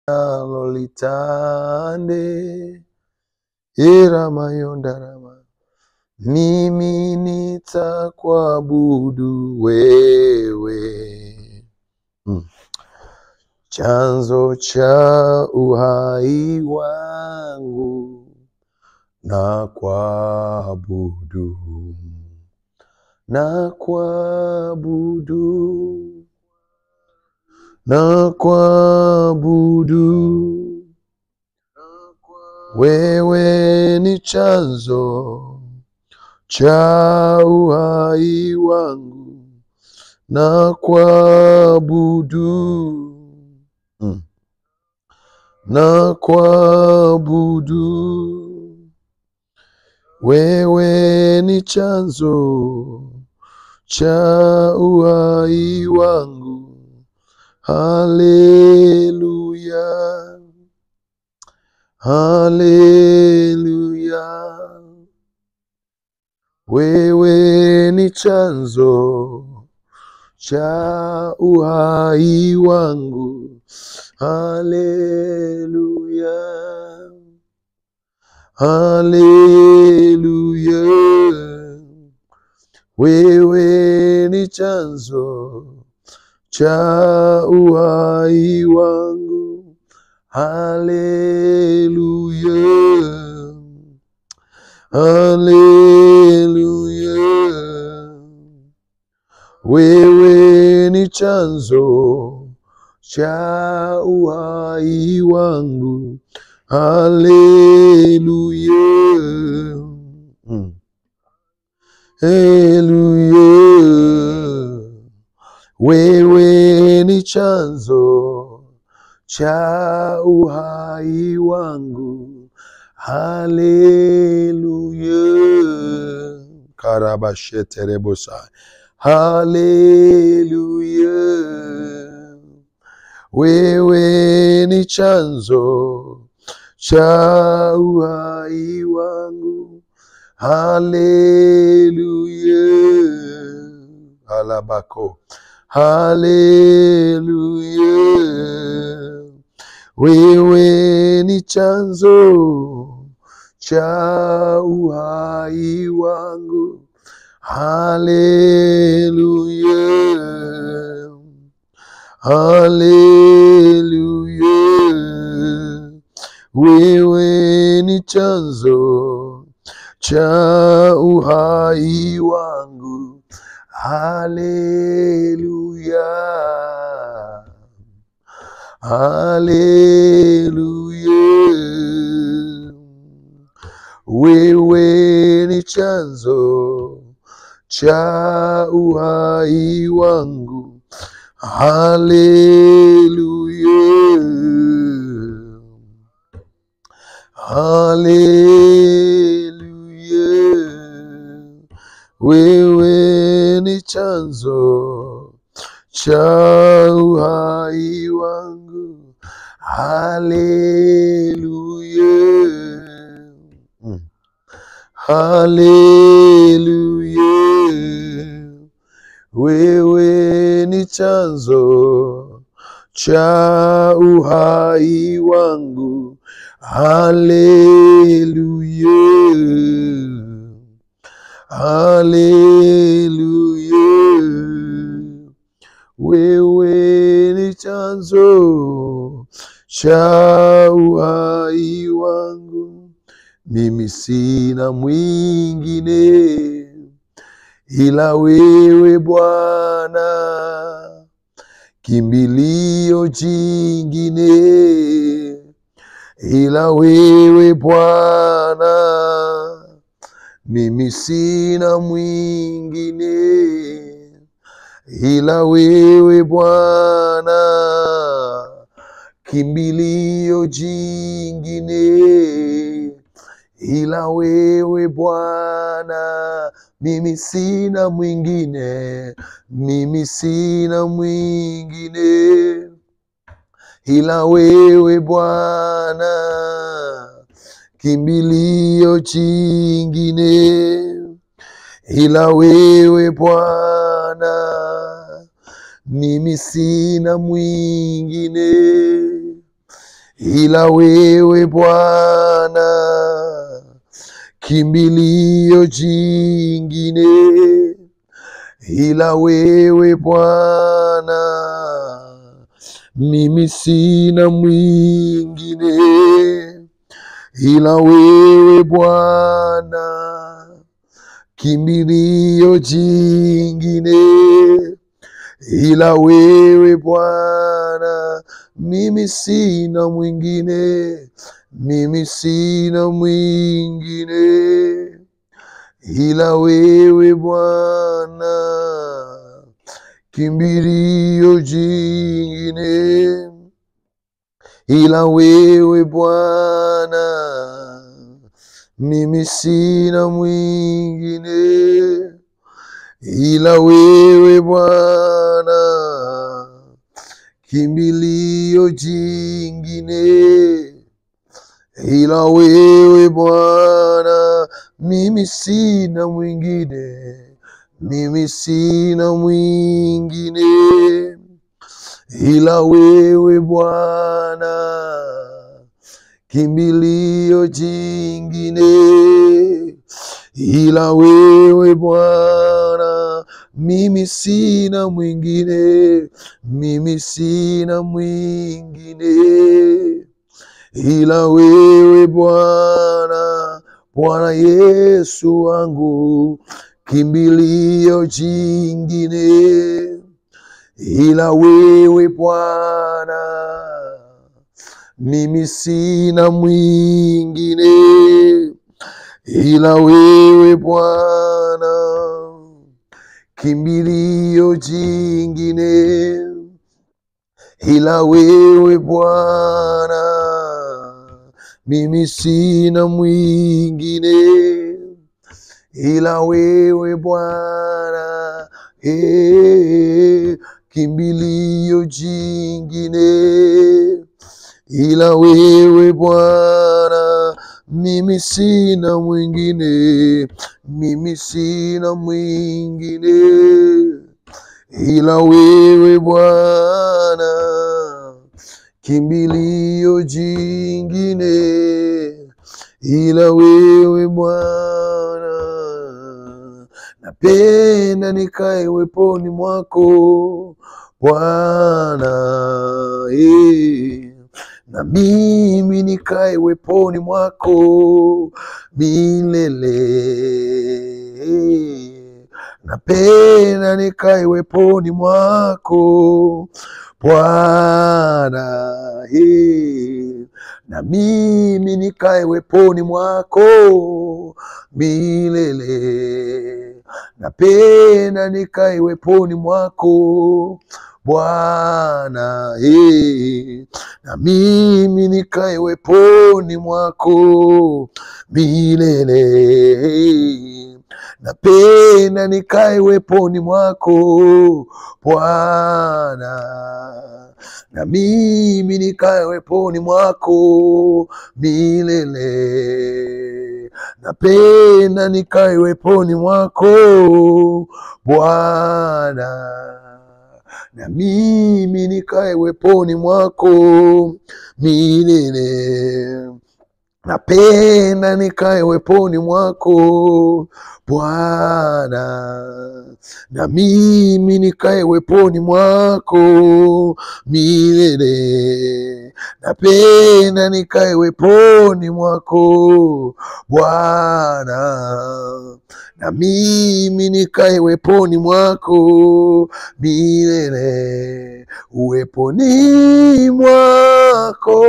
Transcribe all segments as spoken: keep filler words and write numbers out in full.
lolitande irama yondarama, mimi nitakuabudu wewe, hmm. chanzo cha uhai wangu na kuabudu, na kuabudu, na kuabudu. Wewe ni chanzo cha uhai wangu na kuabudu, mm. na kuabudu. Wewe ni chanzo cha uhai wangu. Haleluya, haleluya. Wewe ni chanzo cha uhai wangu. Haleluya, haleluya. Wewe ni chanzo cha uhai wangu. Haleluya, haleluya. Wewe ni chanzo cha uhai wangu. Haleluya, mm. Haleluya. Wewe ni chanzo cha uhai wangu. Haleluya. Karabasheterebosa. Haleluya. Wewe ni chanzo cha uhai wangu. Haleluya. Alabako. Haleluya. Wewe ni chanzo cha uhai wangu. Haleluya, haleluya. Wewe ni chanzo cha uhai wangu. Haleluya, haleluya. Wewe ni chanzo cha uhai wangu. Haleluya, haleluya. Wewe ni chanzo cha uhai wangu. Haleluya, mm. haleluya. Wewe ni chanzo cha uhai wangu. Haleluya, haleluya. Wewe ni chanzo cha uhai wangu. Mimi sina mwingine ila wewe Bwana, kimbilio jingine ila wewe Bwana. Mimi sina mwingine ila wewe Bwana, kimbilio jingine ila wewe Bwana. Mimi sina mwingine, mimi sina mwingine ila wewe Bwana, kimbilio jingine ila wewe Bwana. Mimi sina mwingine ila wewe Bwana, kimbilio jingine, ila wewe Bwana, mimi sina mwingine, ila wewe Bwana, kimbilio jingine, ila wewe Bwana, mimi sina mwingine, mimi sina mwingine, ila wewe Bwana, kimbilio jingine, ila wewe Bwana, mimi sina mwingine, ila wewe Bwana, kimbilio jingine, ila wewe Bwana, mimi sina mwingine, mimi sina mwingine, ila wewe Bwana, kimbilio jingine, ila wewe Bwana, mimi sina mwingine, mimi sina mwingine, ila wewe Bwana, Bwana Yesu wangu, kimbilio jingine, ila wewe Bwana, mimi sina mwingine, ila wewe Bwana, kimbilio jingine, ila wewe Bwana, mimi sina mwingine, ila wewe Bwana, eh, kimbilio jingine, ila wewe Bwana, mimi sina mwingine, mimi sina mwingine, ila wewe Bwana, kimbilio jingine, ila wewe Bwana, napenda nikae weponi mwako Bwana, eh. Na mimi nikae weponi mwako milele, napenda nikae weponi mwako Bwana, eh. Na mimi nikae weponi mwako milele, napenda nikae weponi mwako Bwana, eh. Na mimi nikae weponi mwako milele, napenda nikae weponi mwako Bwana, na mimi nikae weponi mwako milele, napenda nikae weponi mwako Bwana, na mimi nikae weponi mwako milele, napenda nikae weponi mwako Bwana, na mimi nikae weponi mwako milele, napenda nikae weponi mwako Bwana, na mimi nikae weponi mwako milele, uweponi mwako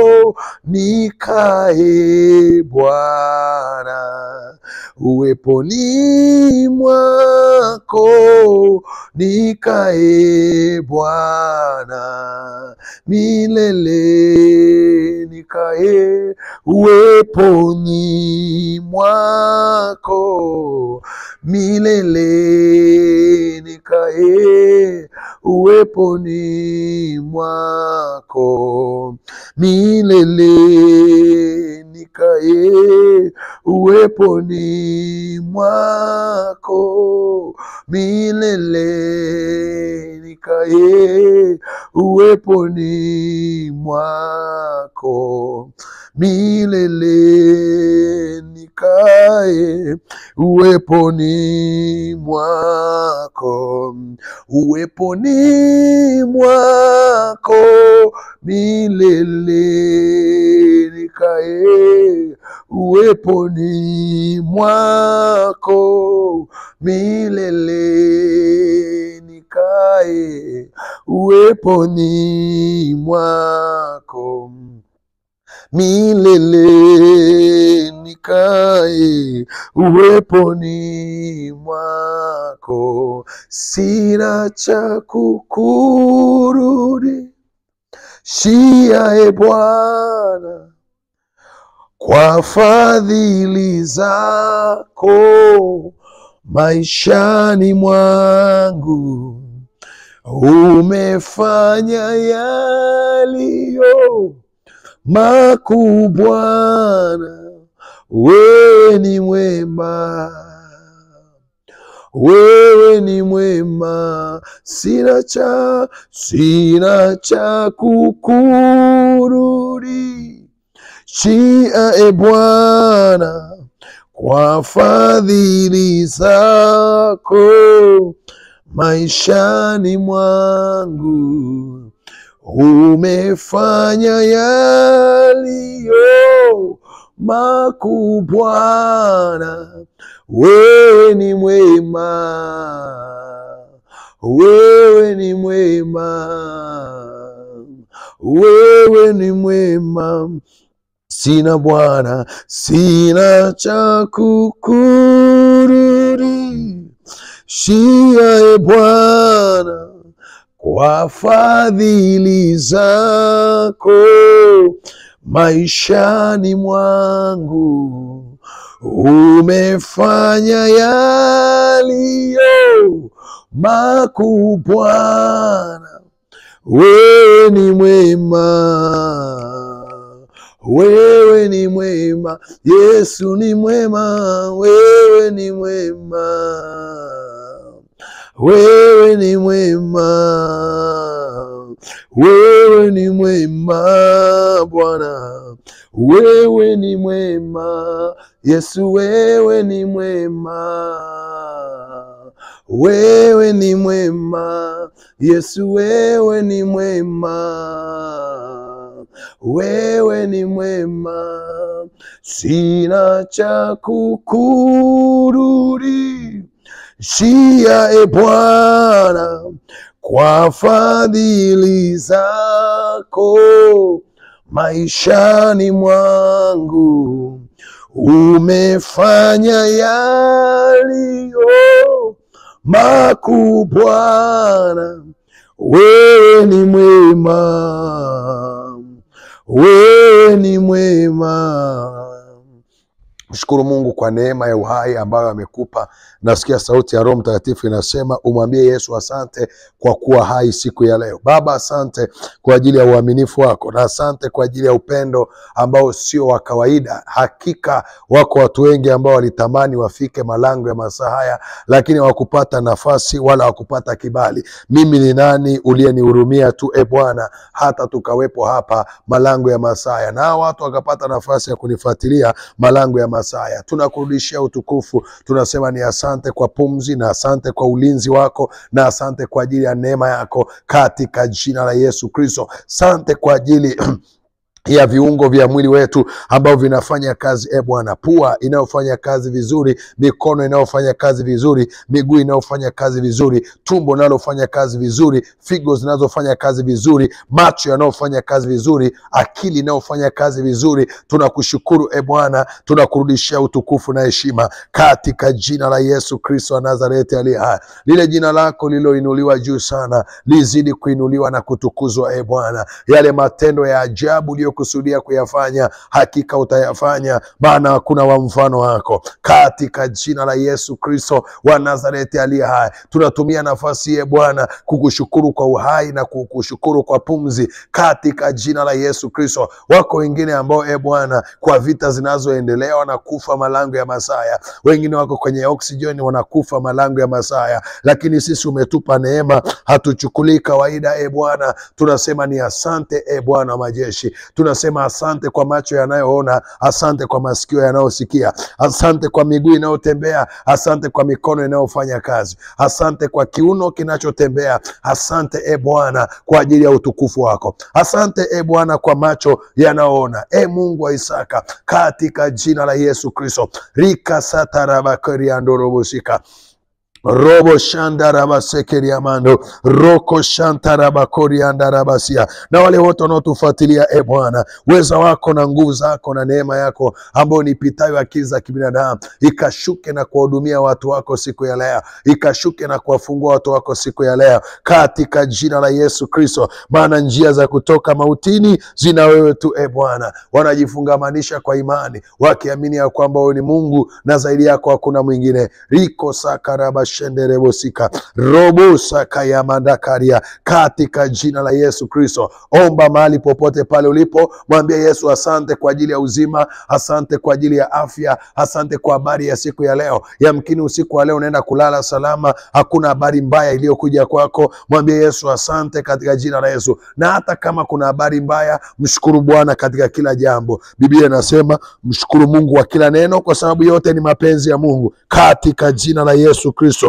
nikae Bwana, uweponi mwako nikae Bwana, milele nikae uweponi mwako, milele nikae uweponi mwako, milele nikae uweponi mwako milele, nikae uweponi mwako milele, nikae uweponi mwako, uweponi mwako milele, nikae uweponi mwako milele, nikae uweponi mwako milele, nikae uweponi mwako. Sina cha kukurudishia e Bwana, kwa fadhili zako maishani mwangu. Umefanya yaliyo makuu Bwana, wewe ni mwema, wewe ni mwema. Sina cha, sina cha kukurudishia e Bwana, kwa fadhili zako maishani mwangu. Umefanya yaliyo makuu Bwana, wewe ni mwema, wewe ni mwema, wewe ni mwema. Sina Bwana, sina cha kukurudishia e Bwana, kwa fadhili zako maishani mwangu. Umefanya yaliyo makuu Bwana, wewe ni mwema, wewe ni mwema. Yesu ni mwema, wewe ni mwema, wewe ni mwema, wewe ni mwema Bwana, wewe ni mwema. Yesu wewe ni mwema, wewe ni mwema. Yesu wewe ni mwema, wewe ni mwema. Sina cha kukurudishia e Bwana, kwa fadhili zako maishani mwangu. Umefanya yaliyo makuu Bwana, wewe ni mwema, wewe ni mwema. Mshukuru Mungu kwa neema ya uhai ambayo amekupa. Nasikia sauti ya Roho Mtakatifu inasema umwambie Yesu asante kwa kuwa hai siku ya leo. Baba, asante kwa ajili ya uaminifu wako, na asante kwa ajili ya upendo ambao sio wa kawaida. Hakika wako watu wengi ambao walitamani wafike malango ya masaa haya, lakini hawakupata nafasi wala hawakupata kibali. Mimi ni nani uliyenihurumia tu e Bwana, hata tukawepo hapa malango ya masaa haya, na watu wakapata nafasi ya kunifuatilia malango ya masaa haya. Tunakurudishia utukufu, tunasema ni asante kwa pumzi, na asante kwa ulinzi wako, na asante kwa ajili ya neema yako katika jina la Yesu Kristo. Asante kwa ajili ya viungo vya mwili wetu ambao vinafanya kazi e Bwana. Pua inayofanya kazi vizuri, mikono inayofanya kazi vizuri, miguu inayofanya kazi vizuri, tumbo linalofanya kazi vizuri, figo zinazofanya kazi vizuri, macho yanayofanya kazi vizuri, akili inayofanya kazi vizuri. Tunakushukuru e Bwana, tunakurudishia utukufu na heshima katika jina la Yesu Kristo wa Nazareti aliye hai. Lile jina lako liloinuliwa juu sana lizidi kuinuliwa na kutukuzwa e Bwana. Yale matendo ya ajabu uliyo uliokusudia kuyafanya hakika utayafanya, maana hakuna wa mfano wako. Katika jina la Yesu Kristo wa Nazareti aliye hai, tunatumia nafasi ye Bwana kukushukuru kwa uhai na kukushukuru kwa pumzi, katika jina la Yesu Kristo. Wako wengine ambao e Bwana kwa vita zinazoendelea wanakufa malango ya Masaya, wengine wako kwenye oksijeni wanakufa malango ya Masaya, lakini sisi umetupa neema, hatuchukulii kawaida e Bwana. Tunasema ni asante e Bwana wa majeshi. Tunasema asante kwa macho yanayoona, asante kwa masikio yanayosikia, asante kwa miguu inayotembea, asante kwa mikono inayofanya kazi, asante kwa kiuno kinachotembea. Asante e Bwana kwa ajili ya utukufu wako. Asante e Bwana kwa macho yanayoona, e Mungu wa Isaka, katika jina la Yesu Kristo. Rika satarabakariandorobosika robo shandarabasekeriamando roko shantarabakoriandarabasia. Na wale wote wanaotufuatilia e Bwana, weza wako na nguvu zako na neema yako ambayo nipitayo akili za kibinadamu ikashuke na kuwahudumia watu wako siku ya leo, ikashuke na kuwafungua watu wako siku ya leo, katika jina la Yesu Kristo. Maana njia za kutoka mautini zina wewe tu e Bwana. Wanajifungamanisha kwa imani wakiamini ya kwamba wewe ni Mungu na zaidi yako hakuna mwingine. Riko sakaraba shenderebosika robo sakaya mandakaria, katika jina la Yesu Kristo. Omba mahali popote pale ulipo, mwambie Yesu asante kwa ajili ya uzima, asante kwa ajili ya afya, asante kwa habari ya siku ya leo. Yamkini usiku wa leo unaenda kulala salama, hakuna habari mbaya iliyokuja kwako. Mwambie Yesu asante katika jina la Yesu. Na hata kama kuna habari mbaya, mshukuru Bwana katika kila jambo. Biblia inasema mshukuru Mungu wa kila neno, kwa sababu yote ni mapenzi ya Mungu, katika jina la Yesu Kristo.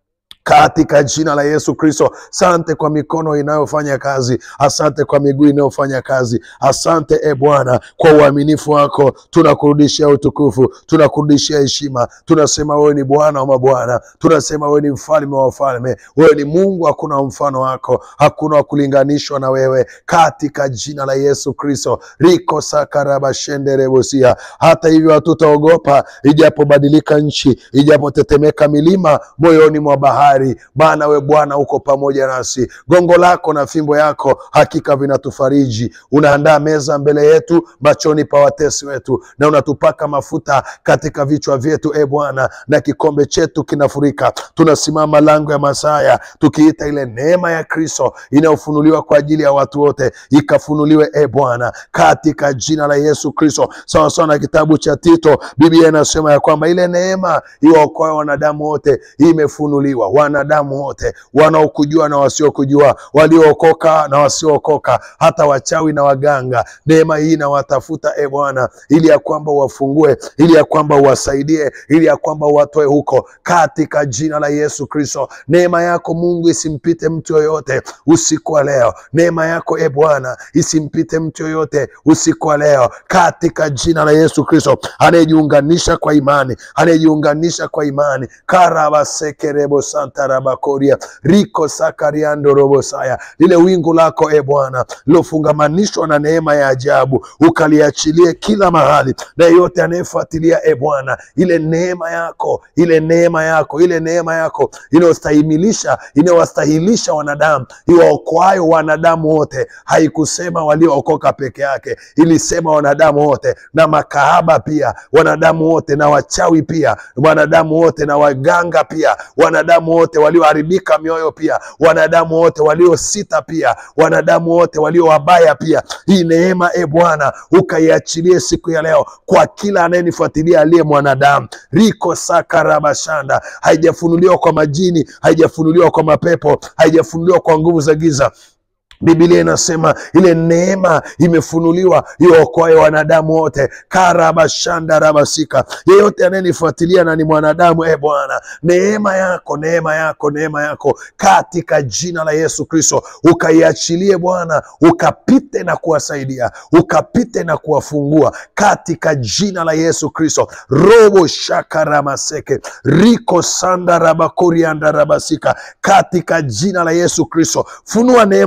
Katika jina la Yesu Kristo. Asante kwa mikono inayofanya kazi, asante kwa miguu inayofanya kazi, asante e Bwana kwa uaminifu wako. Tunakurudishia utukufu, tunakurudishia heshima. Tunasema wewe ni Bwana wa mabwana, tunasema wewe ni mfalme wa wafalme, wewe ni Mungu, hakuna mfano wako, hakuna wa kulinganishwa na wewe, katika jina la Yesu Kristo. Riko sakaraba shenderebosia. Hata hivyo hatutaogopa, ijapobadilika nchi, ijapotetemeka milima moyoni mwa bahari, maana we Bwana uko pamoja nasi. Gongo lako na fimbo yako hakika vinatufariji. Unaandaa meza mbele yetu machoni pa watesi wetu, na unatupaka mafuta katika vichwa vyetu e Bwana, na kikombe chetu kinafurika. Tunasimama lango ya Masaya tukiita ile neema ya Kristo inayofunuliwa kwa ajili ya watu wote ikafunuliwe e Bwana, katika jina la Yesu Kristo. Sawa sawa na kitabu cha Tito, Biblia inasema ya kwamba ile neema iwaokoe wanadamu wote imefunuliwa. Wanadamu wote, wanaokujua na wasiokujua, waliookoka na wasiookoka, hata wachawi na waganga, neema hii na watafuta e Bwana, ili ya kwamba wafungue, ili ya kwamba wasaidie, ili ya kwamba watoe huko, katika jina la Yesu Kristo. Neema yako Mungu isimpite mtu yoyote usiku wa leo. Neema yako e Bwana isimpite mtu yoyote usiku wa leo, katika jina la Yesu Kristo. Anayejiunganisha kwa imani, anayejiunganisha kwa imani, karabasekerebo santarabakoria riko sakariando robosaya. Lile wingu lako e Bwana lilofungamanishwa na neema ya ajabu ukaliachilie kila mahali, na yote anayefuatilia e Bwana ile neema yako, ile neema yako, ile neema yako inayostahimilisha, inayowastahilisha wanadamu, iwaokoayo wanadamu wote. Haikusema waliookoka peke yake, ilisema wanadamu wote, na makahaba pia wanadamu wote, na wachawi pia wanadamu wote, na waganga pia wanadamu wote, walioharibika mioyo pia wanadamu wote, waliosita pia wanadamu wote, walio wabaya pia. Hii neema e Bwana ukaiachilie siku ya leo kwa kila anayenifuatilia aliye mwanadamu. Riko sakarabashanda. Haijafunuliwa kwa majini, haijafunuliwa kwa mapepo, haijafunuliwa kwa nguvu za giza. Biblia inasema ile neema imefunuliwa iokoaye wanadamu wote. Karabashanda rabasika. Yeyote anayenifuatilia na ni mwanadamu e Bwana, neema yako, neema yako, neema yako katika jina la Yesu Kristo ukaiachilie Bwana, ukapite na kuwasaidia, ukapite na kuwafungua katika jina la Yesu Kristo. Robo shakaramaseke riko sanda rabakorianda rabasika, katika jina la Yesu Kristo. Funua neema yako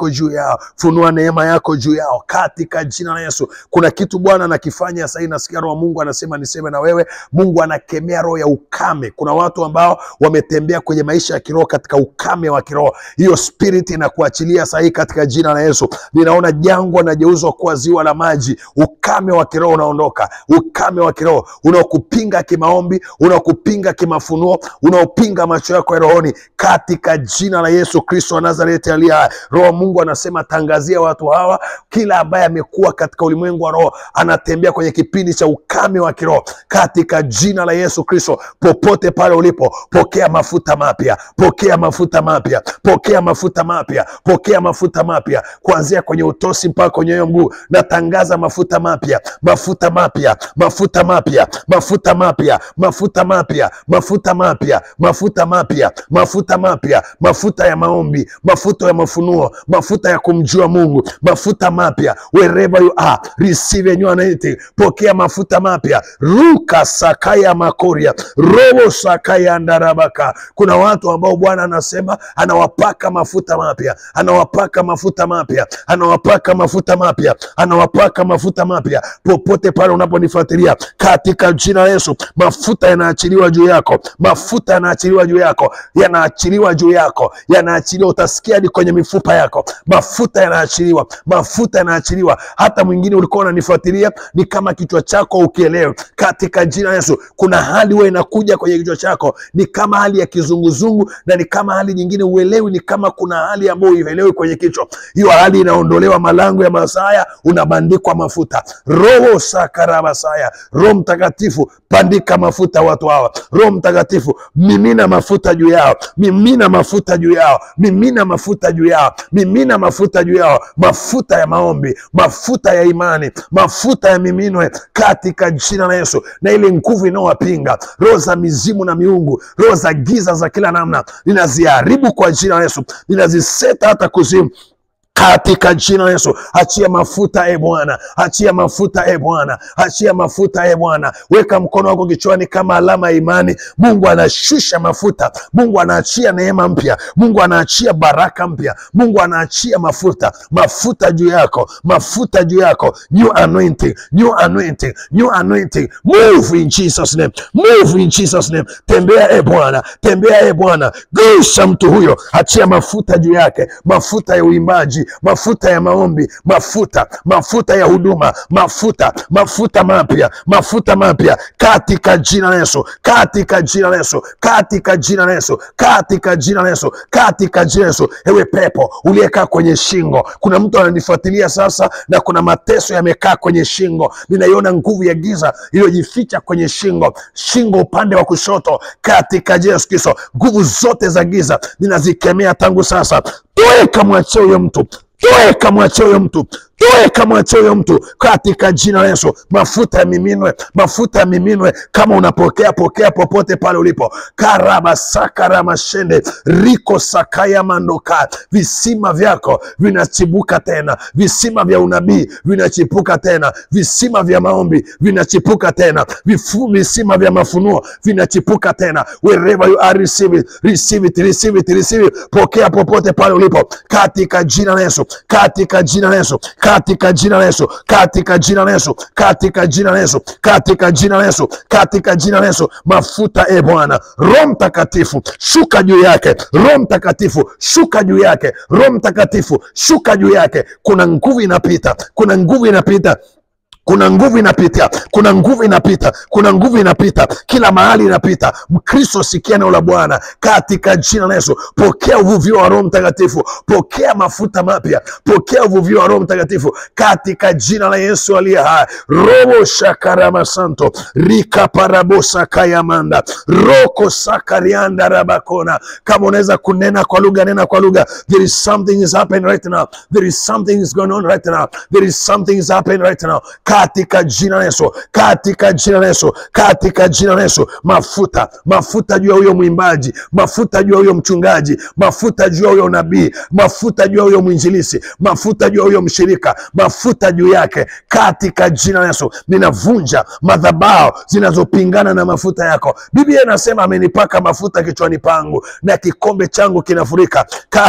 yako juu yao, funua neema yako juu yao katika jina la Yesu. Kuna kitu Bwana anakifanya sasa. Nasikia Roho Mungu anasema niseme na wewe, Mungu anakemea roho ya ukame. Kuna watu ambao wametembea kwenye maisha ya kiroho katika ukame wa kiroho. Hiyo spirit inakuachilia sasa katika jina la Yesu. Ninaona jangwa na geuzwa kuwa ziwa la maji. Ukame wa kiroho unaondoka. Ukame wa kiroho unaokupinga kimaombi, unaokupinga kimafunuo, unaopinga macho yako ya rohoni katika jina la Yesu Kristo wa Nazareti aliye hai. Roho Mungu anasema tangazia watu hawa, kila ambaye amekuwa katika ulimwengu wa roho anatembea kwenye kipindi cha ukame wa kiroho katika jina la Yesu Kristo. Popote pale ulipo, pokea mafuta mapya, pokea mafuta mapya, pokea mafuta mapya, pokea mafuta mapya kuanzia kwenye utosi mpaka kwenye mguu. Natangaza mafuta mapya, mafuta mapya, mafuta mapya, mafuta mapya, mafuta mapya, mafuta mapya, mafuta mapya, mafuta mapya, mafuta ya maombi, mafuta ya mafunuo, mafuta ya kumjua Mungu, mafuta mapya. Wherever you are, receive a new anointing. Pokea mafuta mapya. Ruka sakaya makoria, robo sakaya ndarabaka. Kuna watu ambao Bwana anasema anawapaka mafuta mapya, anawapaka mafuta mapya, anawapaka mafuta mapya, anawapaka mafuta mapya. Popote pale unaponifuatilia katika jina la Yesu, mafuta yanaachiliwa juu yako, mafuta yanaachiliwa juu yako, yanaachiliwa juu yako, yanaachiliwa. Utasikia hadi kwenye mifupa yako mafuta yanaachiliwa, mafuta yanaachiliwa. Hata mwingine ulikuwa unanifuatilia ni kama kichwa chako ukielewe katika jina la Yesu. Kuna hali wewe inakuja kwenye kichwa chako ni kama hali ya kizunguzungu, na ni kama hali nyingine uelewi, ni kama kuna hali ambayo uelewi kwenye kichwa. Hiyo hali inaondolewa malango ya Masaya, unabandikwa mafuta. Roho sakarabasaya, Roho Mtakatifu bandika mafuta watu hawa. Roho Mtakatifu mimina mafuta juu yao, mimina mafuta juu yao, mimina mafuta juu yao, mimina mafuta juu yao, mafuta ya maombi, mafuta ya imani, mafuta ya miminwe katika jina la Yesu. Na ile nguvu inayowapinga roho za mizimu na miungu, roho za giza za kila namna, ninaziharibu kwa jina la Yesu, ninaziseta hata kuzimu katika jina la Yesu. Achia mafuta e Bwana, achia mafuta e Bwana, achia mafuta e Bwana. Weka mkono wako kichwani kama alama ya imani. Mungu anashusha mafuta, Mungu anaachia neema mpya, Mungu anaachia baraka mpya, Mungu anaachia mafuta, mafuta juu yako, mafuta juu yako. New anointing, new anointing, new anointing. Move in Jesus name, move in Jesus name. Tembea e Bwana, tembea e Bwana. Gusa mtu huyo, achia mafuta juu yake, mafuta ya uimbaji, mafuta ya maombi, mafuta, mafuta ya huduma, mafuta, mafuta mapya, mafuta mapya katika jina la Yesu, katika jina la Yesu, katika jina la Yesu, katika jina la Yesu, katika jina la Yesu. Ewe pepo uliyekaa kwenye shingo, kuna mtu ananifuatilia sasa na kuna mateso yamekaa kwenye shingo. Ninaiona nguvu ya giza iliyojificha kwenye shingo, shingo upande wa kushoto katika jina la Yesu Kristo. Nguvu zote za giza ninazikemea tangu sasa. Toeka, mwachie huyo mtu, toeka, mwachie huyo mtu, toeka, mwachie huyo mtu katika jina la Yesu. Mafuta ya miminwe, mafuta ya miminwe. Kama unapokea, pokea popote pale ulipo. Karaba sakarama shende riko sakaya mandoka. Visima vyako vinachibuka tena, visima vya unabii vinachipuka tena, visima vya maombi vinachipuka tena, vifu visima vya mafunuo vinachipuka tena. Wherever you are, receive it, receive it, receive it, receive it. Pokea popote pale ulipo katika jina la Yesu, katika jina la Yesu, katika jina la Yesu, katika jina la Yesu, katika jina la Yesu, katika jina la Yesu, katika jina la Yesu. Mafuta e Bwana, Roho Mtakatifu shuka juu yake, Roho Mtakatifu shuka juu yake, Roho Mtakatifu shuka juu yake. Kuna nguvu inapita, kuna nguvu inapita, kuna nguvu inapita, kuna nguvu inapita, kuna nguvu inapita, kila mahali inapita. Mkristo, sikia neno la Bwana katika jina la Yesu. Pokea uvuvio wa Roho Mtakatifu, pokea mafuta mapya, pokea uvuvio wa Roho Mtakatifu katika jina la Yesu aliye hai. Robo shakarama santo rika parabosa kayamanda roko sakarianda rabakona. Kama unaweza kunena kwa lugha, nena kwa lugha. There is something is happening right now, there is something is going on right now, there is something is happening right now. katika jina la Yesu, katika jina la Yesu, katika jina la Yesu. Mafuta, mafuta juu ya huyo mwimbaji, mafuta juu ya huyo mchungaji, mafuta juu ya huyo nabii, mafuta juu ya huyo mwinjilisi, mafuta juu ya huyo mshirika, mafuta juu yake katika jina la Yesu. Ninavunja madhabahu zinazopingana na mafuta yako. Biblia inasema amenipaka mafuta kichwani pangu na kikombe changu kinafurika.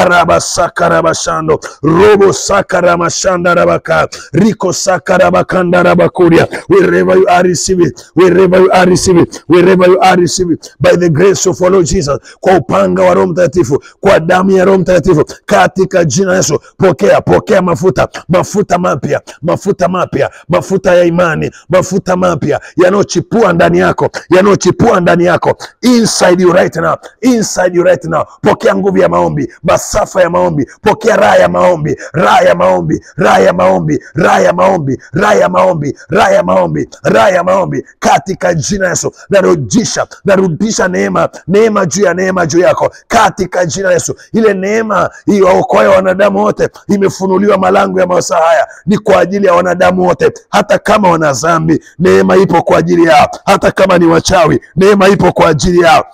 Karabasakarabashando robo sakaramashanda rabaka riko sakarabakanda rabakuria. Wherever you are, receive it. Wherever you are, receive it. Wherever you are, receive it. By the grace of our Lord Jesus, kwa upanga wa Roho Mtakatifu, kwa damu ya Roho Mtakatifu, katika jina la Yesu. Pokea, pokea mafuta, mafuta mapya, mafuta mapya, mafuta ya imani, mafuta mapya yanochipua ndani yako, yanochipua ndani yako, inside you right now, inside you right now. Pokea nguvu ya maombi, masafa ya maombi, pokea raha ya maombi, raha ya maombi, raha ya maombi, raha ya maombi, raha ya maombi, raha ya maombi, raha ya maombi, katika jina la Yesu. Narudisha, narudisha neema, neema juu ya neema juu yako, katika jina la Yesu. Ile neema iokoayo wanadamu wote imefunuliwa. Malango ya masaa haya ni kwa ajili ya wanadamu wote, hata kama wana dhambi, neema ipo kwa ajili yao. Hata kama ni wachawi, neema ipo kwa ajili yao,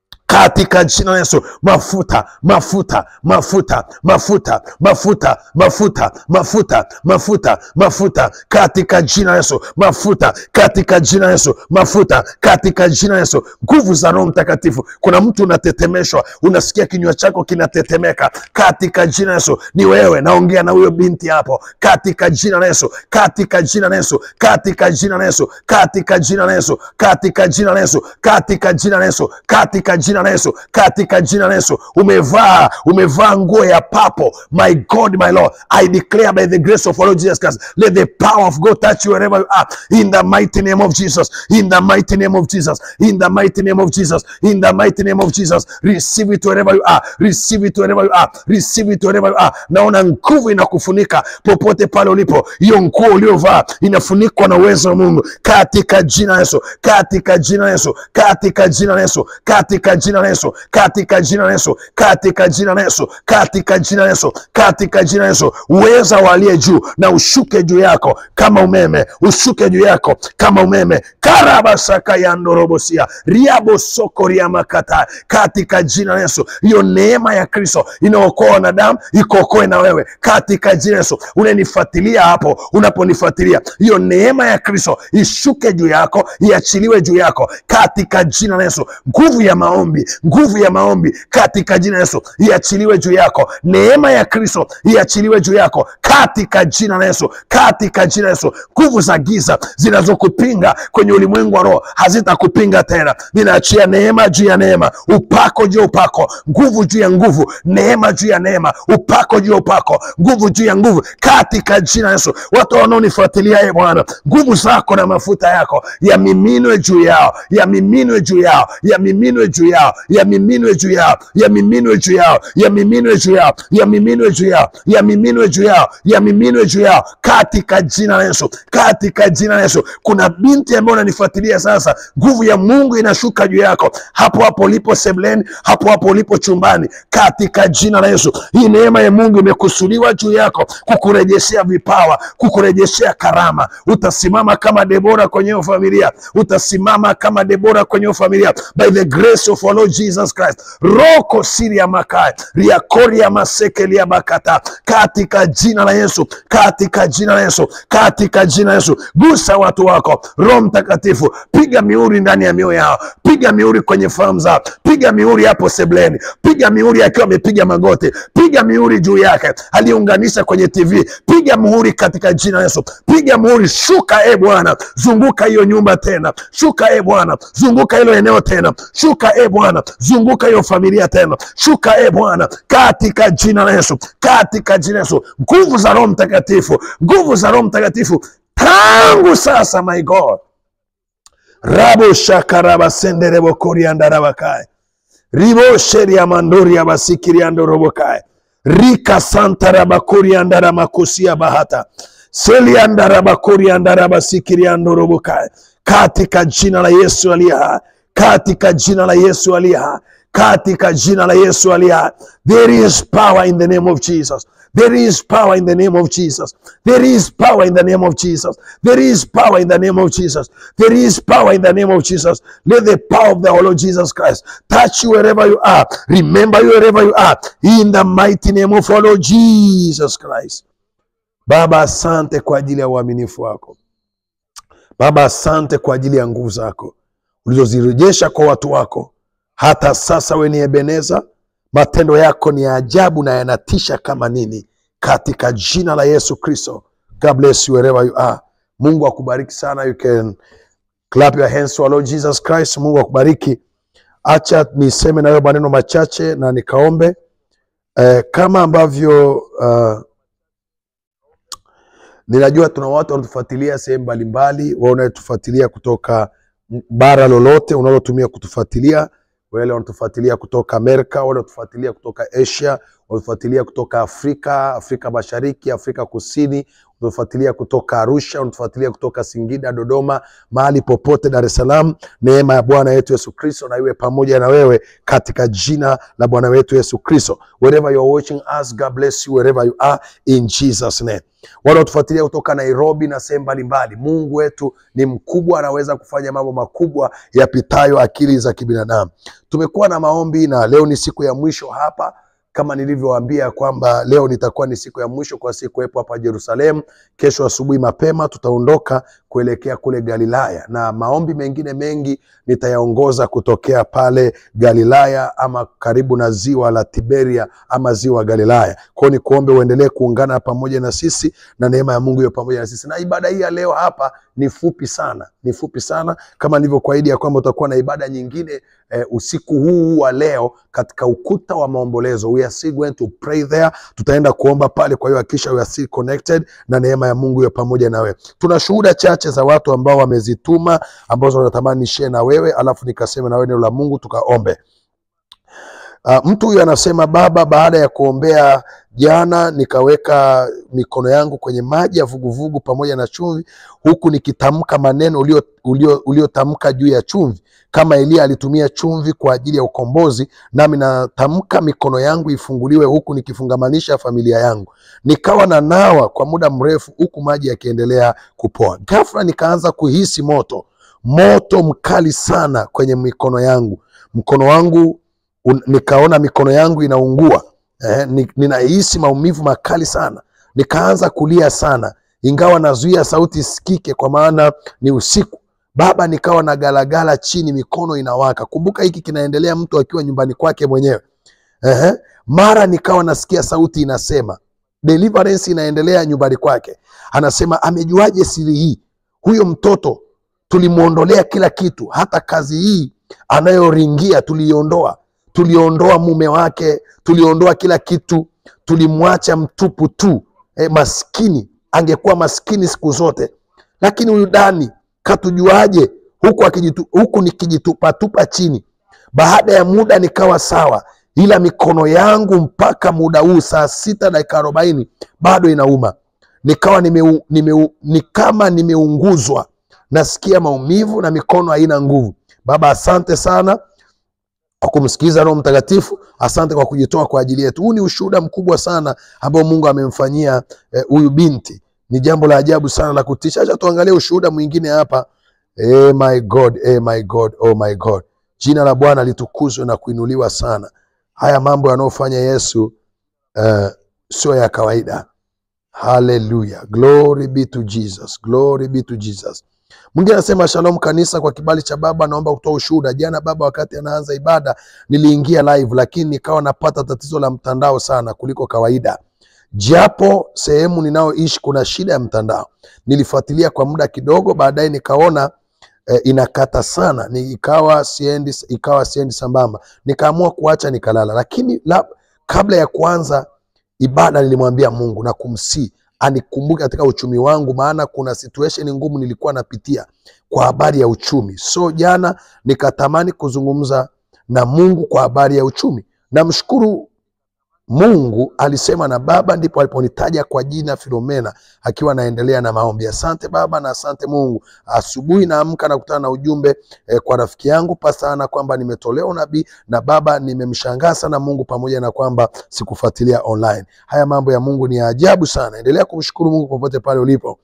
katika jina la Yesu. Mafuta, mafuta, mafuta, mafuta, mafuta, mafuta, mafuta, mafuta, mafuta, katika jina la Yesu. Mafuta, katika jina la Yesu. Mafuta, katika jina la Yesu. Nguvu za Roho Mtakatifu. Kuna mtu unatetemeshwa, unasikia kinywa chako kinatetemeka, katika jina la Yesu. Ni wewe, naongea na huyo binti hapo, katika jina la Yesu, katika jina la Yesu, katika jina la Yesu, katika jina la Yesu, katika jina la Yesu, katika jina la Yesu, katika jina la Yesu, katika jina la Yesu. Umevaa, umevaa nguo ya papo. My God, my Lord, I declare by the grace of our Lord Jesus Christ, let the power of God touch you wherever you are, in the mighty name of Jesus, in the mighty name of Jesus, in the mighty name of Jesus, in the mighty name of Jesus. Receive it wherever you are, receive it wherever you are, receive it wherever you are. Naona nguvu inakufunika popote pale ulipo. Hiyo nguo uliovaa inafunikwa na uwezo wa Mungu, katika jina la Yesu, katika jina la Yesu, katika jina la Yesu, katika jina la Yesu, katika jina la Yesu, katika jina la Yesu, katika jina la Yesu, katika jina la Yesu. Uweza wa aliye juu na ushuke juu yako kama umeme, ushuke juu yako kama umeme. Karabasaka yandorobosia riabo sokoria makata, katika jina la Yesu. Hiyo neema ya Kristo inaokoa wanadamu, ikokoe na wewe, katika jina la Yesu. Unanifuatilia hapo, unaponifuatilia, hiyo neema ya Kristo ishuke juu yako, iachiliwe juu yako, katika jina la Yesu. Nguvu ya maombi, nguvu ya maombi, katika jina la Yesu, iachiliwe juu yako. Neema ya Kristo iachiliwe juu yako, katika jina la Yesu, katika jina la Yesu. Nguvu za giza zinazokupinga kwenye ulimwengu wa roho hazitakupinga tena. Ninaachia neema juu ya neema, upako juu ya upako, nguvu juu ya nguvu, neema juu ya neema, upako juu ya upako, nguvu juu ya nguvu, katika jina la Yesu. Watu wanaonifuatilia, e Bwana, nguvu zako na mafuta yako yamiminwe juu yao, yamiminwe juu yao, yamiminwe juu yao, yamiminwe juu yao, yamiminwe juu yao, yamiminwe juu yao, yamiminwe juu yao, yamiminwe juu yao, yamiminwe juu yao, katika jina la Yesu, katika jina la Yesu. Kuna binti ambaye unanifuatilia sasa, nguvu ya Mungu inashuka juu yako, hapo hapo ulipo sebuleni, hapo hapo ulipo chumbani, katika jina la Yesu. Hii neema ya Mungu imekusudiwa juu yako kukurejeshea vipawa, kukurejeshea karama. Utasimama kama Debora kwenye familia, utasimama kama Debora kwenye familia, by the grace of our Lord Jesus Christ. Roko siria makai ria koria maseke lia bakata, katika jina la Yesu, katika jina la Yesu, katika jina la Yesu. Gusa watu wako, Roho Mtakatifu, piga mihuri ndani ya mioyo yao, piga mihuri kwenye fahamu zao, piga mihuri hapo sebuleni, piga mihuri akiwa amepiga magoti, piga mihuri juu yake aliunganisha kwenye T V, piga muhuri katika jina la Yesu, piga muhuri. Shuka e Bwana, zunguka hiyo nyumba tena, shuka e Bwana, zunguka hilo eneo tena, shuka e Bwana, zunguka hiyo familia tena, shuka e Bwana, katika jina la Yesu, katika jina la Yesu. Nguvu za Roho Mtakatifu, nguvu za Roho Mtakatifu tangu sasa, my God. Rabo shakaraba senderebo korianda rabakai ribo sheria mandori ya basikiri andorobokai rika santa rabakori andara makosia bahata seli andara bakori andara basikiri andorobokai, katika jina la Yesu aliye hai, katika jina la Yesu aliye hai, katika jina la Yesu aliye hai. There is power in the name of Jesus. There is power in the name of Jesus. There is power in the name of Jesus. There is power in the name of Jesus. There is power in the name of Jesus. Let the power of the Lord Jesus Christ touch you wherever you are. Remember you wherever you are. In the mighty name of our Lord Jesus Christ. Baba, asante kwa ajili ya uaminifu wako. Baba, asante kwa ajili ya nguvu zako ulizozirejesha kwa watu wako. Hata sasa wewe ni Ebeneza. Matendo yako ni ya ajabu na yanatisha kama nini. Katika jina la Yesu Kristo. God bless you wherever you are. Mungu akubariki sana. You can clap your hands to our Lord Jesus Christ. Mungu akubariki. Acha niseme na wewe maneno machache na nikaombe. Eh, kama ambavyo uh, ninajua tuna watu wanatufuatilia sehemu mbalimbali, wao wanatufuatilia kutoka bara lolote unalotumia kutufuatilia, wale wanatufuatilia kutoka Amerika, wale wanatufuatilia kutoka Asia, wanatufuatilia kutoka Afrika, Afrika Mashariki, Afrika Kusini, wanatufuatilia kutoka Arusha, wanatufuatilia kutoka Singida, Dodoma, mahali popote, Dar es Salaam. Neema ya Bwana wetu Yesu Kristo na iwe pamoja na wewe katika jina la Bwana wetu Yesu Kristo. Wherever you are watching us, God bless you wherever you are in Jesus name. Wale watufuatilia kutoka Nairobi na sehemu mbalimbali, Mungu wetu ni mkubwa, anaweza kufanya mambo makubwa yapitayo akili za kibinadamu. Tumekuwa na maombi na leo ni siku ya mwisho hapa. Kama nilivyowaambia kwamba leo nitakuwa ni siku ya mwisho kwa siku hapo hapa Jerusalem. Kesho asubuhi mapema tutaondoka kuelekea kule Galilaya, na maombi mengine mengi nitayaongoza kutokea pale Galilaya ama karibu na ziwa la Tiberia ama ziwa Galilaya. Kwa hiyo ni kuombe uendelee kuungana pamoja na sisi na neema ya Mungu iwe pamoja na sisi. Na ibada hii ya leo hapa ni fupi sana, ni fupi sana kama nilivyokuahidi ya kwamba utakuwa na ibada nyingine eh, usiku huu wa leo katika ukuta wa maombolezo. We are still going to pray there. Tutaenda kuomba pale, kwa hiyo hakisha we are still connected na neema ya Mungu iwe pamoja na wewe. Tuna shuhuda chache za watu ambao wamezituma ambazo wanatamani share na wewe, alafu nikasema na wewe neno la Mungu tukaombe. Uh, mtu huyu anasema, baba, baada ya kuombea jana nikaweka mikono yangu kwenye maji ya vuguvugu pamoja na chumvi, huku nikitamka maneno ulio ulio uliotamka juu ya chumvi, kama Elia alitumia chumvi kwa ajili ya ukombozi, nami natamka mikono yangu ifunguliwe, huku nikifungamanisha familia yangu. Nikawa na nawa kwa muda mrefu, huku maji yakiendelea kupoa. Ghafla nikaanza kuhisi moto, moto mkali sana kwenye mikono yangu. Mkono wangu Un, nikaona mikono yangu inaungua. Eh, ninahisi maumivu makali sana. Nikaanza kulia sana, ingawa nazuia sauti sikike kwa maana ni usiku. Baba, nikawa na galagala chini, mikono inawaka. Kumbuka hiki kinaendelea mtu akiwa nyumbani kwake mwenyewe. Eh, mara nikawa nasikia sauti inasema, deliverance inaendelea nyumbani kwake. Anasema, amejuaje siri hii? Huyo mtoto tulimuondolea kila kitu, hata kazi hii anayoringia tuliondoa. Tuliondoa mume wake, tuliondoa kila kitu, tulimwacha mtupu tu. E, maskini, angekuwa maskini siku zote. Lakini huyu Dani katujuaje huku akijitu, huku nikijitupa tupa chini? Baada ya muda nikawa sawa, ila mikono yangu mpaka muda huu saa sita dakika arobaini bado inauma. Nikawa nime, nime, ni kama nimeunguzwa. Nasikia maumivu na mikono haina nguvu. Baba, asante sana kwa kumsikiza Roho Mtakatifu. Asante kwa kujitoa kwa ajili yetu. Huu ni ushuhuda mkubwa sana ambao Mungu amemfanyia huyu eh, binti. Ni jambo la ajabu sana la kutisha. Acha tuangalie ushuhuda mwingine hapa. Eh, my God, eh, my God, oh my God. Jina la Bwana litukuzwe na kuinuliwa sana. Haya mambo yanayofanya Yesu uh, sio ya kawaida. Hallelujah. Glory be to Jesus. Glory be to Jesus. Mwingine anasema, shalom kanisa, kwa kibali cha Baba naomba kutoa ushuhuda. Jana Baba, wakati anaanza ibada niliingia live, lakini nikawa napata tatizo la mtandao sana kuliko kawaida. Japo sehemu ninaoishi kuna shida ya mtandao. Nilifuatilia kwa muda kidogo, baadaye nikaona eh, inakata sana, ni ikawa siendi ikawa siendi sambamba. Nikaamua kuacha nikalala. Lakini la, kabla ya kuanza ibada nilimwambia Mungu na kumsi anikumbuke katika uchumi wangu, maana kuna situation ngumu nilikuwa napitia kwa habari ya uchumi. So jana nikatamani kuzungumza na Mungu kwa habari ya uchumi. Namshukuru Mungu alisema na Baba, ndipo aliponitaja kwa jina Filomena, akiwa anaendelea na maombi. Asante Baba na asante Mungu. Asubuhi naamka na kutana na ujumbe eh, kwa rafiki yangu Pastor Ana kwamba nimetolewa unabii na Baba. Nimemshangaa sana Mungu, pamoja na kwamba sikufuatilia online. Haya mambo ya Mungu ni ya ajabu sana. Endelea kumshukuru Mungu popote pale ulipo.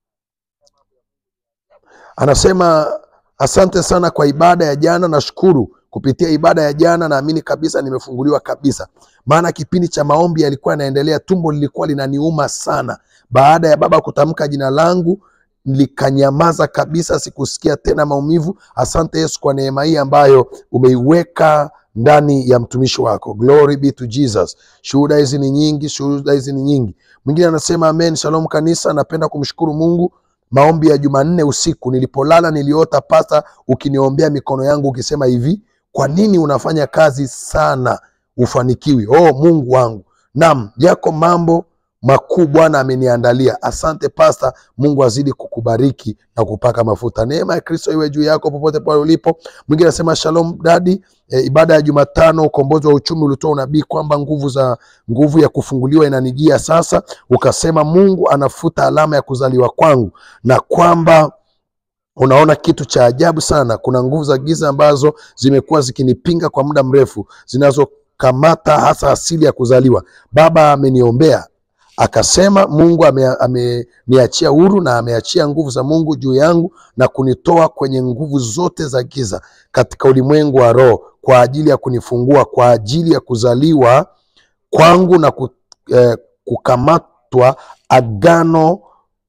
Anasema asante sana kwa ibada ya jana. Nashukuru kupitia ibada ya jana naamini kabisa nimefunguliwa kabisa. Maana kipindi cha maombi yalikuwa yanaendelea, tumbo lilikuwa linaniuma sana. Baada ya Baba kutamka jina langu likanyamaza kabisa, sikusikia tena maumivu. Asante Yesu kwa neema hii ambayo umeiweka ndani ya mtumishi wako. Glory be to Jesus. Shuhuda hizi ni nyingi, shuhuda hizi ni nyingi. Mwingine anasema amen. Shalom kanisa, napenda kumshukuru Mungu. Maombi ya Jumanne usiku nilipolala niliota pasta ukiniombea mikono yangu ukisema hivi, kwa nini unafanya kazi sana ufanikiwi? Oh Mungu wangu. Naam, yako mambo makuu Bwana ameniandalia. Asante pasta, Mungu azidi kukubariki na kupaka mafuta. Neema ya Kristo iwe juu yako popote pale ulipo. Mwingine anasema shalom daddy, e, ibada ya Jumatano ukombozi wa uchumi ulitoa unabii kwamba nguvu za nguvu ya kufunguliwa inanijia sasa. Ukasema Mungu anafuta alama ya kuzaliwa kwangu na kwamba unaona kitu cha ajabu sana. Kuna nguvu za giza ambazo zimekuwa zikinipinga kwa muda mrefu, zinazokamata hasa asili ya kuzaliwa. Baba ameniombea akasema Mungu ameniachia ame, huru na ameachia nguvu za Mungu juu yangu na kunitoa kwenye nguvu zote za giza katika ulimwengu wa roho kwa ajili ya kunifungua kwa ajili ya kuzaliwa kwangu na eh, kukamatwa agano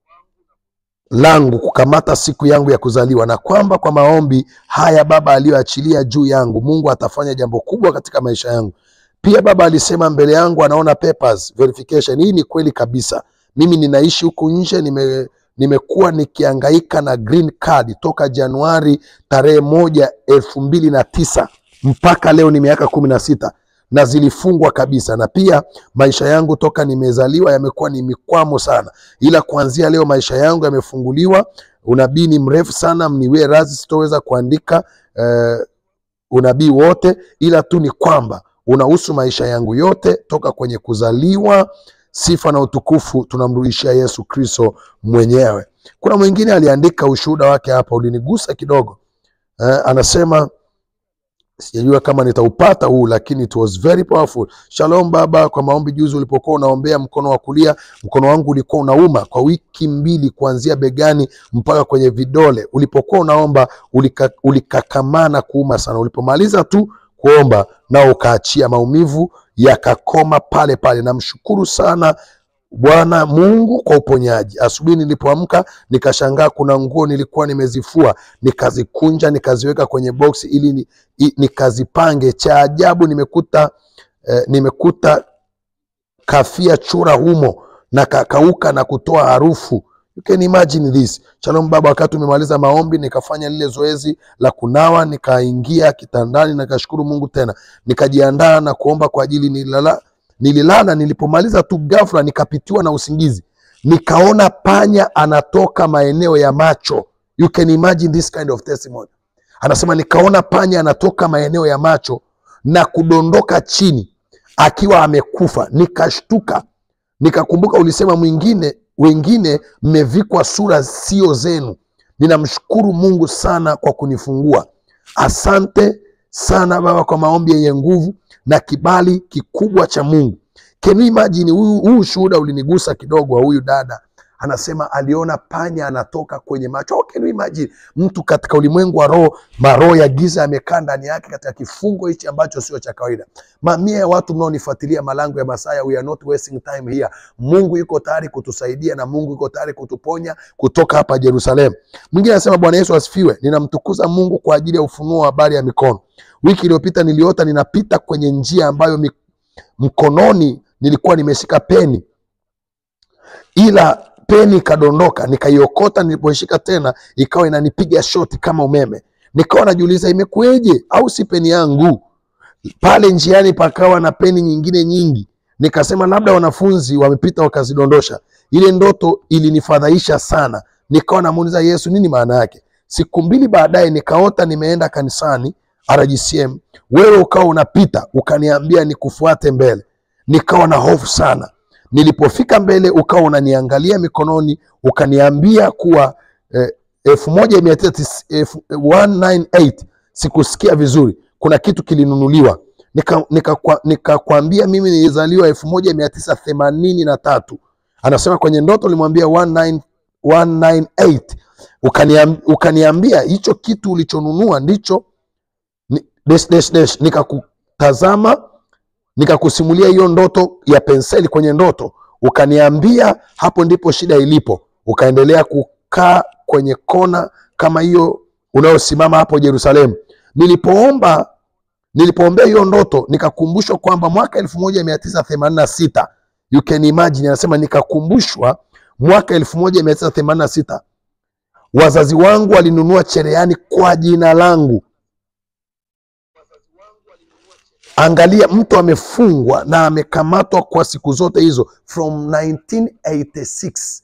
langu, kukamata siku yangu ya kuzaliwa, na kwamba kwa maombi haya Baba aliyoachilia juu yangu Mungu atafanya jambo kubwa katika maisha yangu. Pia Baba alisema mbele yangu anaona papers verification. Hii ni kweli kabisa. Mimi ninaishi huku nje, nime nimekuwa nikihangaika na green card toka Januari tarehe moja elfu mbili na tisa mpaka leo ni miaka kumi na sita na zilifungwa kabisa. Na pia maisha yangu toka nimezaliwa yamekuwa ni mikwamo sana, ila kuanzia leo maisha yangu yamefunguliwa. Unabii ni mrefu sana, mniwe radhi, sitoweza kuandika uh, unabii wote, ila tu ni kwamba unahusu maisha yangu yote toka kwenye kuzaliwa. Sifa na utukufu tunamrudishia Yesu Kristo mwenyewe. Kuna mwingine aliandika ushuhuda wake hapa, ulinigusa kidogo. Eh, anasema sijajua kama nitaupata huu, lakini it was very powerful. Shalom baba, kwa maombi juzi ulipokuwa unaombea mkono wa kulia, mkono wangu ulikuwa unauma kwa wiki mbili kuanzia begani mpaka kwenye vidole. Ulipokuwa unaomba ulika, ulikakamana kuuma sana. Ulipomaliza tu kuomba nao ukaachia, maumivu yakakoma pale pale. Namshukuru sana Bwana Mungu kwa uponyaji. Asubuhi nilipoamka nikashangaa kuna nguo nilikuwa nimezifua, nikazikunja nikaziweka kwenye box ili ni, i, nikazipange. Cha ajabu nimekuta eh, nimekuta kafia chura humo na kakauka na kutoa harufu. You can imagine this. Shalom baba, wakati umemaliza maombi nikafanya lile zoezi la kunawa, nikaingia kitandani na nikashukuru Mungu tena. Nikajiandaa na kuomba kwa ajili nilala. Nililala, nilipomaliza tu ghafla nikapitiwa na usingizi. Nikaona panya anatoka maeneo ya macho. You can imagine this kind of testimony. Anasema nikaona panya anatoka maeneo ya macho na kudondoka chini akiwa amekufa. Nikashtuka. Nikakumbuka ulisema mwingine wengine mmevikwa sura sio zenu. Ninamshukuru Mungu sana kwa kunifungua. Asante sana baba kwa maombi yenye nguvu na kibali kikubwa cha Mungu. Can you imagine, huu shuhuda ulinigusa kidogo wa huyu dada. Anasema aliona panya anatoka kwenye macho. Oh, can you imagine, mtu katika ulimwengu wa roho, maroho ya giza yamekaa ndani yake katika kifungo hichi ambacho sio cha kawaida. Mamia ya watu mnaonifuatilia Malango ya Masaya, we are not wasting time here. Mungu yuko tayari kutusaidia na Mungu yuko tayari kutuponya kutoka hapa Jerusalem. Mwingine anasema Bwana Yesu asifiwe. Ninamtukuza Mungu kwa ajili ya ufunuo wa habari ya mikono. Wiki iliyopita niliota ninapita kwenye njia ambayo mkononi nilikuwa nimeshika peni, ila peni ikadondoka. Nikaiokota, nilipoishika tena ikawa inanipiga shoti kama umeme. Nikawa najiuliza imekueje, au si peni yangu? Pale njiani pakawa na peni nyingine nyingi. Nikasema labda wanafunzi wamepita wakazidondosha. Ile ndoto ilinifadhaisha sana. Nikawa namuuliza Yesu nini maana yake. Siku mbili baadaye nikaota nimeenda kanisani R G C M. Wewe ukawa unapita ukaniambia nikufuate mbele. nikawa na hofu sana. Nilipofika mbele ukawa unaniangalia mikononi, ukaniambia kuwa eh, elfu moja mia tisa tisini na nane, sikusikia vizuri, kuna kitu kilinunuliwa. Nikakwambia nika, nika mimi nilizaliwa elfu moja mia tisa themanini na tatu. Anasema kwenye ndoto ulimwambia elfu moja mia tisa tisini na nane. Ukaniambia, ukaniambia hicho kitu ulichonunua ndicho ni, dash, dash, dash. Nikakutazama, nikakusimulia hiyo ndoto ya penseli kwenye ndoto. Ukaniambia hapo ndipo shida ilipo. Ukaendelea kukaa kwenye kona kama hiyo unayosimama hapo Yerusalemu. Nilipoomba Nilipoombea hiyo ndoto, nikakumbushwa kwamba mwaka elfu moja mia tisa themanini na sita, you can imagine, anasema nikakumbushwa mwaka elfu moja mia tisa themanini na sita wazazi wangu walinunua cherehani kwa jina langu. Angalia, mtu amefungwa na amekamatwa kwa siku zote hizo from nineteen eighty-six.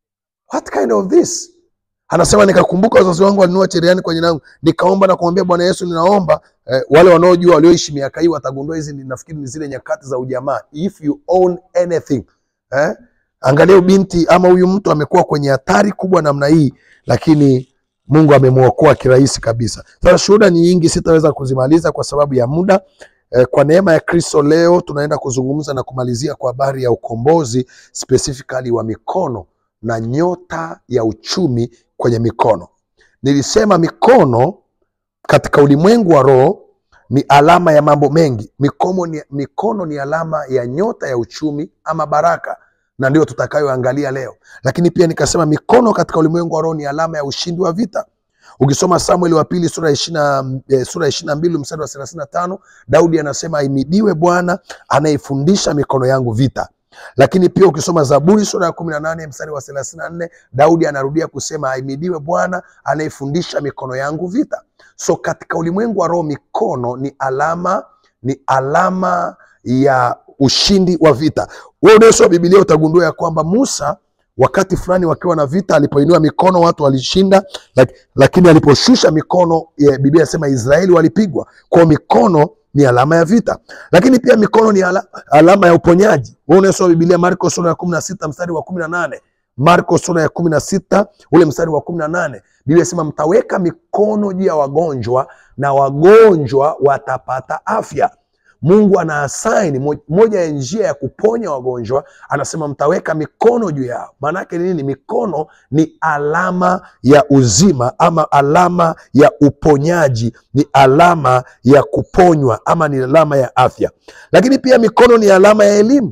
What kind of this? Anasema nikakumbuka wazazi wangu walinunua cherehani kwa jina langu. Nikaomba na kumwambia Bwana Yesu, ninaomba eh, wale wanaojua walioishi miaka hii watagundua hizi nafikiri ni zile nyakati za ujamaa. If you own anything, eh? Angalia binti ama huyu mtu amekuwa kwenye hatari kubwa namna hii, lakini Mungu amemuokoa kirahisi kabisa. Sasa shuhuda ni nyingi, sitaweza kuzimaliza kwa sababu ya muda. Eh, kwa neema ya Kristo leo tunaenda kuzungumza na kumalizia kwa habari ya ukombozi, specifically wa mikono na nyota ya uchumi kwenye mikono. Nilisema mikono katika ulimwengu wa roho ni alama ya mambo mengi. Mikono ni, mikono ni alama ya nyota ya uchumi ama baraka, na ndio tutakayoangalia leo. Lakini pia nikasema mikono katika ulimwengu wa roho ni alama ya ushindi wa vita. Ukisoma Samueli wa pili sura ishirini na mbili mstari wa thelathini na tano, Daudi anasema ahimidiwe Bwana anayefundisha mikono yangu vita. Lakini pia ukisoma Zaburi sura ya kumi na nane mstari wa thelathini na nne, Daudi anarudia kusema ahimidiwe Bwana anayefundisha mikono yangu vita. So katika ulimwengu wa roho mikono ni alama ni alama ya ushindi wa vita. Wewe unasoma Biblia utagundua ya kwamba Musa wakati fulani wakiwa na vita, alipoinua mikono watu walishinda, lakini aliposhusha mikono Biblia inasema Israeli walipigwa. Kwa mikono ni alama ya vita. Lakini pia mikono ni ala, alama ya uponyaji. Wewe unasoma Biblia Marko sura ya kumi na sita mstari wa kumi na nane. Marko sura ya kumi na sita ule mstari wa kumi na nane. Biblia inasema mtaweka mikono juu ya wagonjwa na wagonjwa watapata afya. Mungu ana assign moja ya njia ya kuponya wagonjwa, anasema mtaweka mikono juu yao. Maana yake nini? Mikono ni alama ya uzima ama alama ya uponyaji, ni alama ya kuponywa ama ni alama ya afya. Lakini pia mikono ni alama ya elimu.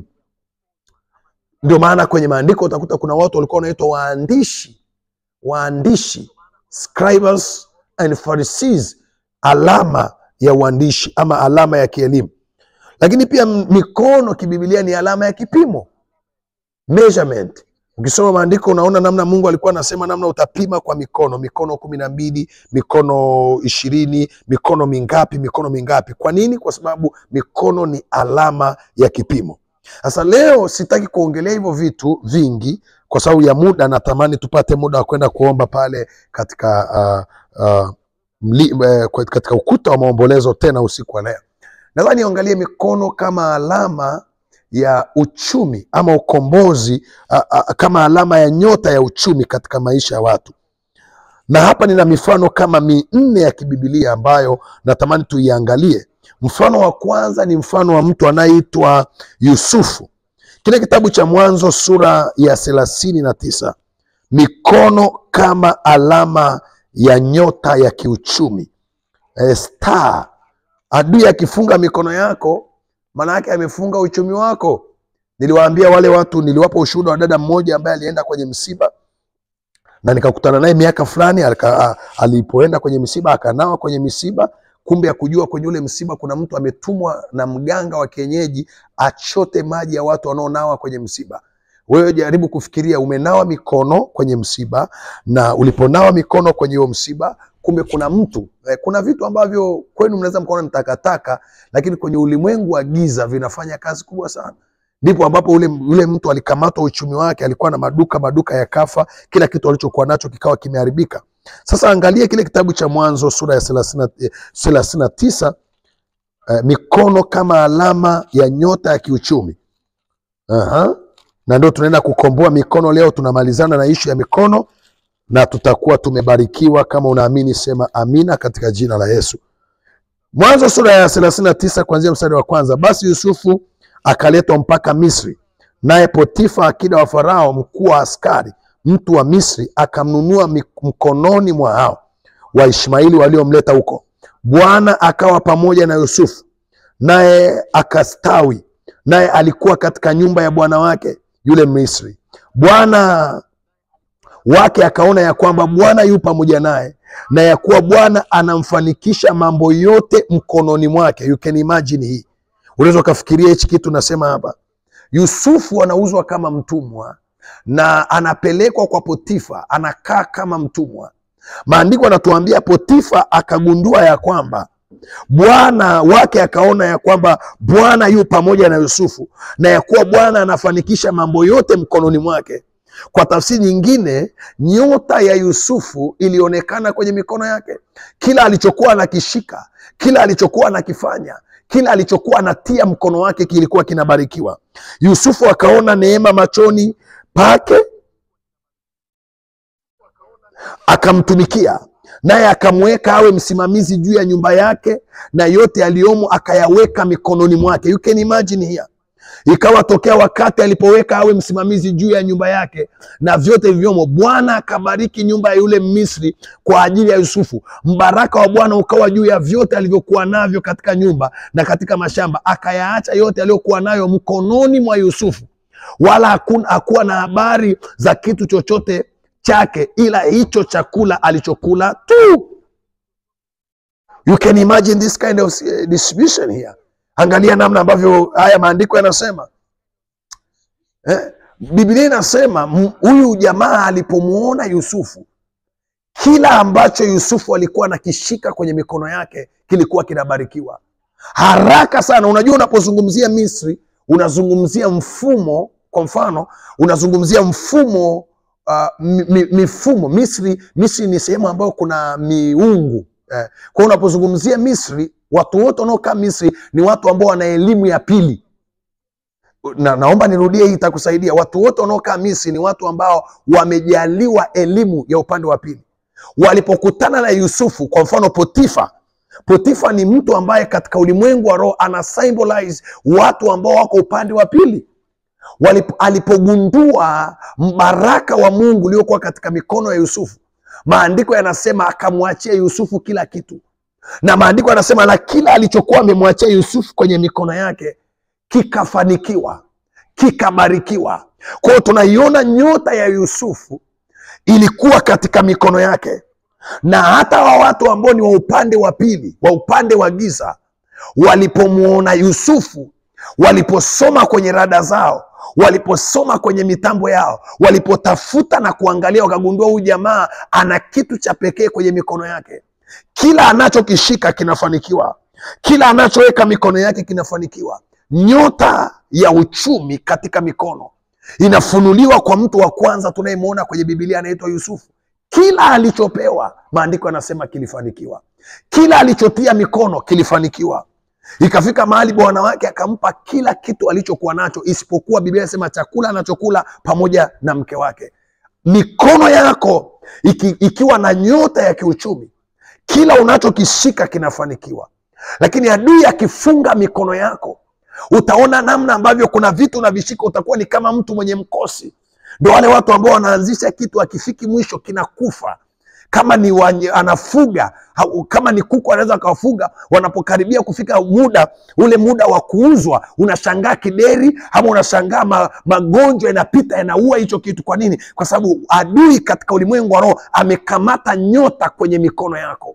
Ndio maana kwenye maandiko utakuta kuna watu walikuwa wanaitwa waandishi, waandishi, scribes and Pharisees, alama ya uandishi ama alama ya kielimu. Lakini pia mikono kibibilia ni alama ya kipimo, measurement. Ukisoma maandiko unaona namna Mungu alikuwa anasema namna utapima kwa mikono, mikono kumi na mbili, mikono ishirini, mikono mingapi, mikono mingapi. Kwa nini? Kwa sababu mikono ni alama ya kipimo. Sasa leo sitaki kuongelea hivyo vitu vingi kwa sababu ya muda. Natamani tupate muda wa kwenda kuomba pale katika uh, uh, mli, uh, katika ukuta wa maombolezo tena usiku wa leo. Nadhani niangalie mikono kama alama ya uchumi ama ukombozi, uh, uh, kama alama ya nyota ya uchumi katika maisha ya watu. Na hapa nina mifano kama minne ya kibibilia ambayo natamani tuiangalie. Mfano wa kwanza ni mfano wa mtu anayeitwa Yusufu. Kile kitabu cha Mwanzo sura ya thelathini na tisa. Mikono kama alama ya nyota ya kiuchumi. E, star. Adui akifunga mikono yako, maana yake amefunga uchumi wako. Niliwaambia wale watu, niliwapa ushuhuda wa dada mmoja ambaye alienda kwenye msiba na nikakutana naye miaka fulani. Alipoenda kwenye msiba akanawa kwenye msiba, kumbe ya kujua kwenye ule msiba kuna mtu ametumwa na mganga wa kienyeji achote maji ya watu wanaonawa kwenye msiba. Wewe jaribu kufikiria, umenawa mikono kwenye msiba, na uliponawa mikono kwenye huo msiba, kumbe kuna mtu, eh, kuna vitu ambavyo kwenu mnaweza mkaona ni takataka, lakini kwenye ulimwengu wa giza vinafanya kazi kubwa sana. Ndipo ambapo ule, ule mtu alikamatwa uchumi wake, alikuwa na maduka, maduka ya kafa, kila kitu alichokuwa nacho kikawa kimeharibika. Sasa angalia kile kitabu cha Mwanzo sura ya thelathini na tisa, uh, mikono kama alama ya nyota ya kiuchumi. Aha. Na ndio tunaenda kukomboa mikono leo. Tunamalizana na ishu ya mikono na tutakuwa tumebarikiwa. Kama unaamini sema amina katika jina la Yesu. Mwanzo sura ya thelathini na tisa kuanzia mstari wa kwanza. Basi Yusufu akaletwa mpaka Misri, naye Potifa akida wa Farao, mkuu wa askari, mtu wa Misri, akamnunua mkononi mwa hao Waishmaeli waliomleta huko. Bwana akawa pamoja na Yusufu, naye akastawi, naye alikuwa katika nyumba ya bwana wake yule Misri. Bwana wake akaona ya kwamba Bwana yu pamoja naye, na ya kuwa Bwana anamfanikisha mambo yote mkononi mwake. You can imagine hii. Unaweza kufikiria hichi kitu nasema hapa. Yusufu anauzwa kama mtumwa na anapelekwa kwa Potifa, anakaa kama mtumwa. Maandiko yanatuambia Potifa akagundua ya kwamba Bwana wake akaona ya kwamba Bwana yu pamoja na Yusufu, na ya kuwa Bwana anafanikisha mambo yote mkononi mwake. Kwa tafsiri nyingine, nyota ya Yusufu ilionekana kwenye mikono yake. Kila alichokuwa anakishika, kila alichokuwa anakifanya, kila alichokuwa anatia mkono wake kilikuwa kinabarikiwa. Yusufu akaona neema machoni pake, akamtumikia, naye akamweka awe msimamizi juu ya nyumba yake, na yote aliyomo akayaweka mikononi mwake. You can imagine here. Ikawa tokea wakati alipoweka awe msimamizi juu ya nyumba yake na vyote vilivyomo, Bwana akabariki nyumba ya yule Misri kwa ajili ya Yusufu. Mbaraka wa Bwana ukawa juu ya vyote alivyokuwa navyo katika nyumba na katika mashamba. Akayaacha yote aliyokuwa nayo mkononi mwa Yusufu, wala hakuna hakuwa na habari za kitu chochote chake ila hicho chakula alichokula tu. You can imagine this kind of distribution here. Angalia namna ambavyo haya maandiko yanasema. Eh, Biblia inasema huyu jamaa alipomuona Yusufu, kila ambacho Yusufu alikuwa anakishika kwenye mikono yake kilikuwa kinabarikiwa haraka sana. Unajua, unapozungumzia Misri unazungumzia mfumo. Kwa mfano, unazungumzia mfumo uh, mifumo. Misri Misri ni sehemu ambayo kuna miungu. Eh, kwa unapozungumzia Misri, watu wote wanaokaa Misri ni watu ambao wana elimu ya pili. Na naomba nirudie, hii itakusaidia. Watu wote wanaokaa Misri ni watu ambao wamejaliwa elimu ya upande wa pili. Walipokutana na Yusufu, kwa mfano Potifa, Potifa ni mtu ambaye katika ulimwengu wa roho ana symbolize watu ambao wako upande wa pili. Walipo, alipogundua mbaraka wa Mungu uliokuwa katika mikono ya Yusufu, maandiko yanasema akamwachia Yusufu kila kitu. Na maandiko yanasema na kila alichokuwa amemwachia Yusufu kwenye mikono yake kikafanikiwa, kikabarikiwa. Kwa hiyo tunaiona nyota ya Yusufu ilikuwa katika mikono yake. Na hata wa watu ambao ni wa upande wa pili, wa upande wa giza, walipomuona Yusufu, waliposoma kwenye rada zao, waliposoma kwenye mitambo yao, walipotafuta na kuangalia, wakagundua huyu jamaa ana kitu cha pekee kwenye mikono yake. Kila anachokishika kinafanikiwa, kila anachoweka mikono yake kinafanikiwa. Nyota ya uchumi katika mikono inafunuliwa kwa mtu wa kwanza tunayemwona kwenye Biblia, anaitwa Yusufu. Kila alichopewa, maandiko yanasema kilifanikiwa. Kila alichotia mikono kilifanikiwa. Ikafika mahali bwana wake akampa kila kitu alichokuwa nacho, isipokuwa Biblia inasema chakula anachokula pamoja na mke wake. Mikono yako iki, ikiwa na nyota ya kiuchumi, kila unachokishika kinafanikiwa. Lakini adui akifunga mikono yako, utaona namna ambavyo kuna vitu na vishika, utakuwa ni kama mtu mwenye mkosi. Ndio wale watu ambao wanaanzisha kitu akifiki mwisho kinakufa. Kama ni wanye, anafuga, kama ni kuku anaweza kawafuga, wanapokaribia kufika muda, ule muda wa kuuzwa, unashangaa kideri, ama unashangaa ma, magonjwa yanapita yanaua hicho kitu. Kwa nini? Kwa sababu adui katika ulimwengu wa roho amekamata nyota kwenye mikono yako.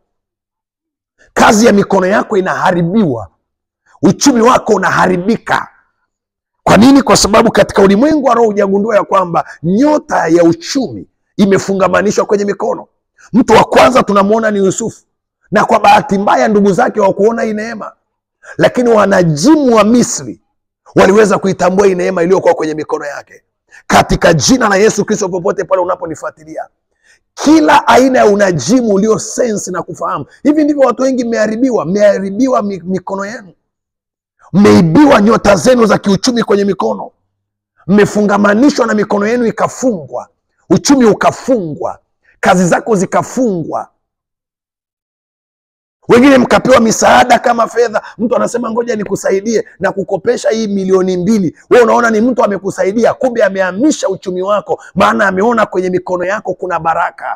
Kazi ya mikono yako inaharibiwa, uchumi wako unaharibika. Kwa nini? Kwa sababu katika ulimwengu wa roho hujagundua ya kwamba nyota ya uchumi imefungamanishwa kwenye mikono. Mtu wa kwanza tunamuona ni Yusufu, na kwa bahati mbaya ndugu zake hawakuona hii neema, lakini wanajimu wa Misri waliweza kuitambua hii neema iliyokuwa kwenye mikono yake. Katika jina la Yesu Kristo, popote pale unaponifuatilia, kila aina ya unajimu ulio sense na kufahamu. Hivi ndivyo watu wengi mmeharibiwa, mmeharibiwa mikono yenu. Mmeibiwa nyota zenu za kiuchumi kwenye mikono. Mmefungamanishwa na mikono yenu ikafungwa, uchumi ukafungwa, kazi zako zikafungwa. Wengine mkapewa misaada kama fedha. Mtu anasema ngoja nikusaidie na kukopesha hii milioni mbili. Wewe unaona ni mtu amekusaidia, kumbe amehamisha uchumi wako, maana ameona kwenye mikono yako kuna baraka.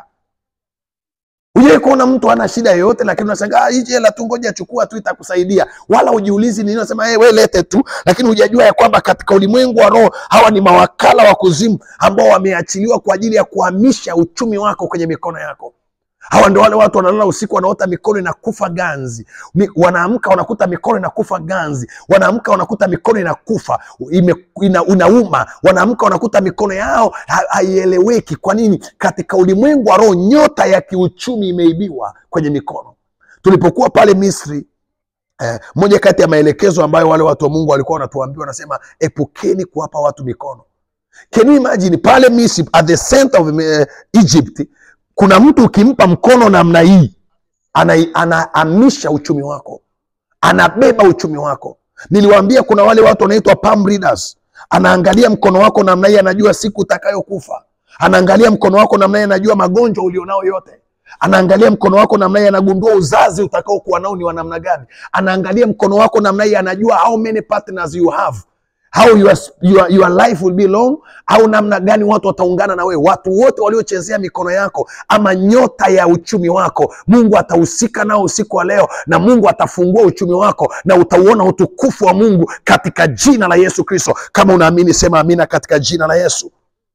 Uje kuona mtu ana shida yoyote, lakini unashangaa ah, hii hela tu ngoja chukua tu itakusaidia. Wala ujiulizi nini, unasema hey, wewe lete tu, lakini hujajua ya kwamba katika ulimwengu wa roho hawa ni mawakala wa kuzimu ambao wameachiliwa kwa ajili ya kuhamisha uchumi wako kwenye mikono yako. Hawa ndio wale watu wanalala usiku wanaota mikono inakufa ganzi. Wanaamka wanakuta mikono inakufa ganzi. Wanaamka wanakuta mikono inakufa, ime, ina, unauma. Wanaamka wanakuta mikono yao haieleweki. Kwa nini? Katika ulimwengu wa roho nyota ya kiuchumi imeibiwa kwenye mikono. Tulipokuwa pale Misri, eh, moja kati ya maelekezo ambayo wale watu wa Mungu walikuwa wanatuambia, wanasema epukeni kuwapa watu mikono. Can you imagine pale Misri at the center of uh, Egypt, kuna mtu ukimpa mkono namna hii anahamisha uchumi wako, anabeba uchumi wako. Niliwaambia kuna wale watu wanaitwa palm readers. Anaangalia mkono wako namna hii, anajua siku utakayokufa. Anaangalia mkono wako namna hii, anajua magonjwa ulionao yote. Anaangalia mkono wako namna hii, anagundua uzazi utakao kuwa nao ni wa namna gani. Anaangalia mkono wako namna hii, anajua how many partners you have, how your, your, your life will be long, au namna gani watu wataungana na wewe. Watu wote waliochezea mikono yako ama nyota ya uchumi wako, Mungu atahusika nao usiku wa leo, na Mungu atafungua uchumi wako na utauona utukufu wa Mungu katika jina la Yesu Kristo. Kama unaamini sema amina katika jina la Yesu.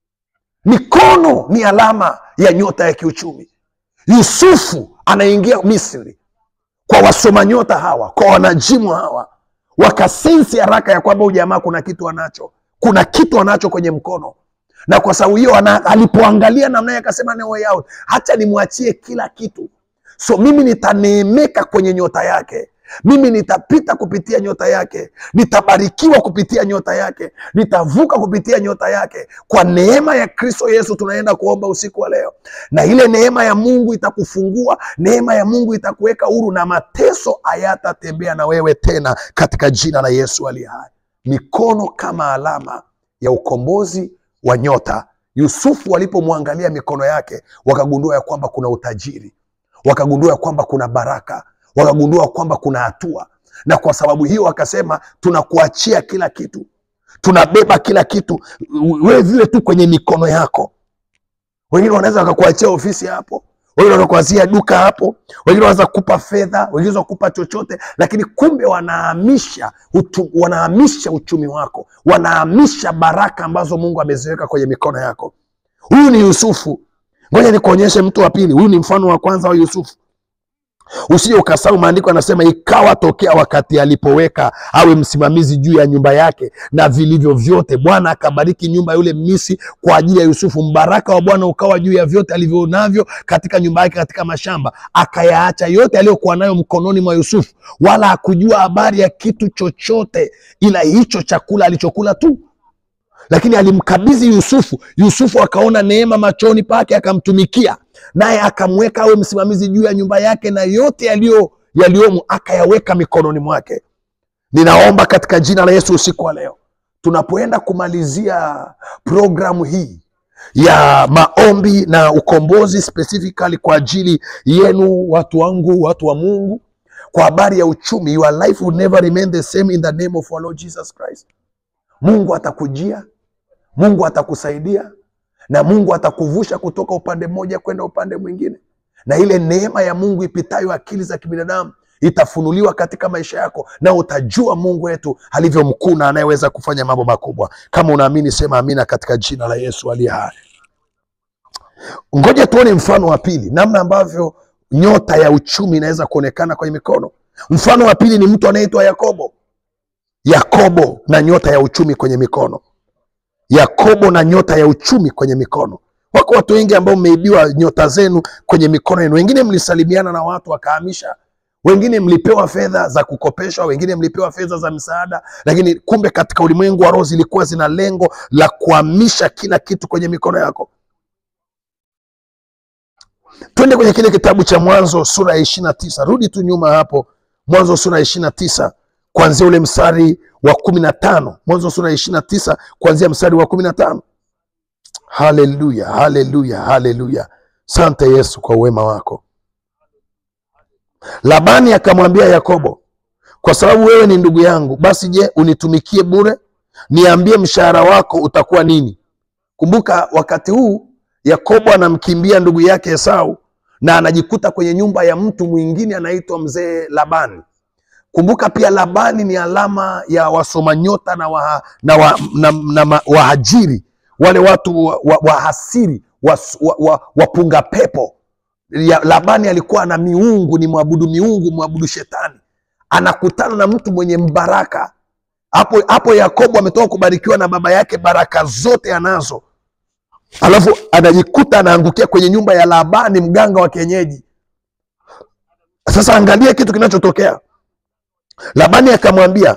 Mikono ni alama ya nyota ya kiuchumi. Yusufu anaingia Misri, kwa wasoma nyota hawa, kwa wanajimu hawa, wakasensi haraka ya kwamba ujamaa kuna kitu anacho, kuna kitu anacho kwenye mkono. Na kwa sababu hiyo alipoangalia namna yake akasema no way out, hata nimwachie kila kitu. So mimi nitaneemeka kwenye nyota yake, mimi nitapita kupitia nyota yake, nitabarikiwa kupitia nyota yake, nitavuka kupitia nyota yake. Kwa neema ya Kristo Yesu tunaenda kuomba usiku wa leo, na ile neema ya Mungu itakufungua, neema ya Mungu itakuweka huru, na mateso hayatatembea na wewe tena katika jina la Yesu aliye hai. Mikono kama alama ya ukombozi wa nyota. Yusufu walipomwangalia mikono yake, wakagundua ya kwamba kuna utajiri, wakagundua ya kwamba kuna baraka, wakagundua kwamba kuna hatua. Na kwa sababu hiyo wakasema tunakuachia kila kitu, tunabeba kila kitu, wewe vile tu kwenye mikono yako. Wengine wanaweza wakakuachia ofisi hapo, wengine wanakuachia duka hapo, wengine wanaweza kukupa fedha, wengine wanaweza kukupa chochote, lakini kumbe wanahamisha utu, wanahamisha uchumi wako, wanahamisha baraka ambazo Mungu ameziweka kwenye mikono yako. Huyu ni Yusufu. Ngoja nikuonyeshe mtu wa pili. Huyu ni mfano wa kwanza wa Yusufu. Usije ukasahau maandiko yanasema ikawa tokea wakati alipoweka awe msimamizi juu ya nyumba yake na vilivyo vyote, Bwana akabariki nyumba yule Misri kwa ajili ya Yusufu. Mbaraka wa Bwana ukawa juu ya vyote alivyonavyo katika nyumba yake, katika mashamba. Akayaacha yote aliyokuwa nayo mkononi mwa Yusufu, wala hakujua habari ya kitu chochote ila hicho chakula alichokula tu. Lakini alimkabidhi Yusufu. Yusufu akaona neema machoni pake, akamtumikia, naye akamweka awe msimamizi juu ya nyumba yake, na yote yaliyo yaliyomo akayaweka mikononi mwake. Ninaomba katika jina la Yesu usiku wa leo, tunapoenda kumalizia programu hii ya maombi na ukombozi specifically kwa ajili yenu watu wangu, watu wa Mungu, kwa habari ya uchumi, your life will never remain the same in the name of our Lord Jesus Christ. Mungu atakujia, Mungu atakusaidia, na Mungu atakuvusha kutoka upande mmoja kwenda upande mwingine. Na ile neema ya Mungu ipitayo akili za kibinadamu itafunuliwa katika maisha yako, na utajua Mungu wetu alivyo mkuu na anayeweza kufanya mambo makubwa. Kama unaamini sema amina katika jina la Yesu aliye hai. Ngoja tuone mfano wa pili, namna ambavyo nyota ya uchumi inaweza kuonekana kwenye mikono. Mfano wa pili ni mtu anaitwa Yakobo. Yakobo na nyota ya uchumi kwenye mikono. Yakobo na nyota ya uchumi kwenye mikono. Wako watu wengi ambao mmeibiwa nyota zenu kwenye mikono yenu. Wengine mlisalimiana na watu wakahamisha, wengine mlipewa fedha za kukopeshwa, wengine mlipewa fedha za msaada, lakini kumbe katika ulimwengu wa roho zilikuwa zina lengo la kuhamisha kila kitu kwenye mikono yako. Twende kwenye kile kitabu cha Mwanzo sura ya ishirini na tisa. Rudi tu nyuma hapo, Mwanzo sura ya ishirini na tisa. kuanzia ule mstari wa kumi na tano. Mwanzo sura ya ishirini na tisa kuanzia mstari wa kumi na tano. Haleluya, haleluya, haleluya. Sante Yesu kwa wema wako. Labani akamwambia Yakobo, kwa sababu wewe ni ndugu yangu, basi je, unitumikie bure? Niambie mshahara wako utakuwa nini? Kumbuka wakati huu Yakobo anamkimbia ndugu yake Esau na anajikuta kwenye nyumba ya mtu mwingine anaitwa mzee Labani. Kumbuka pia Labani ni alama ya wasoma nyota na, wa, na, wa, na, na, na wahajiri, wale watu wahasiri wa, wa, wa, wa, wapunga pepo. Ya, Labani alikuwa na miungu, ni mwabudu miungu, mwabudu shetani. Anakutana na mtu mwenye mbaraka. Hapo hapo Yakobo ametoka kubarikiwa na baba yake, baraka zote anazo. Alafu anajikuta anaangukia kwenye nyumba ya Labani, mganga wa kienyeji. Sasa angalia kitu kinachotokea. Labani akamwambia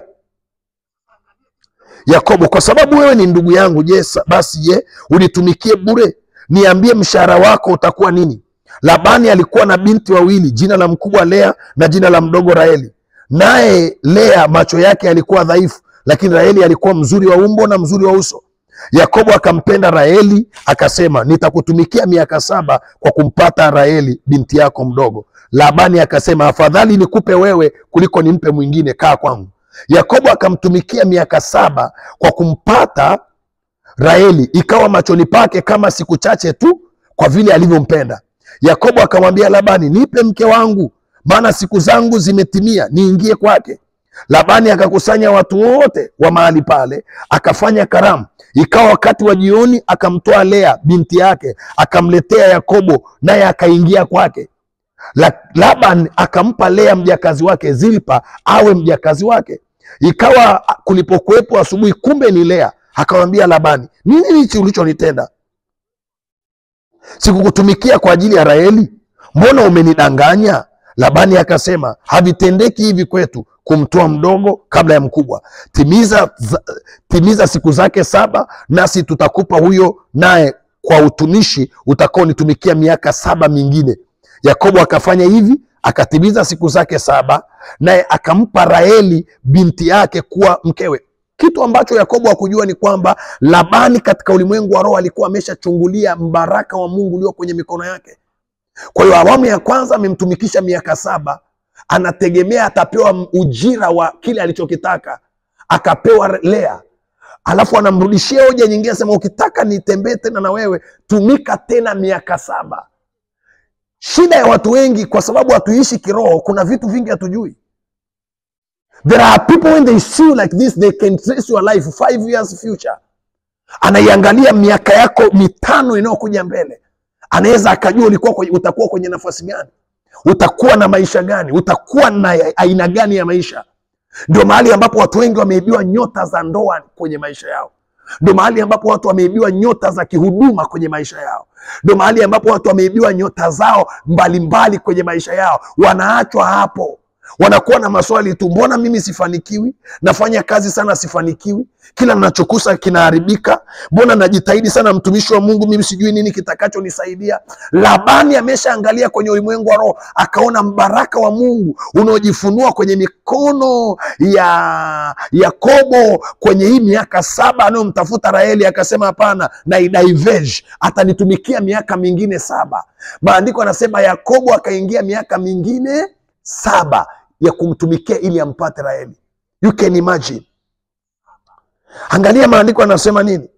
Yakobo, kwa sababu wewe ni ndugu yangu, je, basi je, unitumikie bure? Niambie mshahara wako utakuwa nini? Labani alikuwa na binti wawili, jina la mkubwa Lea na jina la mdogo Raheli. Naye Lea macho yake alikuwa dhaifu, lakini Raheli alikuwa mzuri wa umbo na mzuri wa uso. Yakobo akampenda Raheli, akasema, nitakutumikia miaka saba kwa kumpata Raheli binti yako mdogo. Labani akasema, afadhali nikupe wewe kuliko nimpe mwingine, kaa kwangu. Yakobo akamtumikia miaka saba kwa kumpata Raheli, ikawa machoni pake kama siku chache tu, kwa vile alivyompenda. Yakobo akamwambia Labani, nipe mke wangu, maana siku zangu zimetimia, niingie kwake. Labani akakusanya watu wote wa mahali pale, akafanya karamu. Ikawa wakati wa jioni, akamtoa Lea binti yake, akamletea Yakobo, naye akaingia kwake. Laban akampa Lea mjakazi wake Zilpa awe mjakazi wake. Ikawa kulipokuwepo asubuhi, kumbe ni Lea. Akamwambia Labani, nini hichi ulichonitenda? Sikukutumikia kwa ajili ya Raheli? Mbona umenidanganya? Labani akasema, havitendeki hivi kwetu kumtoa mdogo kabla ya mkubwa. Timiza, timiza siku zake saba, nasi tutakupa huyo, naye kwa utumishi utakaonitumikia miaka saba mingine. Yakobo akafanya hivi, akatimiza siku zake saba, naye akampa Raheli binti yake kuwa mkewe. Kitu ambacho Yakobo hakujua ni kwamba Labani katika ulimwengu wa roho alikuwa ameshachungulia mbaraka wa Mungu ulio kwenye mikono yake. Kwa hiyo awamu ya kwanza amemtumikisha miaka saba, anategemea atapewa ujira wa kile alichokitaka, akapewa Lea. Alafu anamrudishia hoja nyingine, sema ukitaka nitembee tena na wewe, tumika tena miaka saba. Shida ya watu wengi, kwa sababu hatuishi kiroho, kuna vitu vingi hatujui. There are people when they see you like this, they can trace your life five years future. Anaiangalia miaka yako mitano inayokuja mbele. Anaweza akajua ulikuwa kwenye, utakuwa kwenye nafasi gani, utakuwa na maisha gani, utakuwa na aina gani ya maisha. Ndio mahali ambapo watu wengi wameibiwa nyota za ndoa kwenye maisha yao. Ndio mahali ambapo watu wameibiwa nyota za kihuduma kwenye maisha yao. Ndio mahali ambapo watu wameibiwa nyota zao mbalimbali mbali kwenye maisha yao. Wanaachwa hapo. Wanakuwa na maswali tu, mbona mimi sifanikiwi? Nafanya kazi sana sifanikiwi. Kila ninachokusa kinaharibika. Mbona najitahidi sana mtumishi wa Mungu, mimi sijui nini kitakacho nisaidia. Labani ameshaangalia kwenye ulimwengu wa roho, akaona mbaraka wa Mungu unaojifunua kwenye mikono ya Yakobo kwenye hii miaka saba anayomtafuta Raheli. Akasema hapana, na idaiveje, atanitumikia miaka mingine saba. Maandiko anasema Yakobo akaingia miaka mingine saba ya kumtumikia ili ampate Raheli. You can imagine. Angalia maandiko anasema nini.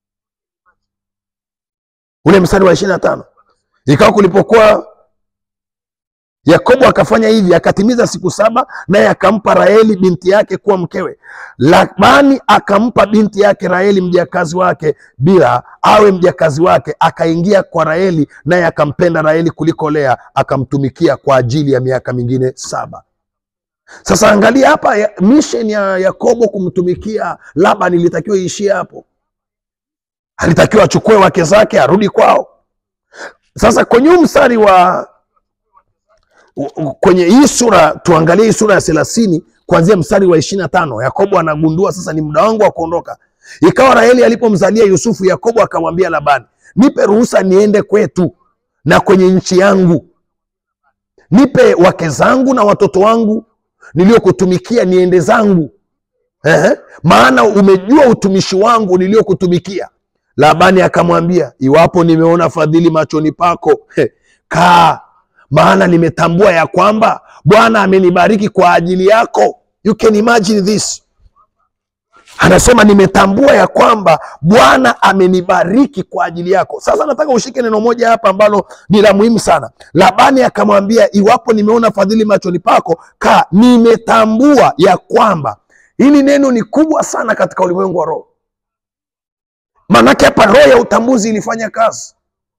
Ule mstari wa ishirini na tano. Ikawa kulipokuwa, Yakobo akafanya hivi, akatimiza siku saba, naye akampa Raheli binti yake kuwa mkewe. Labani akampa binti yake Raheli mjakazi wake Bila awe mjakazi wake, akaingia kwa Raheli, naye akampenda Raheli kuliko Lea, akamtumikia kwa ajili ya miaka mingine saba. Sasa angalia hapa ya, mission ya Yakobo kumtumikia Labani ilitakiwa iishie hapo. Alitakiwa achukue wake zake arudi kwao. Sasa kwenye mstari wa kwenye hii sura, tuangalie hii sura ya thelathini kuanzia mstari wa ishirini na tano. Yakobo anagundua sasa ni muda wangu wa kuondoka. Ikawa Raheli alipomzalia Yusufu, Yakobo akamwambia Labani, nipe ruhusa niende kwetu na kwenye nchi yangu. Nipe wake zangu na watoto wangu niliyokutumikia niende zangu. Ehe, maana umejua utumishi wangu niliyokutumikia. Labani akamwambia, iwapo nimeona fadhili machoni pako, he, kaa, maana nimetambua ya kwamba Bwana amenibariki kwa ajili yako. You can imagine this. Anasema nimetambua ya kwamba Bwana amenibariki kwa ajili yako. Sasa nataka ushike neno moja hapa ambalo ni la muhimu sana. Labani akamwambia, iwapo nimeona fadhili machoni pako, kaa, nimetambua ya kwamba. Hili neno ni kubwa sana katika ulimwengu wa roho. Manake hapa roho ya utambuzi ilifanya kazi.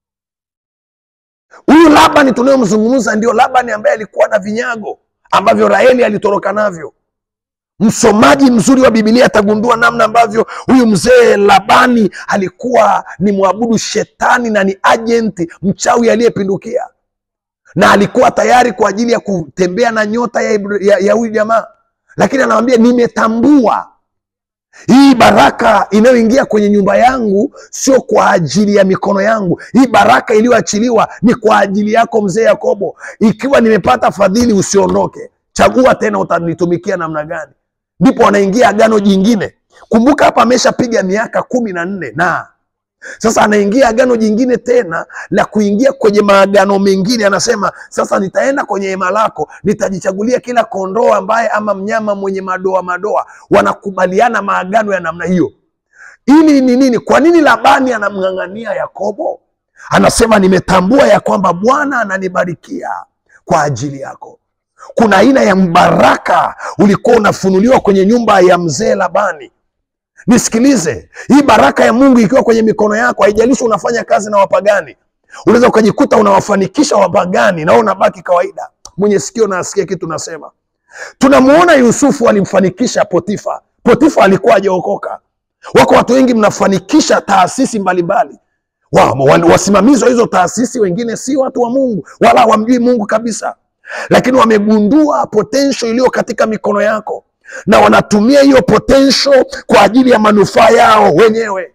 Huyu Labani tunayomzungumza ndio Labani ambaye alikuwa na vinyago ambavyo Raheli alitoroka navyo. Msomaji mzuri wa Biblia atagundua namna ambavyo huyu mzee Labani alikuwa ni mwabudu shetani na ni agenti mchawi aliyepindukia, na alikuwa tayari kwa ajili ya kutembea na nyota ya, ya, ya huyu jamaa. Lakini anamwambia, nimetambua hii baraka inayoingia kwenye nyumba yangu sio kwa ajili ya mikono yangu. Hii baraka iliyoachiliwa ni kwa ajili yako mzee Yakobo. Ikiwa nimepata fadhili, usiondoke. Chagua tena utanitumikia namna gani. Ndipo anaingia agano jingine. Kumbuka hapa ameshapiga miaka kumi na nne na sasa anaingia agano jingine tena la kuingia kwenye maagano mengine. Anasema sasa nitaenda kwenye hema lako, nitajichagulia kila kondoo ambaye ama mnyama mwenye madoa madoa. Wanakubaliana maagano ya namna hiyo. Ili ni nini? Kwa nini Labani anamng'ang'ania Yakobo? Anasema nimetambua ya kwamba Bwana ananibarikia kwa ajili yako. Kuna aina ya mbaraka ulikuwa unafunuliwa kwenye nyumba ya mzee Labani. Nisikilize, hii baraka ya Mungu ikiwa kwenye mikono yako, haijalishi unafanya kazi na wapagani. Unaweza ukajikuta unawafanikisha wapagani na unabaki kawaida. Mwenye sikio na asikie kitu nasema. Tunamuona Yusufu alimfanikisha Potifa. Potifa alikuwa hajaokoka. Wako watu wengi mnafanikisha taasisi mbalimbali. Wa, wasimamizi wa hizo taasisi wengine si watu wa Mungu, wala hawamjui Mungu kabisa. Lakini wamegundua potential iliyo katika mikono yako, na wanatumia hiyo potential kwa ajili ya manufaa yao wenyewe.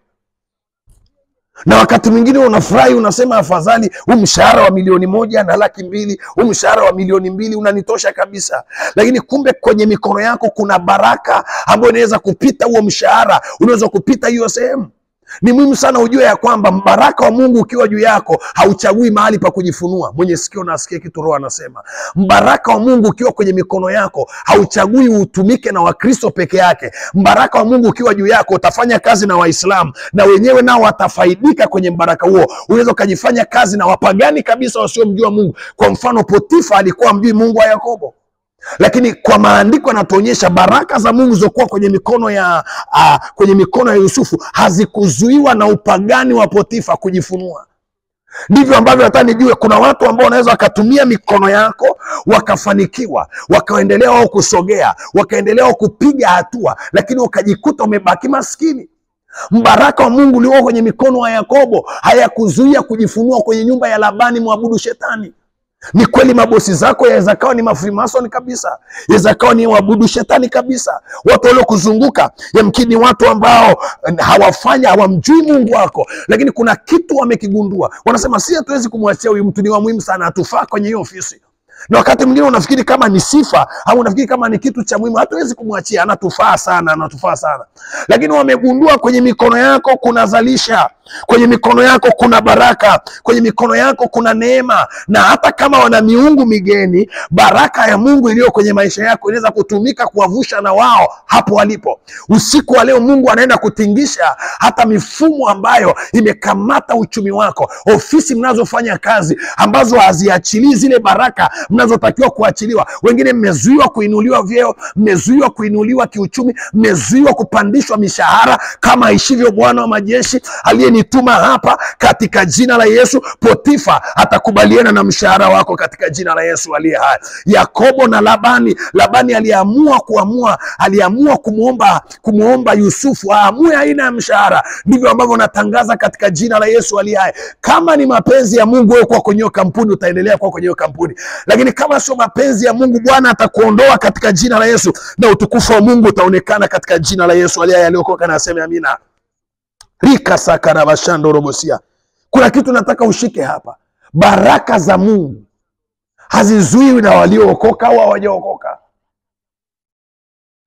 Na wakati mwingine unafurahi, unasema afadhali huu mshahara wa milioni moja na laki mbili, huu mshahara wa milioni mbili unanitosha kabisa. Lakini kumbe kwenye mikono yako kuna baraka ambayo inaweza kupita huo mshahara, unaweza kupita hiyo sehemu. Ni muhimu sana ujue ya kwamba mbaraka wa Mungu ukiwa juu yako hauchagui mahali pa kujifunua. Mwenye sikio na asikie kitu Roho anasema. Mbaraka wa Mungu ukiwa kwenye mikono yako hauchagui utumike na Wakristo peke yake. Mbaraka wa Mungu ukiwa juu yako utafanya kazi na Waislamu, na wenyewe nao watafaidika kwenye mbaraka huo. Unaweza ukajifanya kazi na wapagani kabisa wasiomjua Mungu. Kwa mfano, Potifa alikuwa mjui Mungu wa Yakobo. Lakini kwa maandiko yanatuonyesha baraka za Mungu zokuwa kwenye mikono ya uh, kwenye mikono ya Yusufu hazikuzuiwa na upagani wa Potifa kujifunua. Ndivyo ambavyo hata nijue kuna watu ambao wanaweza wakatumia mikono yako wakafanikiwa, wakaendelea wao kusogea, wakaendelea wao kupiga hatua, lakini ukajikuta umebaki maskini. Mbaraka wa Mungu ulio kwenye mikono ya Yakobo hayakuzuia kujifunua kwenye nyumba ya Labani mwabudu shetani. Ni kweli mabosi zako yaweza kawa ni mafrimason kabisa, yaweza kawa ni waabudu shetani kabisa. Watu walio kuzunguka yamkini watu ambao hawafanya, hawamjui Mungu wako, lakini kuna kitu wamekigundua. Wanasema si hatuwezi kumwachia huyu mtu, ni wa muhimu sana, atufaa kwenye hiyo ofisi. Na wakati mwingine unafikiri kama ni sifa au unafikiri kama ni kitu cha muhimu, hatuwezi kumwachia, anatufaa sana, anatufaa sana. Lakini wamegundua kwenye mikono yako kunazalisha, kwenye mikono yako kuna baraka, kwenye mikono yako kuna neema. Na hata kama wana miungu migeni, baraka ya Mungu iliyo kwenye maisha yako inaweza kutumika kuwavusha na wao hapo walipo. Usiku wa leo Mungu anaenda kutingisha hata mifumo ambayo imekamata uchumi wako, ofisi mnazofanya kazi ambazo haziachilii zile baraka mnazotakiwa kuachiliwa. Wengine mmezuiwa kuinuliwa vyeo, mmezuiwa kuinuliwa kiuchumi, mmezuiwa kupandishwa mishahara kama aishivyo Bwana wa majeshi aliyenituma hapa katika jina la Yesu. Potifa atakubaliana na mshahara wako katika jina la Yesu aliye hai. Yakobo na Labani, Labani aliamua kuamua, aliamua kumuomba kumuomba Yusufu aamue aina ya mshahara. Ndivyo ambavyo natangaza katika jina la Yesu aliye hai. Kama ni mapenzi ya Mungu wewe kwa kwenye kampuni, utaendelea kwa kwenye kampuni. Lakini kama sio mapenzi ya Mungu, Bwana atakuondoa katika jina la Yesu, na utukufu wa Mungu utaonekana katika jina la Yesu aliye hai. Aliyokoka na aseme amina. Rika sakara bashando robosia. Kuna kitu nataka ushike hapa. Baraka za Mungu hazizuiwi na waliookoka au hawajaokoka.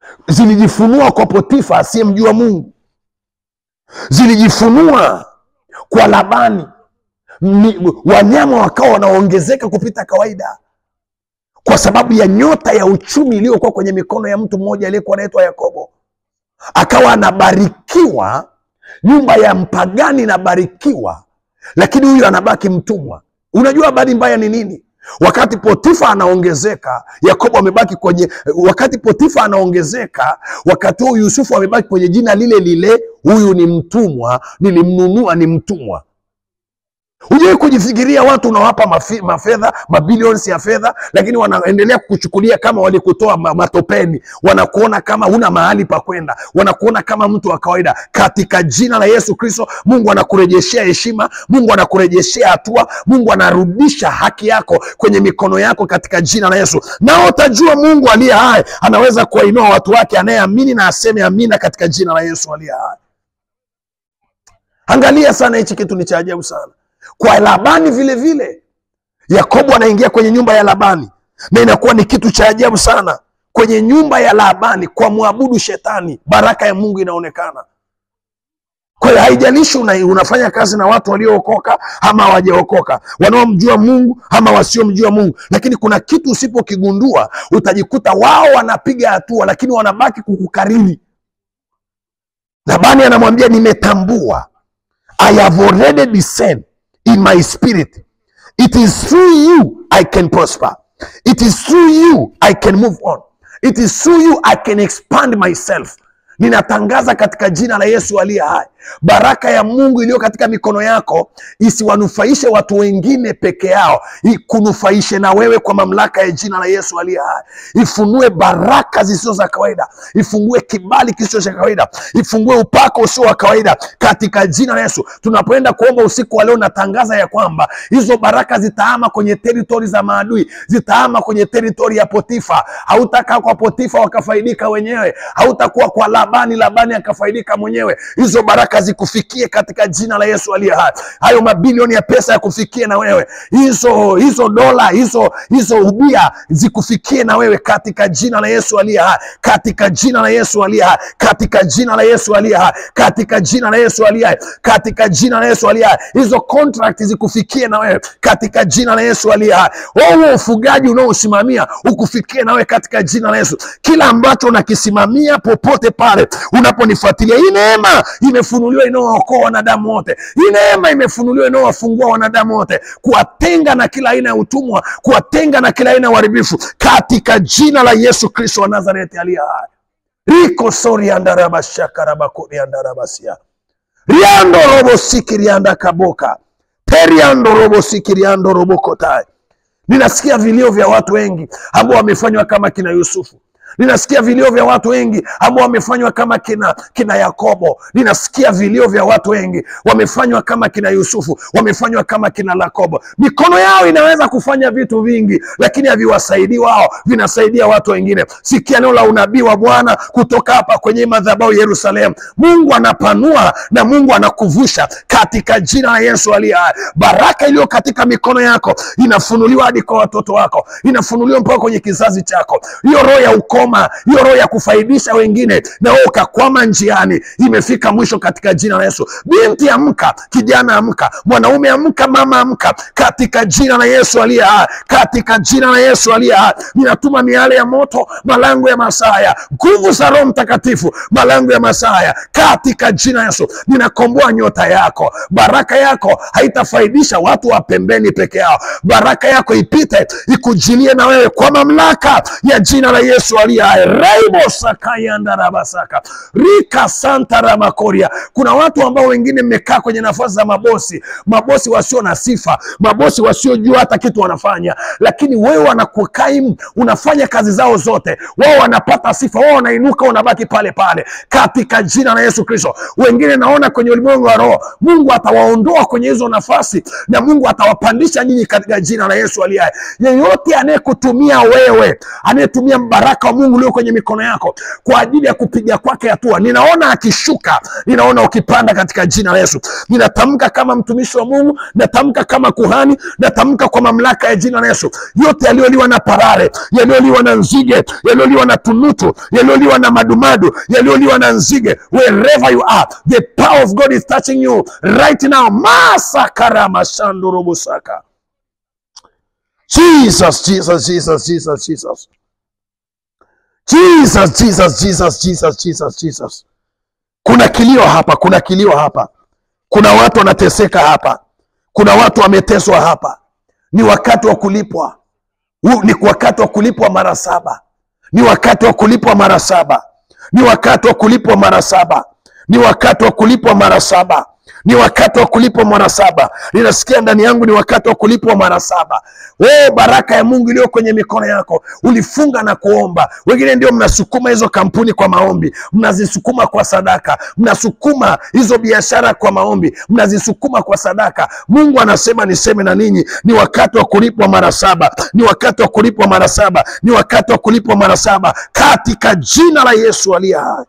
zilijifunua kwa Potifa asiyemjua Mungu, zilijifunua kwa Labani. Wanyama wakawa wanaongezeka kupita kawaida kwa sababu ya nyota ya uchumi iliyokuwa kwenye mikono ya mtu mmoja aliyekuwa anaitwa Yakobo. Akawa anabarikiwa, nyumba ya mpagani inabarikiwa, lakini huyu anabaki mtumwa. Unajua habari mbaya ni nini? Wakati Potifa anaongezeka, Yakobo amebaki kwenye, wakati Potifa anaongezeka, wakati huo Yusufu amebaki kwenye jina lile lile, huyu ni mtumwa, nilimnunua ni mtumwa. Uje kujifikiria watu unawapa mafedha, mabilions ya fedha, lakini wanaendelea kukuchukulia kama walikutoa matopeni, wanakuona kama huna mahali pa kwenda, wanakuona kama mtu wa kawaida. Katika jina la Yesu Kristo, Mungu anakurejeshea heshima, Mungu anakurejeshea hatua, Mungu anarudisha haki yako kwenye mikono yako katika jina la Yesu. Na utajua Mungu aliye hai anaweza kuwainua watu wake, anayeamini na aseme amina katika jina la Yesu aliye hai. Angalia sana, hichi kitu ni cha ajabu sana. Kwa Labani vile vile, Yakobo anaingia kwenye nyumba ya Labani, na inakuwa ni kitu cha ajabu sana. Kwenye nyumba ya Labani, kwa muabudu shetani, baraka ya Mungu inaonekana. Kwa hiyo haijalishi una, unafanya kazi na watu waliookoka ama hawajaokoka, wanaomjua Mungu ama wasiomjua Mungu, lakini kuna kitu usipokigundua utajikuta wao wanapiga hatua, lakini wanabaki kukukariri. Labani anamwambia, nimetambua, I have already discerned in my spirit, it is through you I can prosper, it is through you I can move on, it is through you I can expand myself. Ninatangaza katika jina la Yesu aliye hai, baraka ya Mungu iliyo katika mikono yako isiwanufaishe watu wengine peke yao, ikunufaishe na wewe kwa mamlaka ya jina la Yesu aliye hai. Ifunue baraka zisizo za kawaida, ifungue kibali kisicho cha kawaida, ifungue upako usio wa kawaida katika jina la Yesu. Tunapoenda kuomba usiku wa leo, natangaza ya kwamba hizo baraka zitaama kwenye territory za maadui, zitaama kwenye territory ya Potifa. Hautakaa kwa Potifa wakafaidika wenyewe, hautakuwa kwa Labani, Labani akafaidika mwenyewe. Hizo baraka zikufikie katika jina la Yesu aliye hai. Hayo mabilioni ya pesa yakufikie na wewe. Hizo hizo dola, hizo hizo ubia zikufikie na wewe katika jina la Yesu aliye hai. Katika jina la Yesu aliye hai. Katika jina la Yesu aliye hai. Katika jina la Yesu aliye hai. Katika jina la Yesu aliye hai. Hizo contract zikufikie na wewe katika jina la Yesu aliye hai. Wewe ufugaji unaosimamia ukufikie na wewe katika jina la Yesu. Kila ambacho unakisimamia popote pale unaponifuatilia, hii neema imefunuliwa inaookoa wanadamu wote. Hii neema imefunuliwa inaowafungua wanadamu wote, kuwatenga na kila aina ya utumwa, kuwatenga na kila aina ya uharibifu katika jina la Yesu Kristo wa Nazareti aliye hai. Riko sori andaraba shakaraba kodi andarabasia. Riando robo sikirianda kaboka. Periando robo sikiriando robo kotai. Ninasikia vilio vya watu wengi ambao wamefanywa kama kina Yusufu. Ninasikia vilio vya watu wengi ambao wamefanywa kama kina kina Yakobo. Ninasikia vilio vya watu wengi wamefanywa kama kina Yusufu, wamefanywa kama kina Yakobo. Mikono yao inaweza kufanya vitu vingi, lakini haviwasaidii wao, vinasaidia watu wengine. Sikia neno la unabii wa Bwana kutoka hapa kwenye madhabahu Yerusalemu. Mungu anapanua na Mungu anakuvusha katika jina la Yesu aliye hai. Baraka iliyo katika mikono yako inafunuliwa hadi kwa watoto wako, inafunuliwa mpaka kwenye kizazi chako. Hiyo roho ya uko hiyo roho ya kufaidisha wengine na wewe ukakwama njiani imefika mwisho katika jina la Yesu. Binti amka, kijana amka, mwanaume amka, mama amka katika jina la Yesu aliye hai. Katika jina la Yesu aliye hai, ninatuma miale ya moto, malango ya Masaya, nguvu za Roho Mtakatifu, malango ya Masaya katika jina la Yesu. Ninakomboa nyota yako. Baraka yako haitafaidisha watu wa pembeni peke yao. Baraka yako ipite ikujilie na wewe kwa mamlaka ya jina la Yesu aliye hai. Raibo sakayanda rabasaka. Rika santa ramakoria. Kuna watu ambao wengine mmekaa kwenye nafasi za mabosi, mabosi wasio na sifa, mabosi wasiojua hata kitu wanafanya, lakini wewe wanakukaimu, unafanya kazi zao zote, wao wanapata sifa, wao wanainuka, unabaki pale pale katika jina la Yesu Kristo. Wengine naona kwenye ulimwengu wa roho, Mungu atawaondoa kwenye hizo nafasi na Mungu atawapandisha nyinyi katika jina la Yesu aliye hai. Yeyote anayekutumia wewe, anayetumia baraka wa Mungu ulio kwenye mikono yako kwa ajili ya kupiga kwake hatua. Ninaona akishuka, ninaona ukipanda katika jina la Yesu. Ninatamka kama mtumishi wa Mungu, natamka kama kuhani, natamka kwa mamlaka ya jina la Yesu. Yote yaliyoliwa na parare, yaliyoliwa na nzige, yaliyoliwa na tunutu, yaliyoliwa na madumadu, yaliyoliwa na nzige, wherever you are, the power of God is touching you right now. Masakara mashando robosaka. Jesus, Jesus, Jesus, Jesus, Jesus. Jesus, Jesus, Jesus, Jesus, Jesus, Jesus. Kuna kilio hapa, kuna kilio hapa. Kuna watu wanateseka hapa. Kuna watu wameteswa hapa. Ni wakati wa kulipwa. Ni wakati wa kulipwa mara saba. Ni wakati wa kulipwa mara saba. Ni wakati wa kulipwa mara saba. Ni wakati wa kulipwa mara saba. Ni wakati wa kulipwa mara saba. Ninasikia ndani yangu ni wakati wa kulipwa mara saba. Oh, baraka ya Mungu iliyo kwenye mikono yako. Ulifunga na kuomba. Wengine ndio mnasukuma hizo kampuni kwa maombi, mnazisukuma kwa sadaka, mnasukuma hizo biashara kwa maombi, mnazisukuma kwa sadaka. Mungu anasema niseme na ninyi, ni wakati wa kulipwa mara saba. Ni wakati wa kulipwa mara saba. Ni wakati wa kulipwa mara saba katika jina la Yesu aliye hai.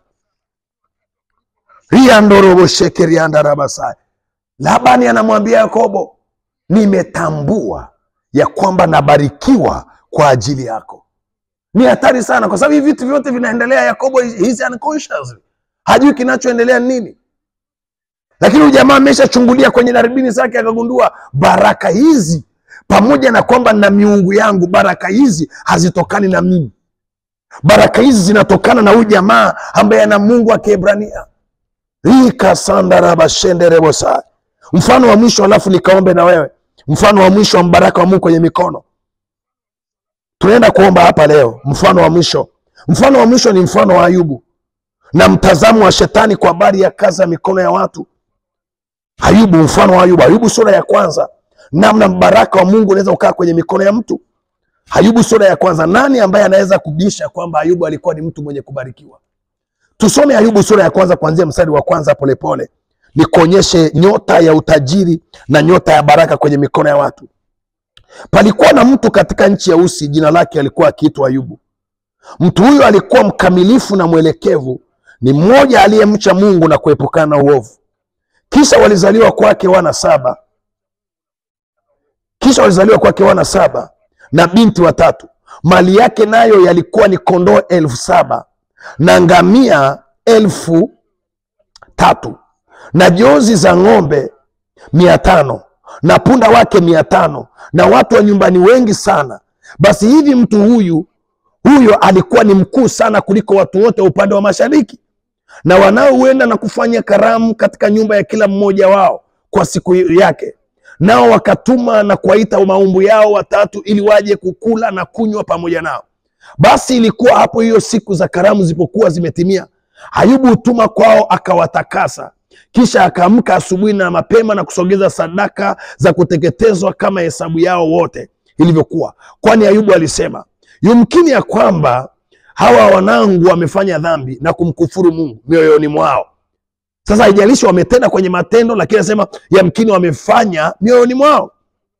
Labani anamwambia Yakobo, nimetambua ya kwamba nabarikiwa kwa ajili yako. Ni hatari sana kwa sababu hivi vitu vyote vinaendelea. Yakobo is unconscious, hajui kinachoendelea nini. Lakini ujamaa ameshachungulia kwenye darubini zake, akagundua baraka hizi, pamoja na kwamba na miungu yangu, baraka hizi hazitokani na mimi. Baraka hizi zinatokana na huyu jamaa ambaye ana Mungu wa Kiebrania. Mfano wa mwisho, alafu nikaombe na wewe. Mfano wa mwisho wa mbaraka wa Mungu kwenye mikono. Tunaenda kuomba hapa leo. Mfano wa mwisho. Mfano wa mwisho ni mfano wa Ayubu na mtazamo wa shetani kwa habari ya kazi ya mikono ya watu. Ayubu, mfano wa Ayubu. Ayubu sura ya kwanza, namna mbaraka wa Mungu unaweza ukaa kwenye mikono ya mtu. Ayubu sura ya kwanza. Nani ambaye anaweza kubisha kwamba Ayubu alikuwa ni mtu mwenye kubarikiwa? Tusome Ayubu sura ya kwanza kuanzia mstari wa kwanza polepole. Nikuonyeshe nyota ya utajiri na nyota ya baraka kwenye mikono ya watu. Palikuwa na mtu katika nchi ya Usi, jina lake alikuwa akiitwa Ayubu. Mtu huyo alikuwa mkamilifu na mwelekevu, ni mmoja aliyemcha Mungu na kuepukana na uovu. Kisha walizaliwa kwake wana saba. Kisha walizaliwa kwake wana saba na binti watatu. Mali yake nayo yalikuwa ni kondoo elfu saba na ngamia elfu tatu na jozi za ng'ombe mia tano na punda wake mia tano na watu wa nyumbani wengi sana. Basi hivi mtu huyu huyo alikuwa ni mkuu sana kuliko watu wote upande wa mashariki, na wanaoenda na kufanya karamu katika nyumba ya kila mmoja wao kwa siku yake. Nao wakatuma na kuwaita maumbu yao watatu ili waje kukula na kunywa pamoja nao. Basi ilikuwa hapo hiyo siku za karamu zipokuwa zimetimia, Ayubu hutuma kwao akawatakasa. Kisha akaamka asubuhi na mapema na kusogeza sadaka za kuteketezwa kama hesabu yao wote ilivyokuwa. Kwani Ayubu alisema, yumkini ya kwamba hawa wanangu wamefanya dhambi na kumkufuru Mungu mioyoni mwao. Sasa haijalishi wametenda kwenye matendo, lakini anasema yamkini wamefanya mioyoni mwao.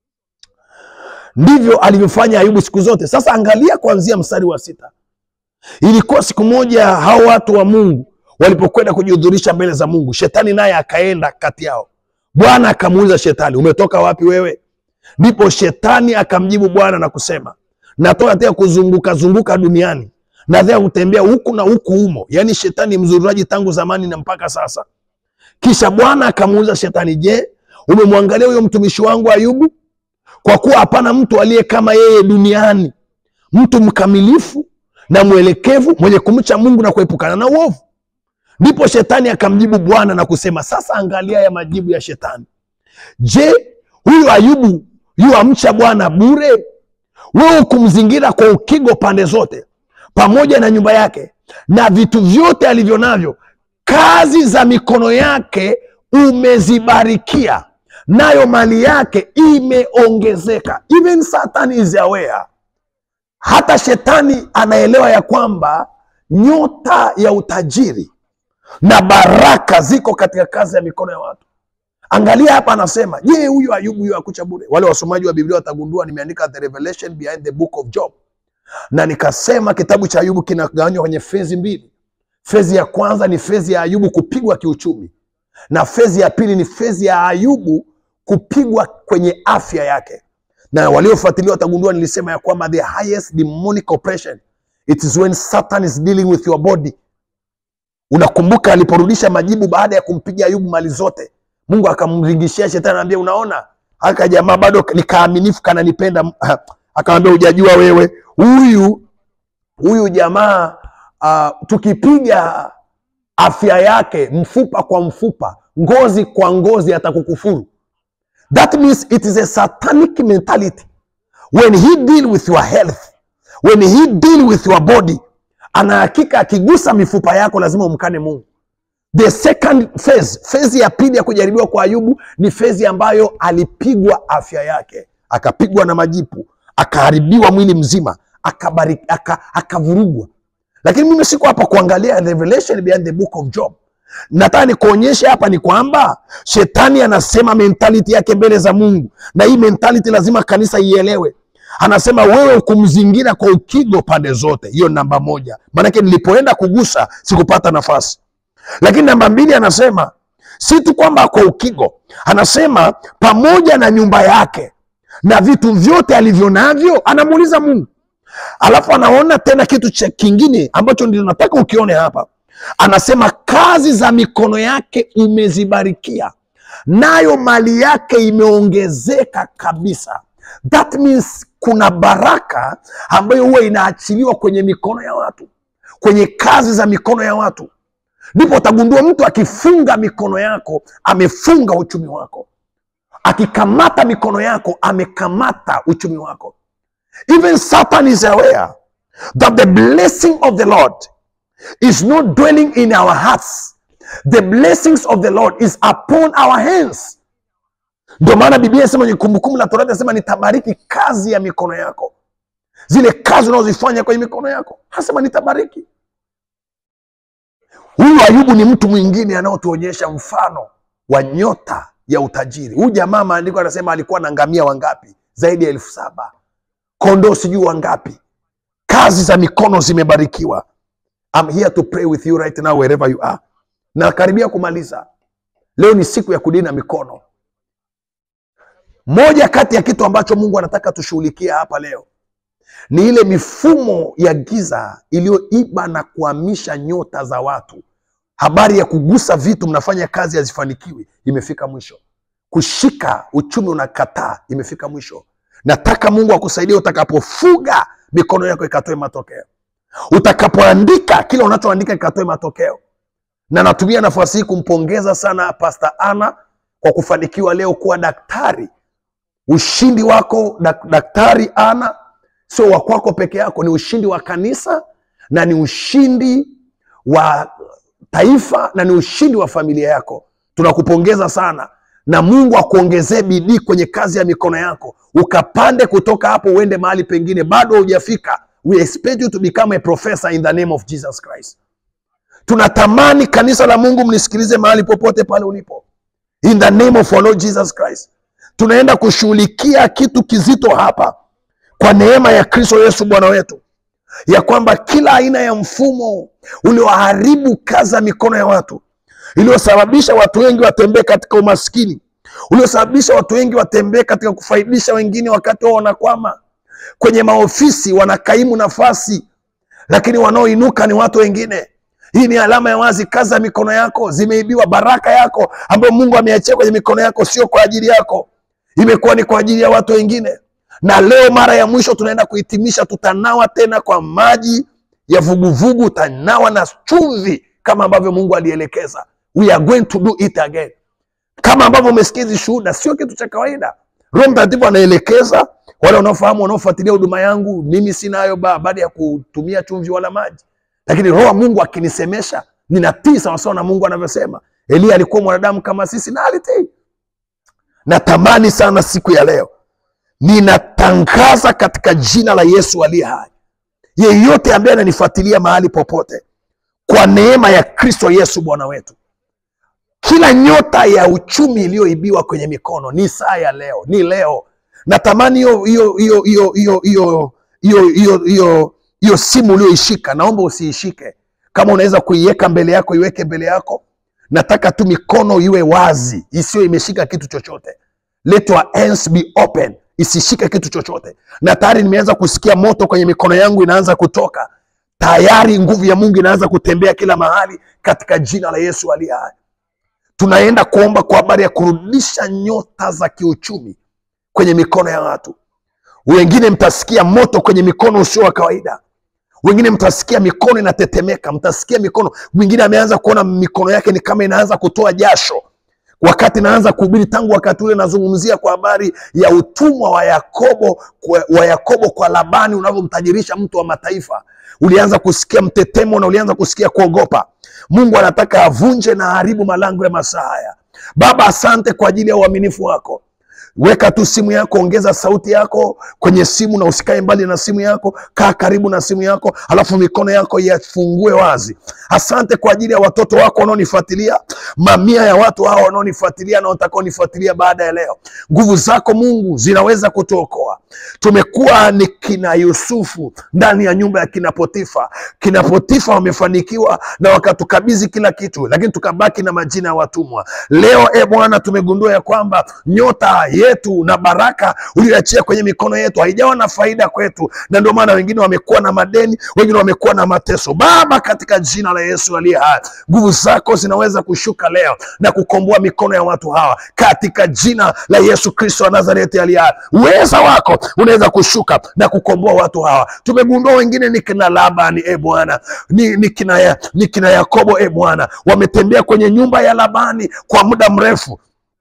Ndivyo alivyofanya Ayubu siku zote. Sasa angalia kuanzia mstari wa sita. Ilikuwa siku moja hao watu wa Mungu walipokwenda kujihudhurisha mbele za Mungu, shetani naye akaenda kati yao. Bwana akamuuliza shetani, umetoka wapi wewe? Ndipo shetani akamjibu Bwana na kusema, natoka tena kuzunguka zunguka duniani, na tena kutembea huku na huku humo. Yaani shetani mzururaji tangu zamani na mpaka sasa. Kisha Bwana akamuuliza shetani, je, umemwangalia huyo mtumishi wangu Ayubu? Kwa kuwa hapana mtu aliye kama yeye duniani, mtu mkamilifu na mwelekevu, mwenye kumcha Mungu na kuepukana na uovu. Ndipo shetani akamjibu Bwana na kusema, sasa angalia ya majibu ya shetani. Je, huyu Ayubu yu amcha Bwana bure? Wewe kumzingira kwa ukigo pande zote, pamoja na nyumba yake na vitu vyote alivyo navyo, kazi za mikono yake umezibarikia, nayo mali yake imeongezeka. Even Satan is aware. Hata shetani anaelewa ya kwamba nyota ya utajiri na baraka ziko katika kazi ya mikono ya watu. Angalia hapa anasema, je, huyu Ayubu yu akucha bure? Wale wasomaji wa Biblia watagundua nimeandika the revelation behind the book of Job. Na nikasema kitabu cha Ayubu kinagawanywa kwenye fezi mbili. Fezi ya kwanza ni fezi ya Ayubu kupigwa kiuchumi, na fezi ya pili ni fezi ya Ayubu kupigwa kwenye afya yake. Na waliofuatilia watagundua nilisema ya kwamba the highest demonic oppression, it is when Satan is dealing with your body. Unakumbuka aliporudisha majibu baada ya kumpiga Ayubu mali zote, Mungu akamringishia shetani, anamwambia unaona, haka jamaa bado ni kaaminifu, kananipenda. Akamwambia hujajua wewe, huyu huyu jamaa uh, tukipiga afya yake mfupa kwa mfupa, ngozi kwa ngozi, atakukufuru. That means it is a satanic mentality. When he deal with your health, when he deal with your body, ana hakika akigusa mifupa yako lazima umkane Mungu. The second phase, phase ya pili ya kujaribiwa kwa Ayubu ni phase ambayo alipigwa afya yake, akapigwa na majipu, akaharibiwa mwili mzima, akavurugwa. Aka, aka Lakini mimi siko hapa kuangalia the revelation behind the book of Job. Nataka nikuonyeshe hapa ni kwamba shetani anasema mentality yake mbele za Mungu, na hii mentality lazima kanisa ielewe. Anasema wewe kumzingira kwa ukigo pande zote. Hiyo namba moja. Maanake nilipoenda kugusa sikupata nafasi. Lakini namba mbili anasema si tu kwamba kwa ukigo, anasema pamoja na nyumba yake na vitu vyote alivyo navyo, anamuuliza Mungu. Alafu anaona tena kitu cha kingine ambacho ndio nataka ukione hapa. Anasema kazi za mikono yake umezibarikia, nayo mali yake imeongezeka kabisa. That means kuna baraka ambayo huwa inaachiliwa kwenye mikono ya watu, kwenye kazi za mikono ya watu. Ndipo utagundua mtu akifunga mikono yako, amefunga uchumi wako. Akikamata mikono yako, amekamata uchumi wako. Even Satan is aware that the blessing of the Lord is not dwelling in our hearts. The blessings of the Lord is upon our hands. Ndio maana Biblia inasema kwenye Kumbukumbu la Torati, inasema nitabariki kazi ya mikono yako. Zile kazi unazozifanya kwenye mikono yako, anasema nitabariki. Huyu Ayubu ni mtu mwingine anaotuonyesha mfano wa nyota ya utajiri. Huyu jamaa maandiko anasema alikuwa na ngamia wangapi? Zaidi ya elfu saba. Kondoo sijui wangapi. Kazi za mikono zimebarikiwa. I'm here to pray with you right now wherever you are. Na karibia kumaliza. Leo ni siku ya kudina mikono. Moja kati ya kitu ambacho Mungu anataka tushughulikia hapa leo ni ile mifumo ya giza iliyoiba na kuhamisha nyota za watu. Habari ya kugusa vitu mnafanya kazi hazifanikiwi, imefika mwisho. Kushika uchumi unakataa, imefika mwisho. Nataka Mungu akusaidie utakapofuga mikono yako ikatoe matokeo. Utakapoandika kila unachoandika ikatoe matokeo. Na natumia nafasi hii kumpongeza sana Pastor Anna kwa kufanikiwa leo kuwa daktari. Ushindi wako dak, daktari Anna sio wa kwako peke yako, ni ushindi wa kanisa na ni ushindi wa taifa na ni ushindi wa familia yako. Tunakupongeza sana, na Mungu akuongezee bidii kwenye kazi ya mikono yako. Ukapande kutoka hapo uende mahali pengine, bado hujafika. We expect you to become a professor in the name of Jesus Christ. Tunatamani kanisa la Mungu mnisikilize mahali popote pale ulipo. In the name of our Lord Jesus Christ. Tunaenda kushughulikia kitu kizito hapa kwa neema ya Kristo Yesu Bwana wetu, ya kwamba kila aina ya mfumo ulioharibu kazi ya mikono ya watu, uliosababisha watu wengi watembee katika umaskini, uliosababisha watu wengi watembee katika kufaidisha wengine wakati wao wanakwama kwenye maofisi, wanakaimu nafasi, lakini wanaoinuka ni watu wengine. Hii ni alama ya wazi kazi ya mikono yako zimeibiwa. Baraka yako ambayo Mungu ameachia kwenye mikono yako sio kwa ajili yako, imekuwa ni kwa ajili ya watu wengine. Na leo mara ya mwisho tunaenda kuhitimisha, tutanawa tena kwa maji ya vuguvugu, tutanawa na chumvi kama ambavyo Mungu alielekeza. We are going to do it again. Kama ambavyo umesikia hizi shuhuda, sio kitu cha kawaida. Roho Mtakatifu anaelekeza. Wale wanaofahamu, wanaofuatilia huduma yangu, mimi sina hayo baada ya kutumia chumvi wala maji. Lakini Roho wa Mungu akinisemesha, ninatii sawa sawa na Mungu anavyosema. Elia alikuwa mwanadamu kama sisi na alitii. Natamani sana siku ya leo, ninatangaza katika jina la Yesu aliye hai, yeyote ambaye ananifuatilia mahali popote, kwa neema ya Kristo Yesu Bwana wetu, kila nyota ya uchumi iliyoibiwa kwenye mikono, ni saa ya leo, ni leo. Natamani hiyo hiyo hiyo hiyo hiyo hiyo hiyo hiyo hiyo simu ulioishika, naomba usiishike. Kama unaweza kuiweka mbele yako, iweke mbele yako. Nataka tu mikono iwe wazi, isiyo imeshika kitu chochote. Let your hands be open, isishike kitu chochote. Na tayari nimeanza kusikia moto kwenye mikono yangu inaanza kutoka. Tayari nguvu ya Mungu inaanza kutembea kila mahali katika jina la Yesu aliye hai. Tunaenda kuomba kwa habari ya kurudisha nyota za kiuchumi kwenye mikono ya watu. Wengine mtasikia moto kwenye mikono usio wa kawaida. Wengine mtasikia mikono inatetemeka, mtasikia mikono. Mwingine ameanza kuona mikono yake ni kama inaanza kutoa jasho. Wakati naanza kuhubiri, tangu wakati ule nazungumzia kwa habari ya utumwa wa Yakobo kwa, wa Yakobo kwa Labani unavyomtajirisha mtu wa mataifa. Ulianza kusikia mtetemo na ulianza kusikia kuogopa. Mungu anataka avunje na haribu malango ya masaa haya. Baba, asante kwa ajili ya uaminifu wako. Weka tu simu yako, ongeza sauti yako kwenye simu na usikae mbali na simu yako. Kaa karibu na simu yako, alafu mikono yako yafungue wazi. Asante kwa ajili ya watoto wako wanaonifuatilia, mamia ya watu hao wanaonifuatilia na watakao nifuatilia baada ya leo. Nguvu zako Mungu zinaweza kutuokoa. Tumekuwa ni kina Yusufu ndani ya nyumba ya kina Potifa. Kina Potifa wamefanikiwa na wakatukabidhi kila kitu, lakini tukabaki na majina ya watumwa. Leo e Bwana, tumegundua ya kwamba nyota yetu na baraka uliachia kwenye mikono yetu haijawa na faida kwetu, na ndio maana wengine wamekuwa na madeni, wengine wamekuwa na mateso. Baba, katika jina la Yesu aliye hai, nguvu zako zinaweza kushuka leo na kukomboa mikono ya watu hawa katika jina la Yesu Kristo wa Nazareti aliye hai. Uweza wako unaweza kushuka na kukomboa watu hawa. Tumegundua wengine ni kina Labani e Bwana, ni, ni kina ya, ni kina Yakobo e Bwana, wametembea kwenye nyumba ya Labani kwa muda mrefu.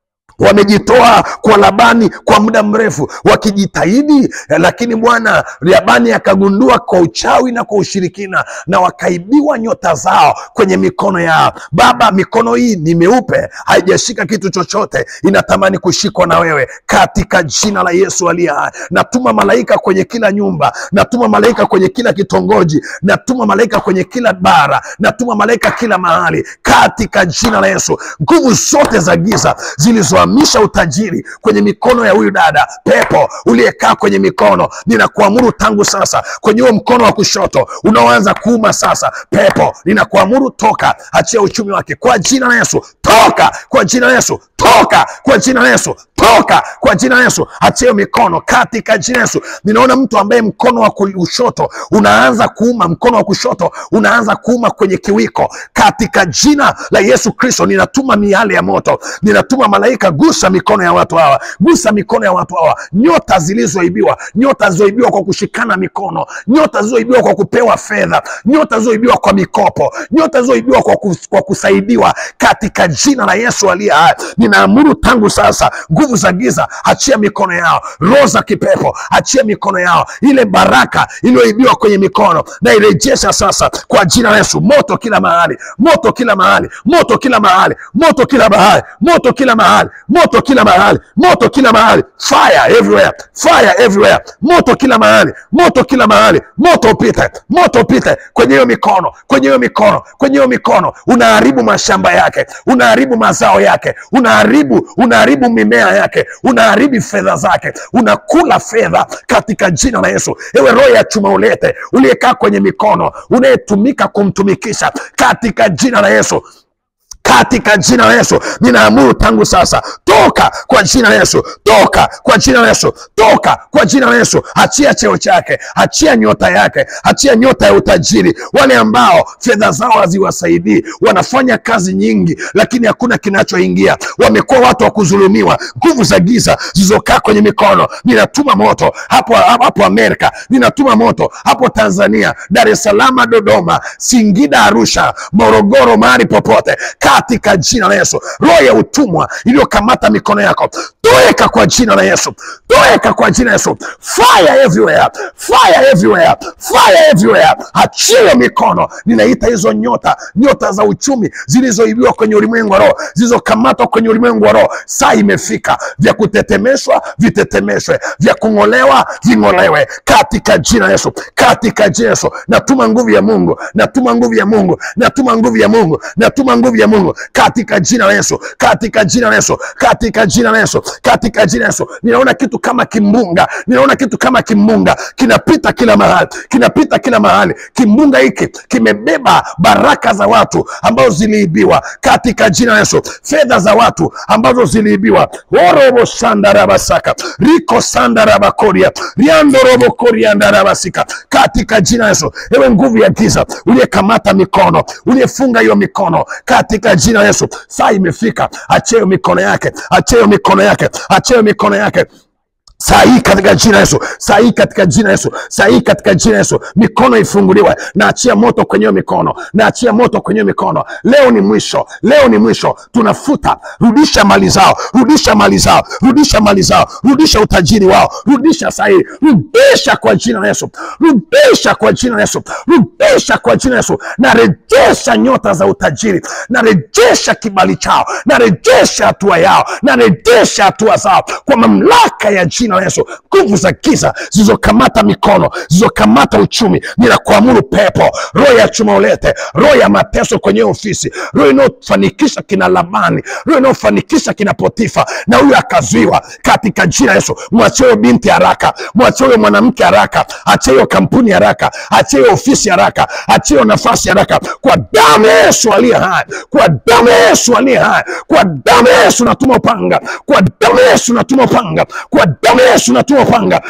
Wamejitoa kwa Labani kwa muda mrefu wakijitahidi, lakini Bwana Labani akagundua kwa uchawi na kwa ushirikina, na wakaibiwa nyota zao kwenye mikono yao. Baba, mikono hii ni meupe, haijashika kitu chochote, inatamani kushikwa na wewe katika jina la Yesu aliye hai. Natuma malaika kwenye kila nyumba, natuma malaika kwenye kila kitongoji, natuma malaika kwenye kila bara, natuma malaika kila mahali katika jina la Yesu. Nguvu zote za giza zilizo misha utajiri kwenye mikono ya huyu dada, pepo uliyekaa kwenye mikono, ninakuamuru tangu sasa kwenye huo mkono wa kushoto unaoanza kuuma sasa, pepo ninakuamuru toka, achia uchumi wake kwa jina la Yesu. Toka kwa jina la Yesu, toka kwa jina la Yesu, toka kwa jina la Yesu, achia mikono katika jina la Yesu. Ninaona mtu ambaye mkono wa kushoto unaanza kuuma, mkono wa kushoto unaanza kuuma kwenye kiwiko, katika jina la Yesu Kristo ninatuma miale ya moto, ninatuma malaika. Gusa mikono ya watu hawa, gusa mikono ya watu hawa. Nyota zilizoibiwa, nyota zilizoibiwa kwa kushikana mikono, nyota zilizoibiwa kwa kupewa fedha, nyota zilizoibiwa kwa mikopo, nyota zilizoibiwa kwa, kus, kwa kusaidiwa, katika jina la Yesu aliye hai, ninaamuru tangu sasa, nguvu za giza achia mikono yao, roho za kipepo achia mikono yao. Ile baraka iliyoibiwa kwenye mikono na irejesha sasa kwa jina la Yesu. Moto kila mahali, moto kila mahali, moto kila mahali, moto kila mahali, moto kila mahali, moto kila mahali, moto kila mahali, fire everywhere, fire everywhere, moto kila mahali, moto kila mahali, moto upite, moto upite kwenye hiyo mikono, kwenye hiyo mikono, kwenye hiyo mikono. Unaharibu mashamba yake, unaharibu mazao yake, unaharibu unaharibu mimea yake, unaharibu fedha zake, unakula fedha katika jina la Yesu. Ewe roho ya chuma ulete uliyekaa kwenye mikono, unayetumika kumtumikisha, katika jina la Yesu, katika jina la Yesu ninaamuru tangu sasa, toka kwa jina la Yesu, toka kwa jina la Yesu, toka kwa jina la Yesu. Achia cheo chake, achia nyota yake, achia nyota ya utajiri. Wale ambao fedha zao haziwasaidii, wanafanya kazi nyingi lakini hakuna kinachoingia, wamekuwa watu wa kudhulumiwa. Nguvu za giza zilizokaa kwenye mikono, ninatuma moto hapo hapo Amerika, ninatuma moto hapo Tanzania, Dar es Salaam, Dodoma, Singida, Arusha, Morogoro, mahali popote, katika jina la Yesu. Roho ya utumwa iliyokamata mikono yako, toeka kwa jina la Yesu, toeka kwa jina la Yesu. Fire everywhere, fire everywhere, fire everywhere. Achia mikono. Ninaita hizo nyota, nyota za uchumi zilizoibiwa kwenye ulimwengu wa roho, zilizokamatwa kwenye ulimwengu wa roho. Saa imefika, vya kutetemeshwa vitetemeshwe, vya kungolewa vingolewe katika jina la Yesu, katika jina la Yesu. Natuma nguvu ya Mungu, natuma nguvu ya Mungu, natuma nguvu ya Mungu, natuma nguvu ya Mungu katika jina la Yesu, katika jina la Yesu, katika jina la Yesu. katika jina Yesu. Ninaona kitu kama kimbunga, ninaona kitu kama kimbunga kinapita kila mahali, kinapita kila mahali. Kimbunga hiki kimebeba baraka za watu ambazo ziliibiwa katika jina Yesu, fedha za watu ambazo ziliibiwa. Orobo sandarabasaka riko sandarabakoria riando robo koriandarabasika katika jina Yesu. Ewe nguvu ya giza uliyekamata mikono, uliyefunga hiyo mikono katika jina Yesu, saa imefika. Acheo mikono yake, acheo mikono yake, acheo mikono yake saa hii katika jina Yesu, saa hii katika jina Yesu, saa hii katika jina Yesu. Mikono ifunguliwe, na achia moto kwenye mikono, na achia moto kwenye mikono. Leo ni mwisho, leo ni mwisho. Tunafuta, rudisha mali zao, rudisha mali zao, rudisha mali zao, rudisha utajiri wao, rudisha saa hii, rudisha kwa jina Yesu, rudisha kwa jina Yesu, rudisha kwa jina Yesu. Na rejesha nyota za utajiri, na rejesha kibali chao, na rejesha hatua yao, na rejesha hatua zao kwa mamlaka ya jina Yesu. Nguvu za giza zilizokamata mikono, zilizokamata uchumi, ninakuamuru pepo, roho ya chuma ulete, roho ya mateso kwenye ofisi, roho inayofanikisha kina Labani, roho inayofanikisha kina Potifa, na huyu akazuiwa katika jina Yesu. Mwachie huyo binti haraka, mwachie huyo mwanamke haraka, achie hiyo kampuni haraka, achie hiyo ofisi haraka, achie hiyo nafasi haraka, kwa damu ya Yesu aliye hai, kwa damu ya Yesu aliye hai, kwa damu ya Yesu natuma upanga, kwa damu ya Yesu natuma upanga, kwa damu ya Yesu natuma upanga,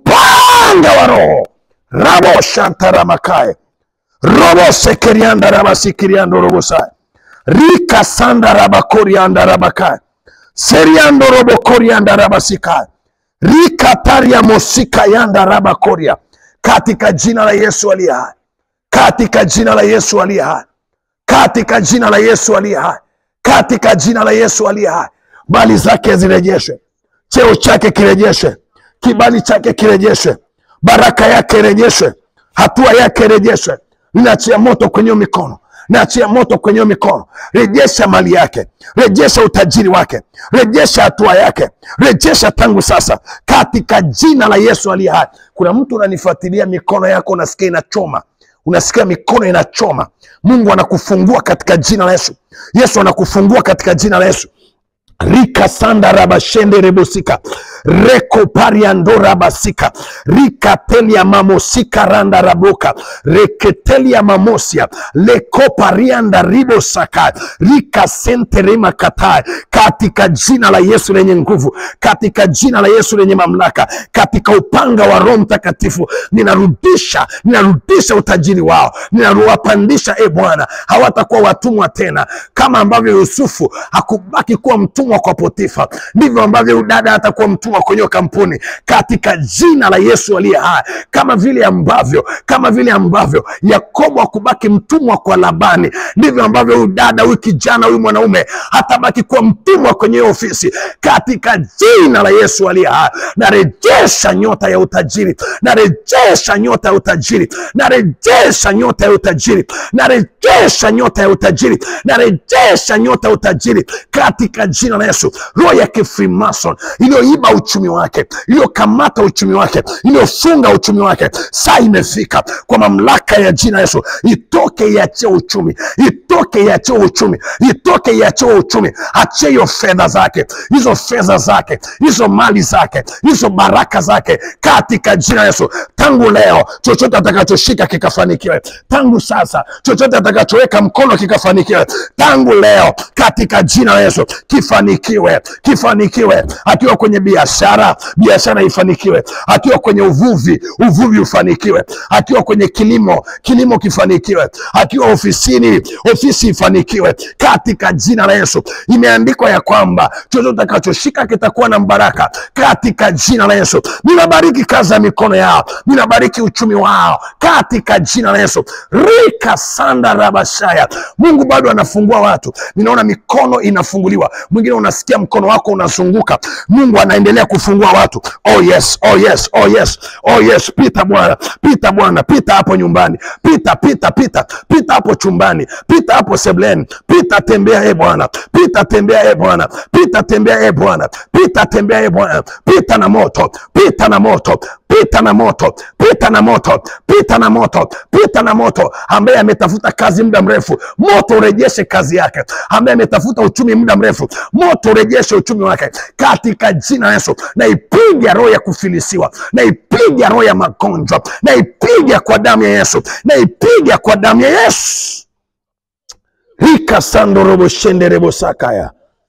upanga wa roho. Rabo shantaramakae robo sekerianda rabasikiriando robo sai rika sanda rabakorianda rabakae seriando robo korianda rabasikae rika taria mosika yanda rabakoria, katika jina la Yesu aliye hai, katika jina la Yesu aliye hai, katika jina la Yesu aliye hai, katika jina la Yesu aliye hai. Mali zake zirejeshwe, cheo chake kirejeshwe, kibali chake kirejeshwe, baraka yake irejeshwe, hatua yake irejeshwe. Ninaachia moto kwenye mikono, naachia moto kwenye mikono. Rejesha mali yake, rejesha utajiri wake, rejesha hatua yake, rejesha tangu sasa katika jina la Yesu aliye hai. Kuna mtu unanifuatilia, mikono yako unasikia inachoma, unasikia mikono inachoma. Mungu anakufungua katika jina la Yesu. Yesu anakufungua katika jina la Yesu. Rika sanda rabashende rebosika reko pariandora basika rika telia mamosika randa raboka reketelia mamosia leko parianda ribosaka rika senterema katai, katika jina la Yesu lenye nguvu, katika jina la Yesu lenye mamlaka, katika upanga wa Roho Mtakatifu, ninarudisha ninarudisha utajiri wao, ninawapandisha. E Bwana, hawatakuwa watumwa tena, kama ambavyo Yusufu hakubaki kuwa mtumwa kwa Potifa, ndivyo ambavyo udada atakuwa mtumwa kwenye kampuni, katika jina la Yesu aliye hai. Kama vile ambavyo kama vile ambavyo Yakobo hakubaki mtumwa kwa Labani, ndivyo ambavyo udada, huyu kijana, huyu mwanaume hatabaki kuwa mtumwa kwenye ofisi, katika jina la Yesu aliye hai. Na rejesha nyota ya utajiri, na rejesha nyota ya utajiri, na rejesha nyota ya utajiri, na rejesha nyota ya utajiri, na rejesha nyota ya utajiri katika jina la Yesu. Roho ya kifrimason iliyoiba uchumi wake, iliyokamata uchumi wake, iliyofunga uchumi wake, saa imefika kwa mamlaka ya jina Yesu. Itoke iache uchumi, itoke iache uchumi, itoke iache uchumi. Achie hiyo fedha zake, hizo fedha zake, hizo mali zake, hizo baraka zake katika jina Yesu. Tangu leo chochote atakachoshika kikafanikiwe, tangu sasa chochote atakachoweka mkono kikafanikiwe, tangu leo katika jina la Yesu kifanikiwe, kifanikiwe. Akiwa kwenye biashara, biashara ifanikiwe. Akiwa kwenye uvuvi, uvuvi ufanikiwe. Akiwa kwenye kilimo, kilimo kifanikiwe. Akiwa ofisini, ofisi ifanikiwe katika jina la Yesu. Imeandikwa ya kwamba chochote utakachoshika kitakuwa na baraka katika jina la Yesu. Ninabariki kazi ya mikono yao, ninabariki uchumi wao katika jina la Yesu. Rika sanda rabashaya. Mungu bado anafungua watu. Ninaona mikono inafunguliwa. Mwingine unasikia mkono wako unazunguka. Mungu anaendelea kufungua watu. Oh yes, oh yes, oh yes, oh yes. Pita Bwana, pita Bwana, pita hapo nyumbani, pita, pita, pita, pita hapo chumbani, pita hapo sebleni, pita tembea e Bwana, pita tembea e Bwana, pita tembea e Bwana, pita tembea e Bwana, pita na moto, pita na moto, pita pita na moto, pita na moto, pita na moto, pita na moto. Ambaye ametafuta kazi muda mrefu, moto urejeshe kazi yake. Ambaye ametafuta uchumi muda mrefu, moto urejeshe uchumi wake katika jina la Yesu. Na ipiga roho ya kufilisiwa, na ipiga roho ya magonjwa, na ipiga kwa damu ya Yesu, na ipiga kwa damu ya Yesu. Rika sando robo shende rebo sakaya,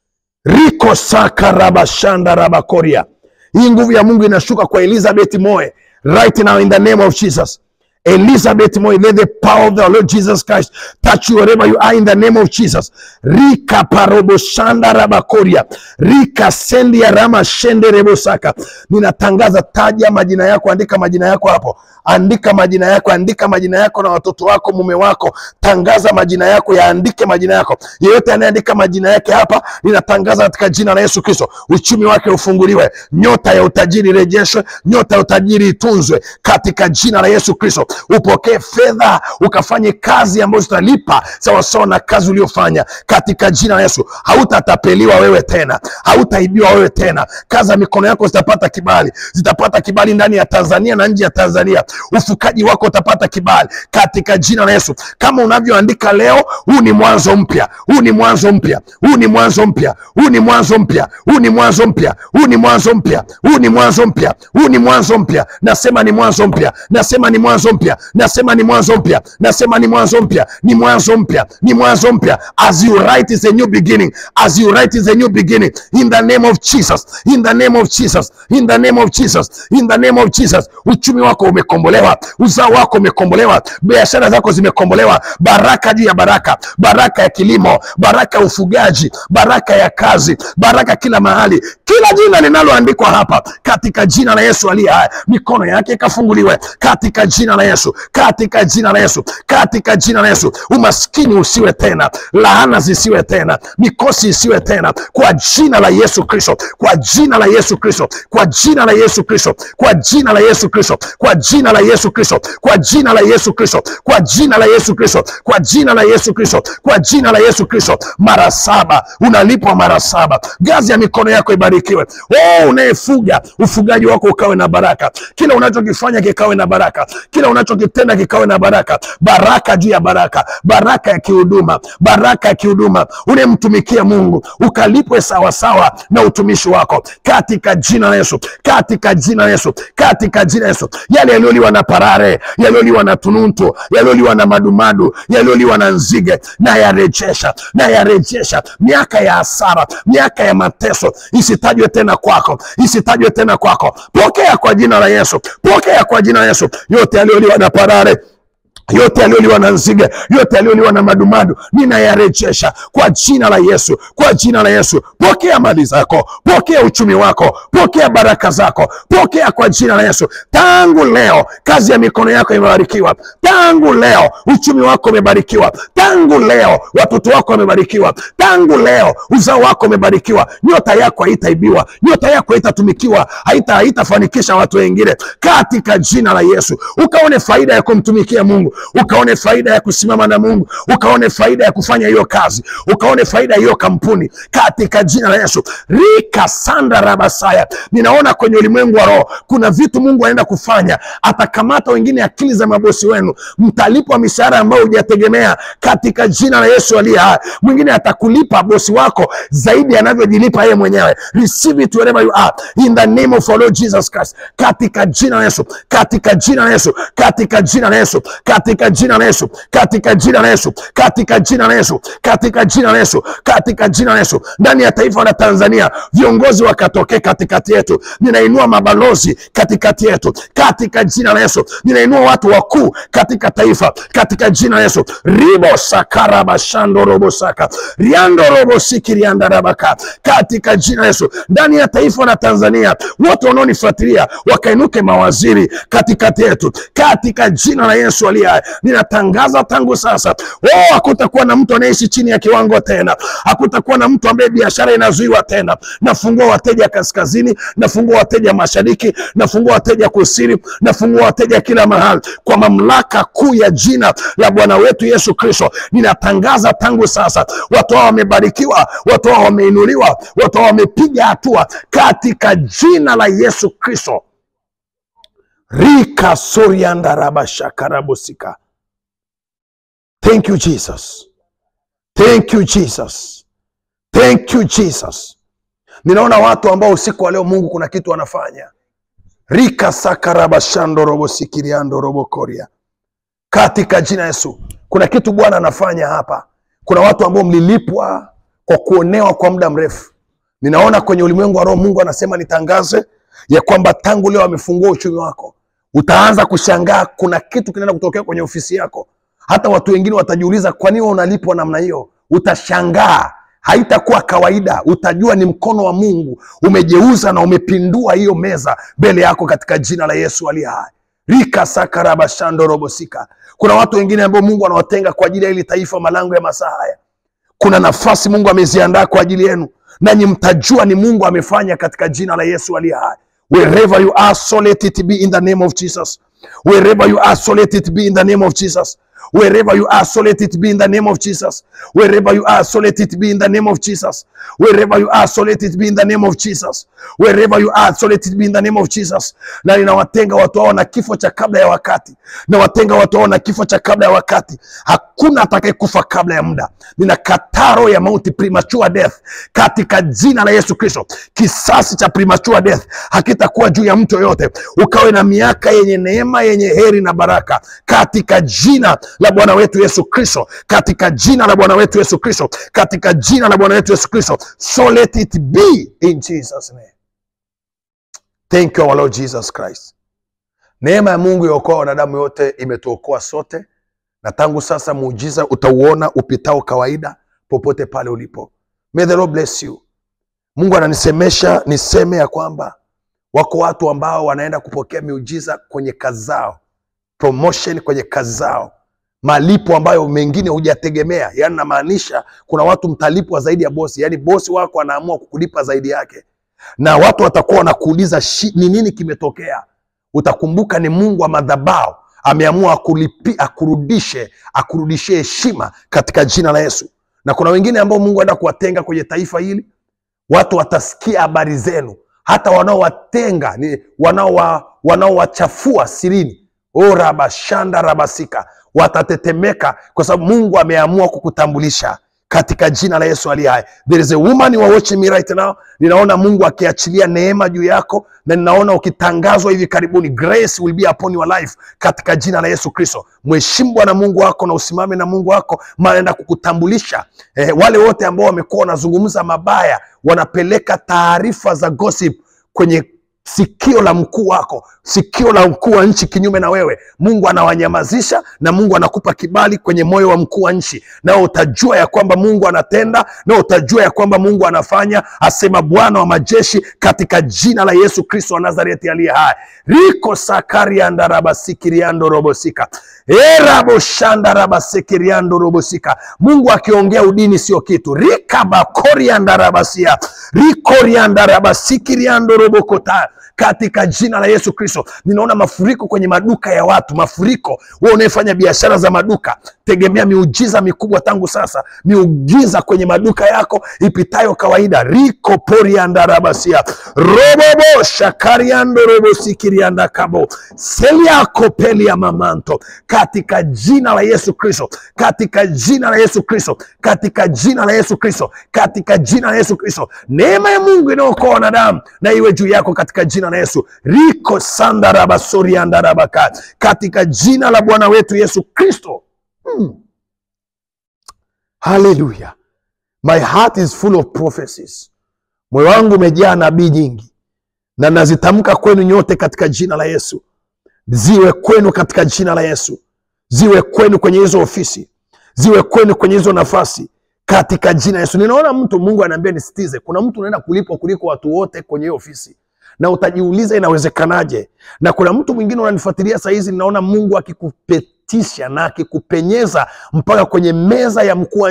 riko saka raba shanda raba koria. Hii nguvu ya Mungu inashuka kwa Elizabeth Moe right now in the name of Jesus. Elizabeth Moe, let the power of the Lord Jesus Christ touch you wherever you are in the name of Jesus. Rika parobo shanda rabakoria, rika sendi ya rama shende rebo saka. Ninatangaza, taja majina yako, andika majina yako hapo. Andika majina yako, andika majina yako na watoto wako, mume wako. Tangaza majina yako, yaandike majina yako. Yeyote anayeandika majina yake hapa, ninatangaza katika jina la Yesu Kristo, uchumi wake ufunguliwe. Nyota ya utajiri rejeshwe, nyota ya utajiri itunzwe katika jina la Yesu Kristo. Upokee fedha, ukafanye kazi ambazo zitalipa sawa sawa na kazi uliyofanya katika jina la Yesu. Hautatapeliwa wewe tena, hautaibiwa wewe tena. Kazi ya mikono yako zitapata kibali, zitapata kibali ndani ya Tanzania na nje ya Tanzania. Ufukaji wako utapata kibali katika jina la Yesu. Kama unavyoandika leo, huu ni mwanzo mpya, huu ni mwanzo mpya, huu ni mwanzo mpya, huu ni mwanzo mpya, huu ni mwanzo mpya, huu ni mwanzo mpya, huu ni mwanzo mpya, huu ni mwanzo mpya. Nasema ni mwanzo mpya, nasema ni mwanzo mpya, nasema ni mwanzo mpya, nasema ni mwanzo mpya, ni mwanzo mpya, ni mwanzo mpya. As you write is a new beginning, as you write is a new beginning in the name of Jesus, in the name of Jesus, in the name of Jesus, in the name of Jesus. Uchumi wako umekombolewa, uzao wako umekombolewa, biashara zako zimekombolewa. Baraka juu ya baraka, baraka ya kilimo, baraka ya ufugaji, baraka ya kazi, baraka kila mahali. Kila jina linaloandikwa hapa katika jina la Yesu aliye hai, mikono yake ikafunguliwe katika jina la Yesu, katika jina la Yesu, katika jina la Yesu. Umaskini usiwe tena, laana zisiwe tena, mikosi isiwe tena, kwa jina la Yesu Kristo, kwa jina la Yesu Kristo, kwa jina la Yesu Kristo, kwa jina la Yesu Kristo, kwa jina la Yesu Kristo, kwa jina la Yesu Kristo, kwa jina la Yesu Kristo, kwa jina la Yesu Kristo, kwa jina la Yesu Kristo. Mara saba unalipwa, mara saba. Gazi ya mikono yako ibarikiwe. Oh, unayefuga, ufugaji wako ukawe na baraka. Kila unachokifanya kikawe na baraka, kila unachokitenda kikawe na baraka. Baraka juu ya baraka, baraka ya kihuduma, baraka ya kihuduma. Unemtumikia Mungu ukalipwe sawa sawa na utumishi wako katika jina la Yesu, katika jina la Yesu, katika jina la Yesu. Yale yaliyoliwa na parare, yaliyoliwa na tununtu, yaliyoliwa na madumadu, yaliyoliwa na nzige, na yarejesha, na yarejesha. Miaka ya hasara, miaka ya mateso isitajwe tena kwako, isitajwe tena kwako. Pokea kwa jina la Yesu, pokea kwa jina la Yesu. Yote yaliyoliwa na parare, yote yaliyoliwa na nzige, yote yaliyoliwa na madumadu, ninayarejesha kwa jina la Yesu, kwa jina la Yesu. Pokea mali zako, pokea uchumi wako, pokea baraka zako, pokea kwa jina la Yesu. Tangu leo kazi ya mikono yako imebarikiwa, tangu leo uchumi wako umebarikiwa, tangu leo watoto wako wamebarikiwa, tangu leo uzao wako umebarikiwa. Nyota yako haitaibiwa, nyota yako haitatumikiwa, haita haitafanikisha watu wengine katika jina la Yesu. Ukaone faida ya kumtumikia Mungu, ukaone faida ya kusimama na Mungu, ukaone faida ya kufanya hiyo kazi, ukaone faida ya hiyo kampuni katika jina la Yesu. Rika sanda rabasaya. Ninaona kwenye ulimwengu wa roho kuna vitu Mungu anaenda kufanya. Atakamata wengine akili za mabosi wenu, mtalipwa mishahara ambayo hujategemea katika jina la Yesu aliye hai. Mwingine atakulipa bosi wako zaidi anavyojilipa yeye mwenyewe. Receive it wherever you are in the name of our Lord Jesus Christ, katika jina la Yesu, katika jina la Yesu, katika jina la Yesu, katika jina la Yesu, katika jina la Yesu, katika jina la Yesu, katika jina la Yesu, katika jina la Yesu. Ndani ya taifa la Tanzania viongozi wakatokea katikati yetu. Ninainua mabalozi katikati yetu katika jina la Yesu. Ninainua watu wakuu katika taifa katika jina la Yesu. Ribo sakara bashando robo saka, riando robo sikirianda rabaka, katika jina la Yesu. Ndani ya taifa la Tanzania wote wanaonifuatilia wakainuke mawaziri katikati yetu katika jina la Yesu aliye hai. Ninatangaza tangu sasa, oh, hakutakuwa na mtu anaishi chini ya kiwango tena. Hakutakuwa na mtu ambaye biashara inazuiwa tena. Nafungua wateja kaskazini, nafungua wateja mashariki, nafungua wateja kusini, nafungua wateja kila mahali kwa mamlaka kuu ya jina la Bwana wetu Yesu Kristo. Ninatangaza tangu sasa, watu hao wamebarikiwa, watu hao wameinuliwa, watu hao wamepiga hatua katika jina la Yesu Kristo. Rika sorianda rabashakarabosika. Thank you, Jesus. Thank you, Jesus. Thank you, Jesus. Ninaona watu ambao usiku wa leo Mungu kuna kitu anafanya. Rika sakarabashando robo sikiriando robo koria. Katika jina Yesu. Kuna kitu Bwana anafanya hapa. Kuna watu ambao mlilipwa kwa kuonewa kwa muda mrefu. Ninaona kwenye ulimwengu wa roho Mungu anasema nitangaze ya kwamba tangu leo amefungua uchumi wako. Utaanza kushangaa kuna kitu kinaenda kutokea kwenye ofisi yako. Hata watu wengine watajiuliza kwa nini unalipwa namna hiyo. Utashangaa. Haitakuwa kawaida. Utajua ni mkono wa Mungu umejeuza na umepindua hiyo meza mbele yako katika jina la Yesu aliye hai. Rika sakarabashando robosika. Kuna watu wengine ambao Mungu anawatenga kwa ajili ya hili taifa malango ya masaa haya. Kuna nafasi Mungu ameziandaa kwa ajili yenu. Nanyi mtajua ni Mungu amefanya katika jina la Yesu aliye hai. Wherever you are, so let it be in the name of Jesus. Wherever you are, so let it be in the name of Jesus. Wherever you are, so let it be in the name of Jesus. Wherever you are, so let it be in the name of Jesus. Wherever you are, so let it be in the name of Jesus. Wherever you are, so let it be in the name of Jesus. Na ninawatenga watu hao na kifo cha kabla ya wakati. Na watenga watu hao na kifo cha kabla ya wakati. Hakuna atakayekufa kabla ya muda. Ninakataa roho ya mauti, premature death, katika jina la Yesu Kristo. Kisasi cha premature death hakitakuwa juu ya mtu yoyote. Ukawe na miaka yenye neema, yenye heri na baraka katika jina la Bwana wetu Yesu Kristo, katika jina la Bwana wetu Yesu Kristo, katika jina la Bwana wetu Yesu Kristo. So let it be in Jesus name. Thank you our Lord Jesus Christ. Neema ya Mungu iokoa wanadamu yote imetuokoa sote, na tangu sasa muujiza utauona upitao kawaida popote pale ulipo. May the Lord bless you. Mungu ananisemesha niseme ya kwamba wako watu ambao wanaenda kupokea miujiza kwenye kazi zao, promotion kwenye kazi zao, malipo ambayo mengine hujategemea. Yani namaanisha kuna watu mtalipwa zaidi ya bosi, yani bosi wako anaamua kukulipa zaidi yake, na watu watakuwa wanakuuliza ni nini kimetokea. Utakumbuka ni Mungu wa madhabahu ameamua akulipi, akurudishe, akurudishie heshima katika jina la Yesu. Na kuna wengine ambao Mungu anaenda kuwatenga kwenye taifa hili. Watu watasikia habari zenu, hata wanaowatenga ni wanao wanaowachafua sirini. O rabashanda rabasika, watatetemeka kwa sababu Mungu ameamua kukutambulisha katika jina la Yesu aliye hai. There is a woman you are watching me right now. Ninaona Mungu akiachilia neema juu yako, na ninaona ukitangazwa hivi karibuni, grace will be upon your life katika jina la Yesu Kristo. Mheshimu Bwana Mungu wako na usimame na Mungu wako, maana anaenda kukutambulisha. Eh, wale wote ambao wamekuwa wanazungumza mabaya, wanapeleka taarifa za gossip kwenye sikio la mkuu wako, sikio la mkuu wa nchi kinyume na wewe, Mungu anawanyamazisha, na Mungu anakupa kibali kwenye moyo wa mkuu wa nchi. Na utajua ya kwamba Mungu anatenda, na utajua ya kwamba Mungu anafanya, asema Bwana wa majeshi, katika jina la Yesu Kristo wa Nazareti aliye hai. Riko sakaria ndarabasikiriando robosika. Erabo shanda rabasikiriando robosika. Mungu akiongea udini sio kitu. Rika bakoria ndarabasia. Rikoria ndarabasikiriando robokota. Katika jina la Yesu Kristo. Ninaona mafuriko kwenye maduka ya watu, mafuriko. Wewe unayefanya biashara za maduka, tegemea miujiza mikubwa tangu sasa. Miujiza kwenye maduka yako ipitayo kawaida. Riko porianda rabasia. Robobo shakariando robo sikirianda kabo. Selia kopeli ya mamanto. Katika jina la Yesu Kristo. Katika jina la Yesu Kristo. Katika jina la Yesu Kristo. Katika jina la Yesu Kristo. Neema ya Mungu inaokoa wanadamu na iwe juu yako katika jina la Yesu. Riko sanda rabasori anda rabaka. Katika jina la Bwana wetu Yesu Kristo. Hmm. Hallelujah. My heart is full of prophecies. Moyo wangu umejaa nabii nyingi, na nazitamka kwenu nyote katika jina la Yesu. Ziwe kwenu katika jina la Yesu. Ziwe kwenu kwenye hizo ofisi. Ziwe kwenu kwenye hizo nafasi katika jina la Yesu. Ninaona mtu, Mungu ananiambia nisitize, kuna mtu unaenda kulipwa kuliko watu wote kwenye ofisi. Na utajiuliza inawezekanaje? Na kuna mtu mwingine unanifuatilia saa hizi, ninaona Mungu akikupetisha na akikupenyeza mpaka kwenye meza ya mkuu wa nchi.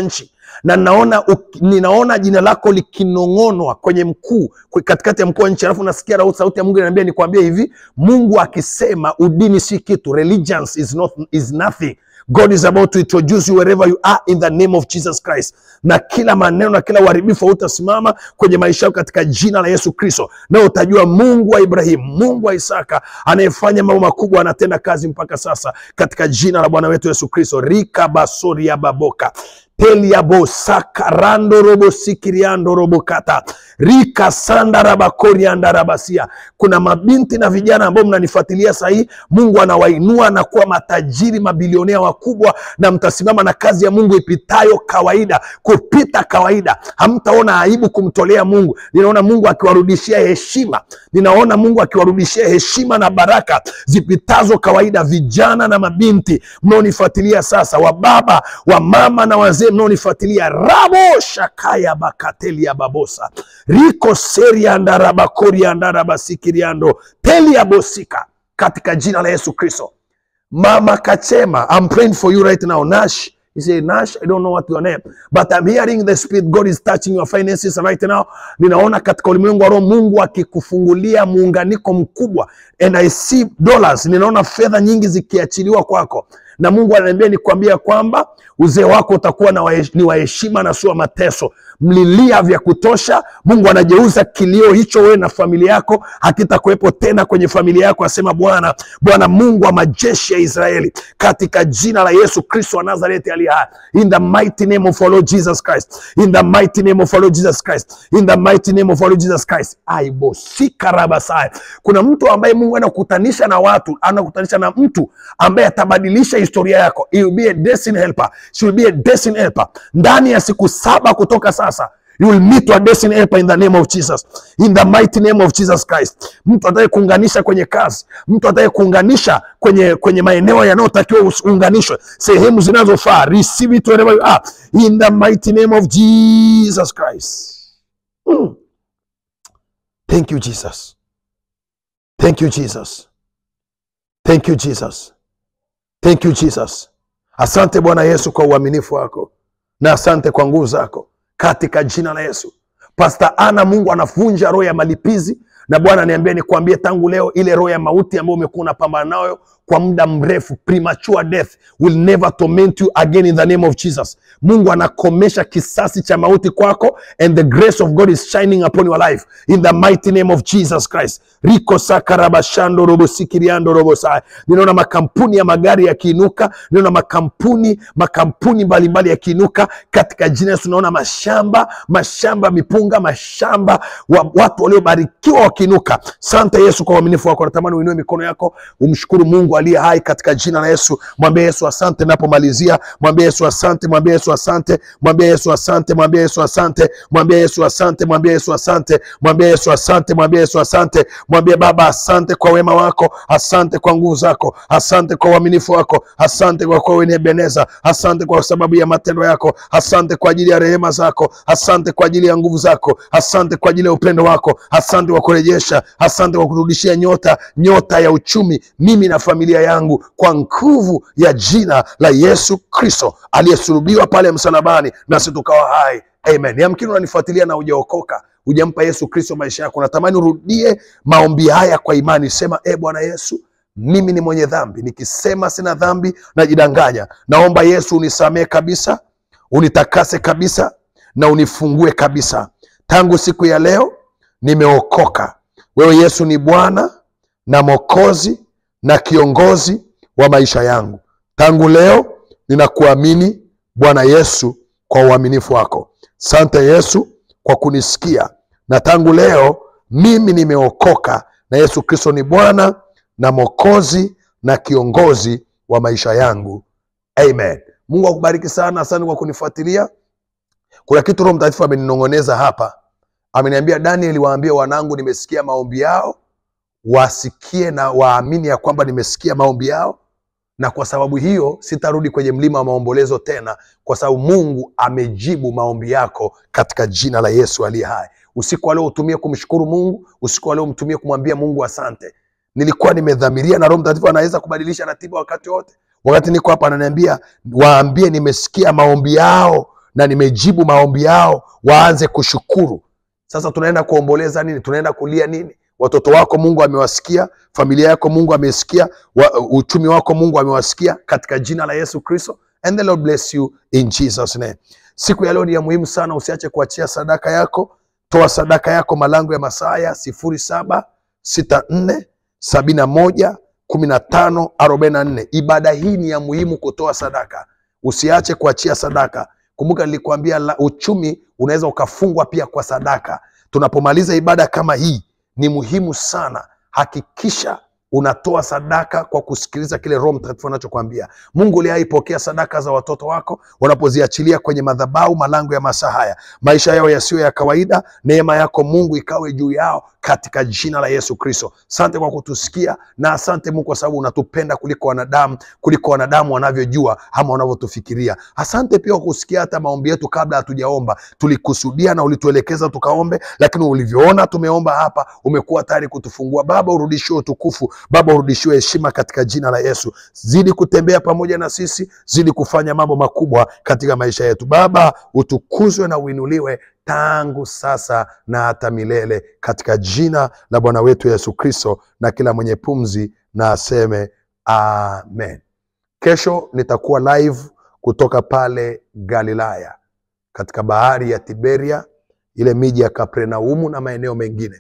na naona, ninaona jina lako likinong'onwa kwenye mkuu, katikati ya mkuu wa nchi. Alafu nasikia sauti ya Mungu inaniambia nikwambie hivi, Mungu akisema udini si kitu, religion is not, is nothing. God is about to introduce you wherever you are in the name of Jesus Christ. Na kila maneno na kila uharibifu utasimama kwenye maisha yako katika jina la Yesu Kristo. Na utajua Mungu wa Ibrahimu, Mungu wa Isaka, anayefanya mambo makubwa, anatenda kazi mpaka sasa katika jina la Bwana wetu Yesu Kristo. Rika basori ya baboka. Teliabo sakarando robo sikiriando robo kata. Rika sanda rabakori andarabasia. Kuna mabinti na vijana ambao mnanifuatilia sahi, Mungu anawainua na kuwa matajiri, mabilionea wakubwa, na mtasimama na kazi ya Mungu ipitayo kawaida, kupita kawaida. Hamtaona aibu kumtolea Mungu. Ninaona Mungu akiwarudishia heshima. Ninaona Mungu akiwarudishia heshima na baraka zipitazo kawaida. Vijana na mabinti mnaonifuatilia sasa, wa baba, wa mama na wazee mnaonifuatilia, rabo shakaya bakateli ya babosa. Riko seri andarabakori andarabasikiriando teli ya bosika katika jina la Yesu Kristo. Mama Kachema, I'm praying for you right now. Nash, you say, Nash, I don't know what your name, but I'm hearing the Spirit. God is touching your finances right now. Ninaona katika ulimwengu wa roho Mungu akikufungulia muunganiko mkubwa, and I see dollars. Ninaona fedha nyingi zikiachiliwa kwako, na Mungu ananiambia nikwambia kwamba uzee wako utakuwa na ni wa heshima na sio mateso. Mlilia vya kutosha, Mungu anageuza kilio hicho wewe na familia yako hakitakuwepo tena kwenye familia yako, asema Bwana, Bwana Mungu wa majeshi ya Israeli, katika jina la Yesu Kristo wa Nazareti aliye hai. In the mighty name of our Lord Jesus Christ. In the mighty name of our Lord Jesus Christ. In the mighty name of our Lord Jesus Christ. Aibo sikarabasai. Kuna mtu ambaye Mungu anakutanisha na watu, anakutanisha na mtu ambaye atabadilisha historia yako. He will be a destiny helper. She will be a destiny helper. Ndani ya siku saba kutoka sasa, you will meet your destiny helper in the name of Jesus. In the mighty name of Jesus Christ. Mtu ataye kuunganisha kwenye kazi, mtu ataye kuunganisha kwenye kwenye maeneo yanayotakiwa uunganishwe, sehemu zinazofaa. Receive it wherever you are in the mighty name of Jesus Christ. Mm. Thank you Jesus. Thank you Jesus. Thank you Jesus. Thank you Jesus. Asante Bwana Yesu kwa uaminifu wako, na asante kwa nguvu zako katika jina la Yesu. Pastor Ana, Mungu anavunja roho ya malipizi, na Bwana niambie nikwambie tangu leo, ile roho ya mauti ambayo umekuwa unapambana nayo kwa muda mrefu, premature death, will never torment you again in the name of Jesus. Mungu anakomesha kisasi cha mauti kwako, and the grace of God is shining upon your life in the mighty name of Jesus Christ. Riko sakarabashando robo sikiriando robo sai. Ninaona makampuni ya magari yakiinuka, ninaona makampuni makampuni mbalimbali yakiinuka katika jina la Yesu. Naona mashamba mashamba mipunga mashamba wa, watu waliobarikiwa wakiinuka. Asante Yesu kwa uaminifu wako. Natamani uinue mikono yako umshukuru Mungu aliye hai katika jina la Yesu. Mwambie Yesu asante. Ninapomalizia mwambie Yesu asante, mwambie Yesu asante, mwambie Yesu asante, mwambie Yesu asante, mwambie Yesu asante, mwambie Yesu asante, mwambie Yesu asante, mwambie Yesu asante. Mwambie Baba asante kwa wema wako, asante kwa nguvu zako, asante kwa uaminifu wako, asante kwa kuwa wewe ni Ebeneza, asante kwa sababu ya matendo yako, asante kwa ajili ya rehema zako, asante kwa ajili ya nguvu zako, asante kwa ajili ya upendo wako, asante kwa kurejesha, asante kwa kurudishia nyota nyota ya uchumi mimi na familia yangu kwa nguvu ya jina la Yesu Kristo aliyesulubiwa pale msalabani na sisi tukawa hai. Amen. Yamkini unanifuatilia na hujaokoka, hujampa Yesu Kristo maisha yako. Natamani urudie maombi haya kwa imani. Sema, e Bwana Yesu, mimi ni mwenye dhambi. Nikisema sina dhambi najidanganya. Naomba Yesu unisamee kabisa, unitakase kabisa, na unifungue kabisa. Tangu siku ya leo nimeokoka. Wewe Yesu ni Bwana na Mwokozi na kiongozi wa maisha yangu. Tangu leo ninakuamini Bwana Yesu kwa uaminifu wako. Asante Yesu kwa kunisikia, na tangu leo mimi nimeokoka, na Yesu Kristo ni Bwana na Mwokozi na kiongozi wa maisha yangu. Amen. Mungu akubariki sana. Asante kwa kunifuatilia. Kuna kitu Roho Mtakatifu ameninong'oneza hapa. Ameniambia, Daniel, waambie wanangu nimesikia maombi yao, wasikie na waamini ya kwamba nimesikia maombi yao, na kwa sababu hiyo sitarudi kwenye mlima wa maombolezo tena, kwa sababu Mungu amejibu maombi yako katika jina la Yesu aliye hai. Usiku wa leo utumie kumshukuru Mungu, usiku wa leo mtumie kumwambia Mungu asante. Nilikuwa nimedhamiria, na Roho Mtakatifu anaweza kubadilisha ratiba wakati wote. Wakati niko hapa ananiambia waambie nimesikia maombi yao na nimejibu maombi yao, waanze kushukuru. Sasa tunaenda kuomboleza nini? Tunaenda kulia nini? Watoto wako Mungu amewasikia, familia yako Mungu amesikia, uchumi wako Mungu amewasikia, katika jina la Yesu Kristo. And the Lord bless you in Jesus name. Siku ya leo ni ya muhimu sana, usiache kuachia sadaka yako. Toa sadaka yako. Malango ya Masaya sifuri saba sita nne sabini na moja kumi na tano arobaini na nne. Ibada hii ni ya muhimu kutoa sadaka. Usiache kuachia sadaka. Kumbuka nilikwambia uchumi unaweza ukafungwa pia kwa sadaka. Tunapomaliza ibada kama hii, ni muhimu sana, hakikisha unatoa sadaka kwa kusikiliza kile Roho Mtakatifu anachokuambia. Mungu aliyeipokea sadaka za watoto wako wanapoziachilia kwenye madhabahu malango ya masaa haya, maisha yao yasiyo ya kawaida. Neema yako Mungu ikawe juu yao katika jina la Yesu Kristo. Asante kwa kutusikia, na asante Mungu kwa sababu unatupenda kuliko wanadamu, kuliko wanadamu wanavyojua ama wanavyotufikiria. Asante pia kwa kusikia hata maombi yetu kabla hatujaomba. Tulikusudia na ulituelekeza tukaombe, lakini ulivyoona tumeomba hapa, umekuwa tayari kutufungua. Baba, urudishiwe utukufu. Baba, urudishiwe heshima katika jina la Yesu. Zidi kutembea pamoja na sisi, zidi kufanya mambo makubwa katika maisha yetu. Baba, utukuzwe na uinuliwe tangu sasa na hata milele, katika jina la Bwana wetu Yesu Kristo, na kila mwenye pumzi na aseme amen. Kesho nitakuwa live kutoka pale Galilaya, katika bahari ya Tiberia, ile miji ya Kapernaumu na maeneo mengine.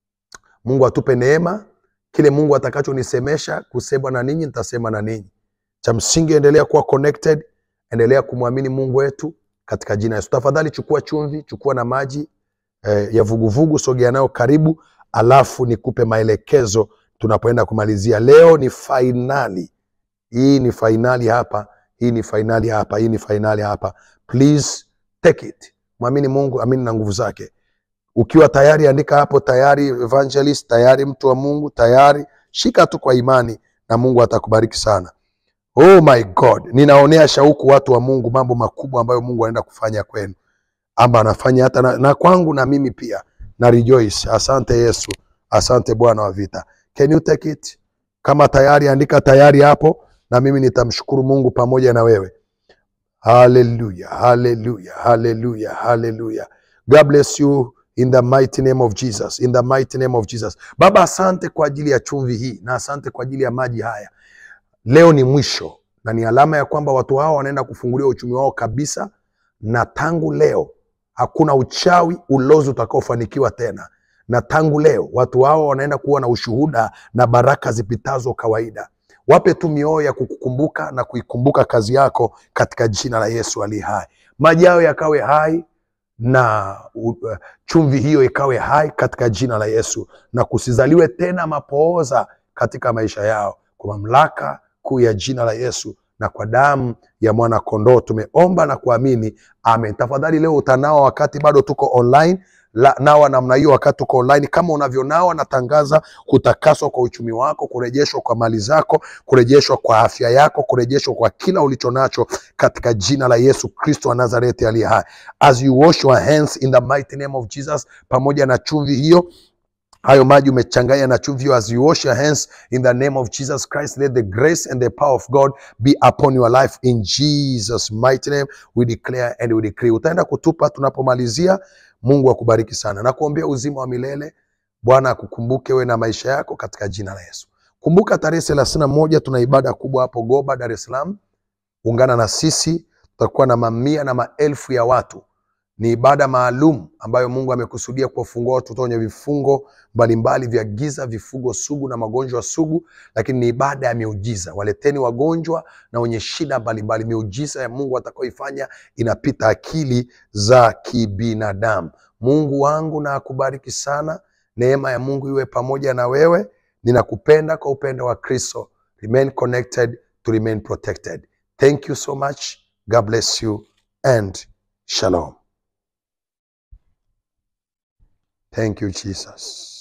Mungu atupe neema. Kile Mungu atakachonisemesha kusema na ninyi, nitasema na ninyi. Cha msingi, endelea kuwa connected, endelea kumwamini Mungu wetu katika jina la Yesu. Tafadhali chukua chumvi, chukua na maji eh, ya vuguvugu, sogea nayo karibu, alafu nikupe maelekezo tunapoenda kumalizia. Leo ni finali. Hii ni finali hapa, hii ni finali hapa, hii ni finali hapa. Please take it. Mwamini Mungu, amini na nguvu zake. Ukiwa tayari, andika hapo tayari evangelist, tayari mtu wa Mungu, tayari. Shika tu kwa imani na Mungu atakubariki sana. Oh my God, ninaonea shauku watu wa Mungu, mambo makubwa ambayo Mungu anaenda kufanya kwenu, ama anafanya hata na, na kwangu, na mimi pia na rejoice. Asante Yesu, asante Bwana wa vita. Can you take it? Kama tayari, andika tayari hapo, na mimi nitamshukuru Mungu pamoja na wewe. Hallelujah, hallelujah, hallelujah, hallelujah. God bless you. In the mighty name of Jesus. In the mighty name of Jesus. Baba, asante kwa ajili ya chumvi hii, na asante kwa ajili ya maji haya. Leo ni mwisho, na ni alama ya kwamba watu hao wanaenda kufungulia uchumi wao kabisa, na tangu leo hakuna uchawi, ulozi utakaofanikiwa tena. Na tangu leo watu hao wanaenda kuwa na ushuhuda na baraka zipitazo kawaida. Wape tu mioyo ya kukukumbuka na kuikumbuka kazi yako katika jina la Yesu aliye hai. Maji yao yakawe hai, na uh, chumvi hiyo ikawe hai katika jina la Yesu, na kusizaliwe tena mapooza katika maisha yao, kwa mamlaka kuu ya jina la Yesu na kwa damu ya mwana kondoo tumeomba na kuamini, amen. Tafadhali leo utanawa wakati bado tuko online. La, nawa namna hiyo wakati tuko online. Kama unavyonawa, natangaza kutakaswa kwa uchumi wako, kurejeshwa kwa mali zako, kurejeshwa kwa afya yako, kurejeshwa kwa kila ulichonacho katika jina la Yesu Kristo wa Nazareti aliye hai. As you wash your hands in the mighty name of Jesus, pamoja na chumvi hiyo, hayo maji umechanganya na chumvi, as you wash your hands in the name of Jesus Christ, let the grace and the power of God be upon your life in Jesus mighty name we declare and we decree. Utaenda kutupa tunapomalizia. Mungu akubariki sana, na kuombea uzima wa milele. Bwana akukumbuke wewe na maisha yako katika jina la Yesu. Kumbuka tarehe thelathini na moja tuna ibada kubwa hapo Goba, Dar es Salaam. Ungana na sisi, tutakuwa na mamia na maelfu ya watu. Ni ibada maalum ambayo Mungu amekusudia kuwafungua watu wenye vifungo mbalimbali vya giza, vifungo sugu na magonjwa sugu, lakini ni ibada ya miujiza. Waleteni wagonjwa na wenye shida mbalimbali. Miujiza ya Mungu atakayoifanya inapita akili za kibinadamu. Mungu wangu na akubariki sana. Neema ya Mungu iwe pamoja na wewe. Ninakupenda kwa upendo wa Kristo. Remain connected to remain protected. Thank you so much. God bless you and shalom. Thank you, Jesus.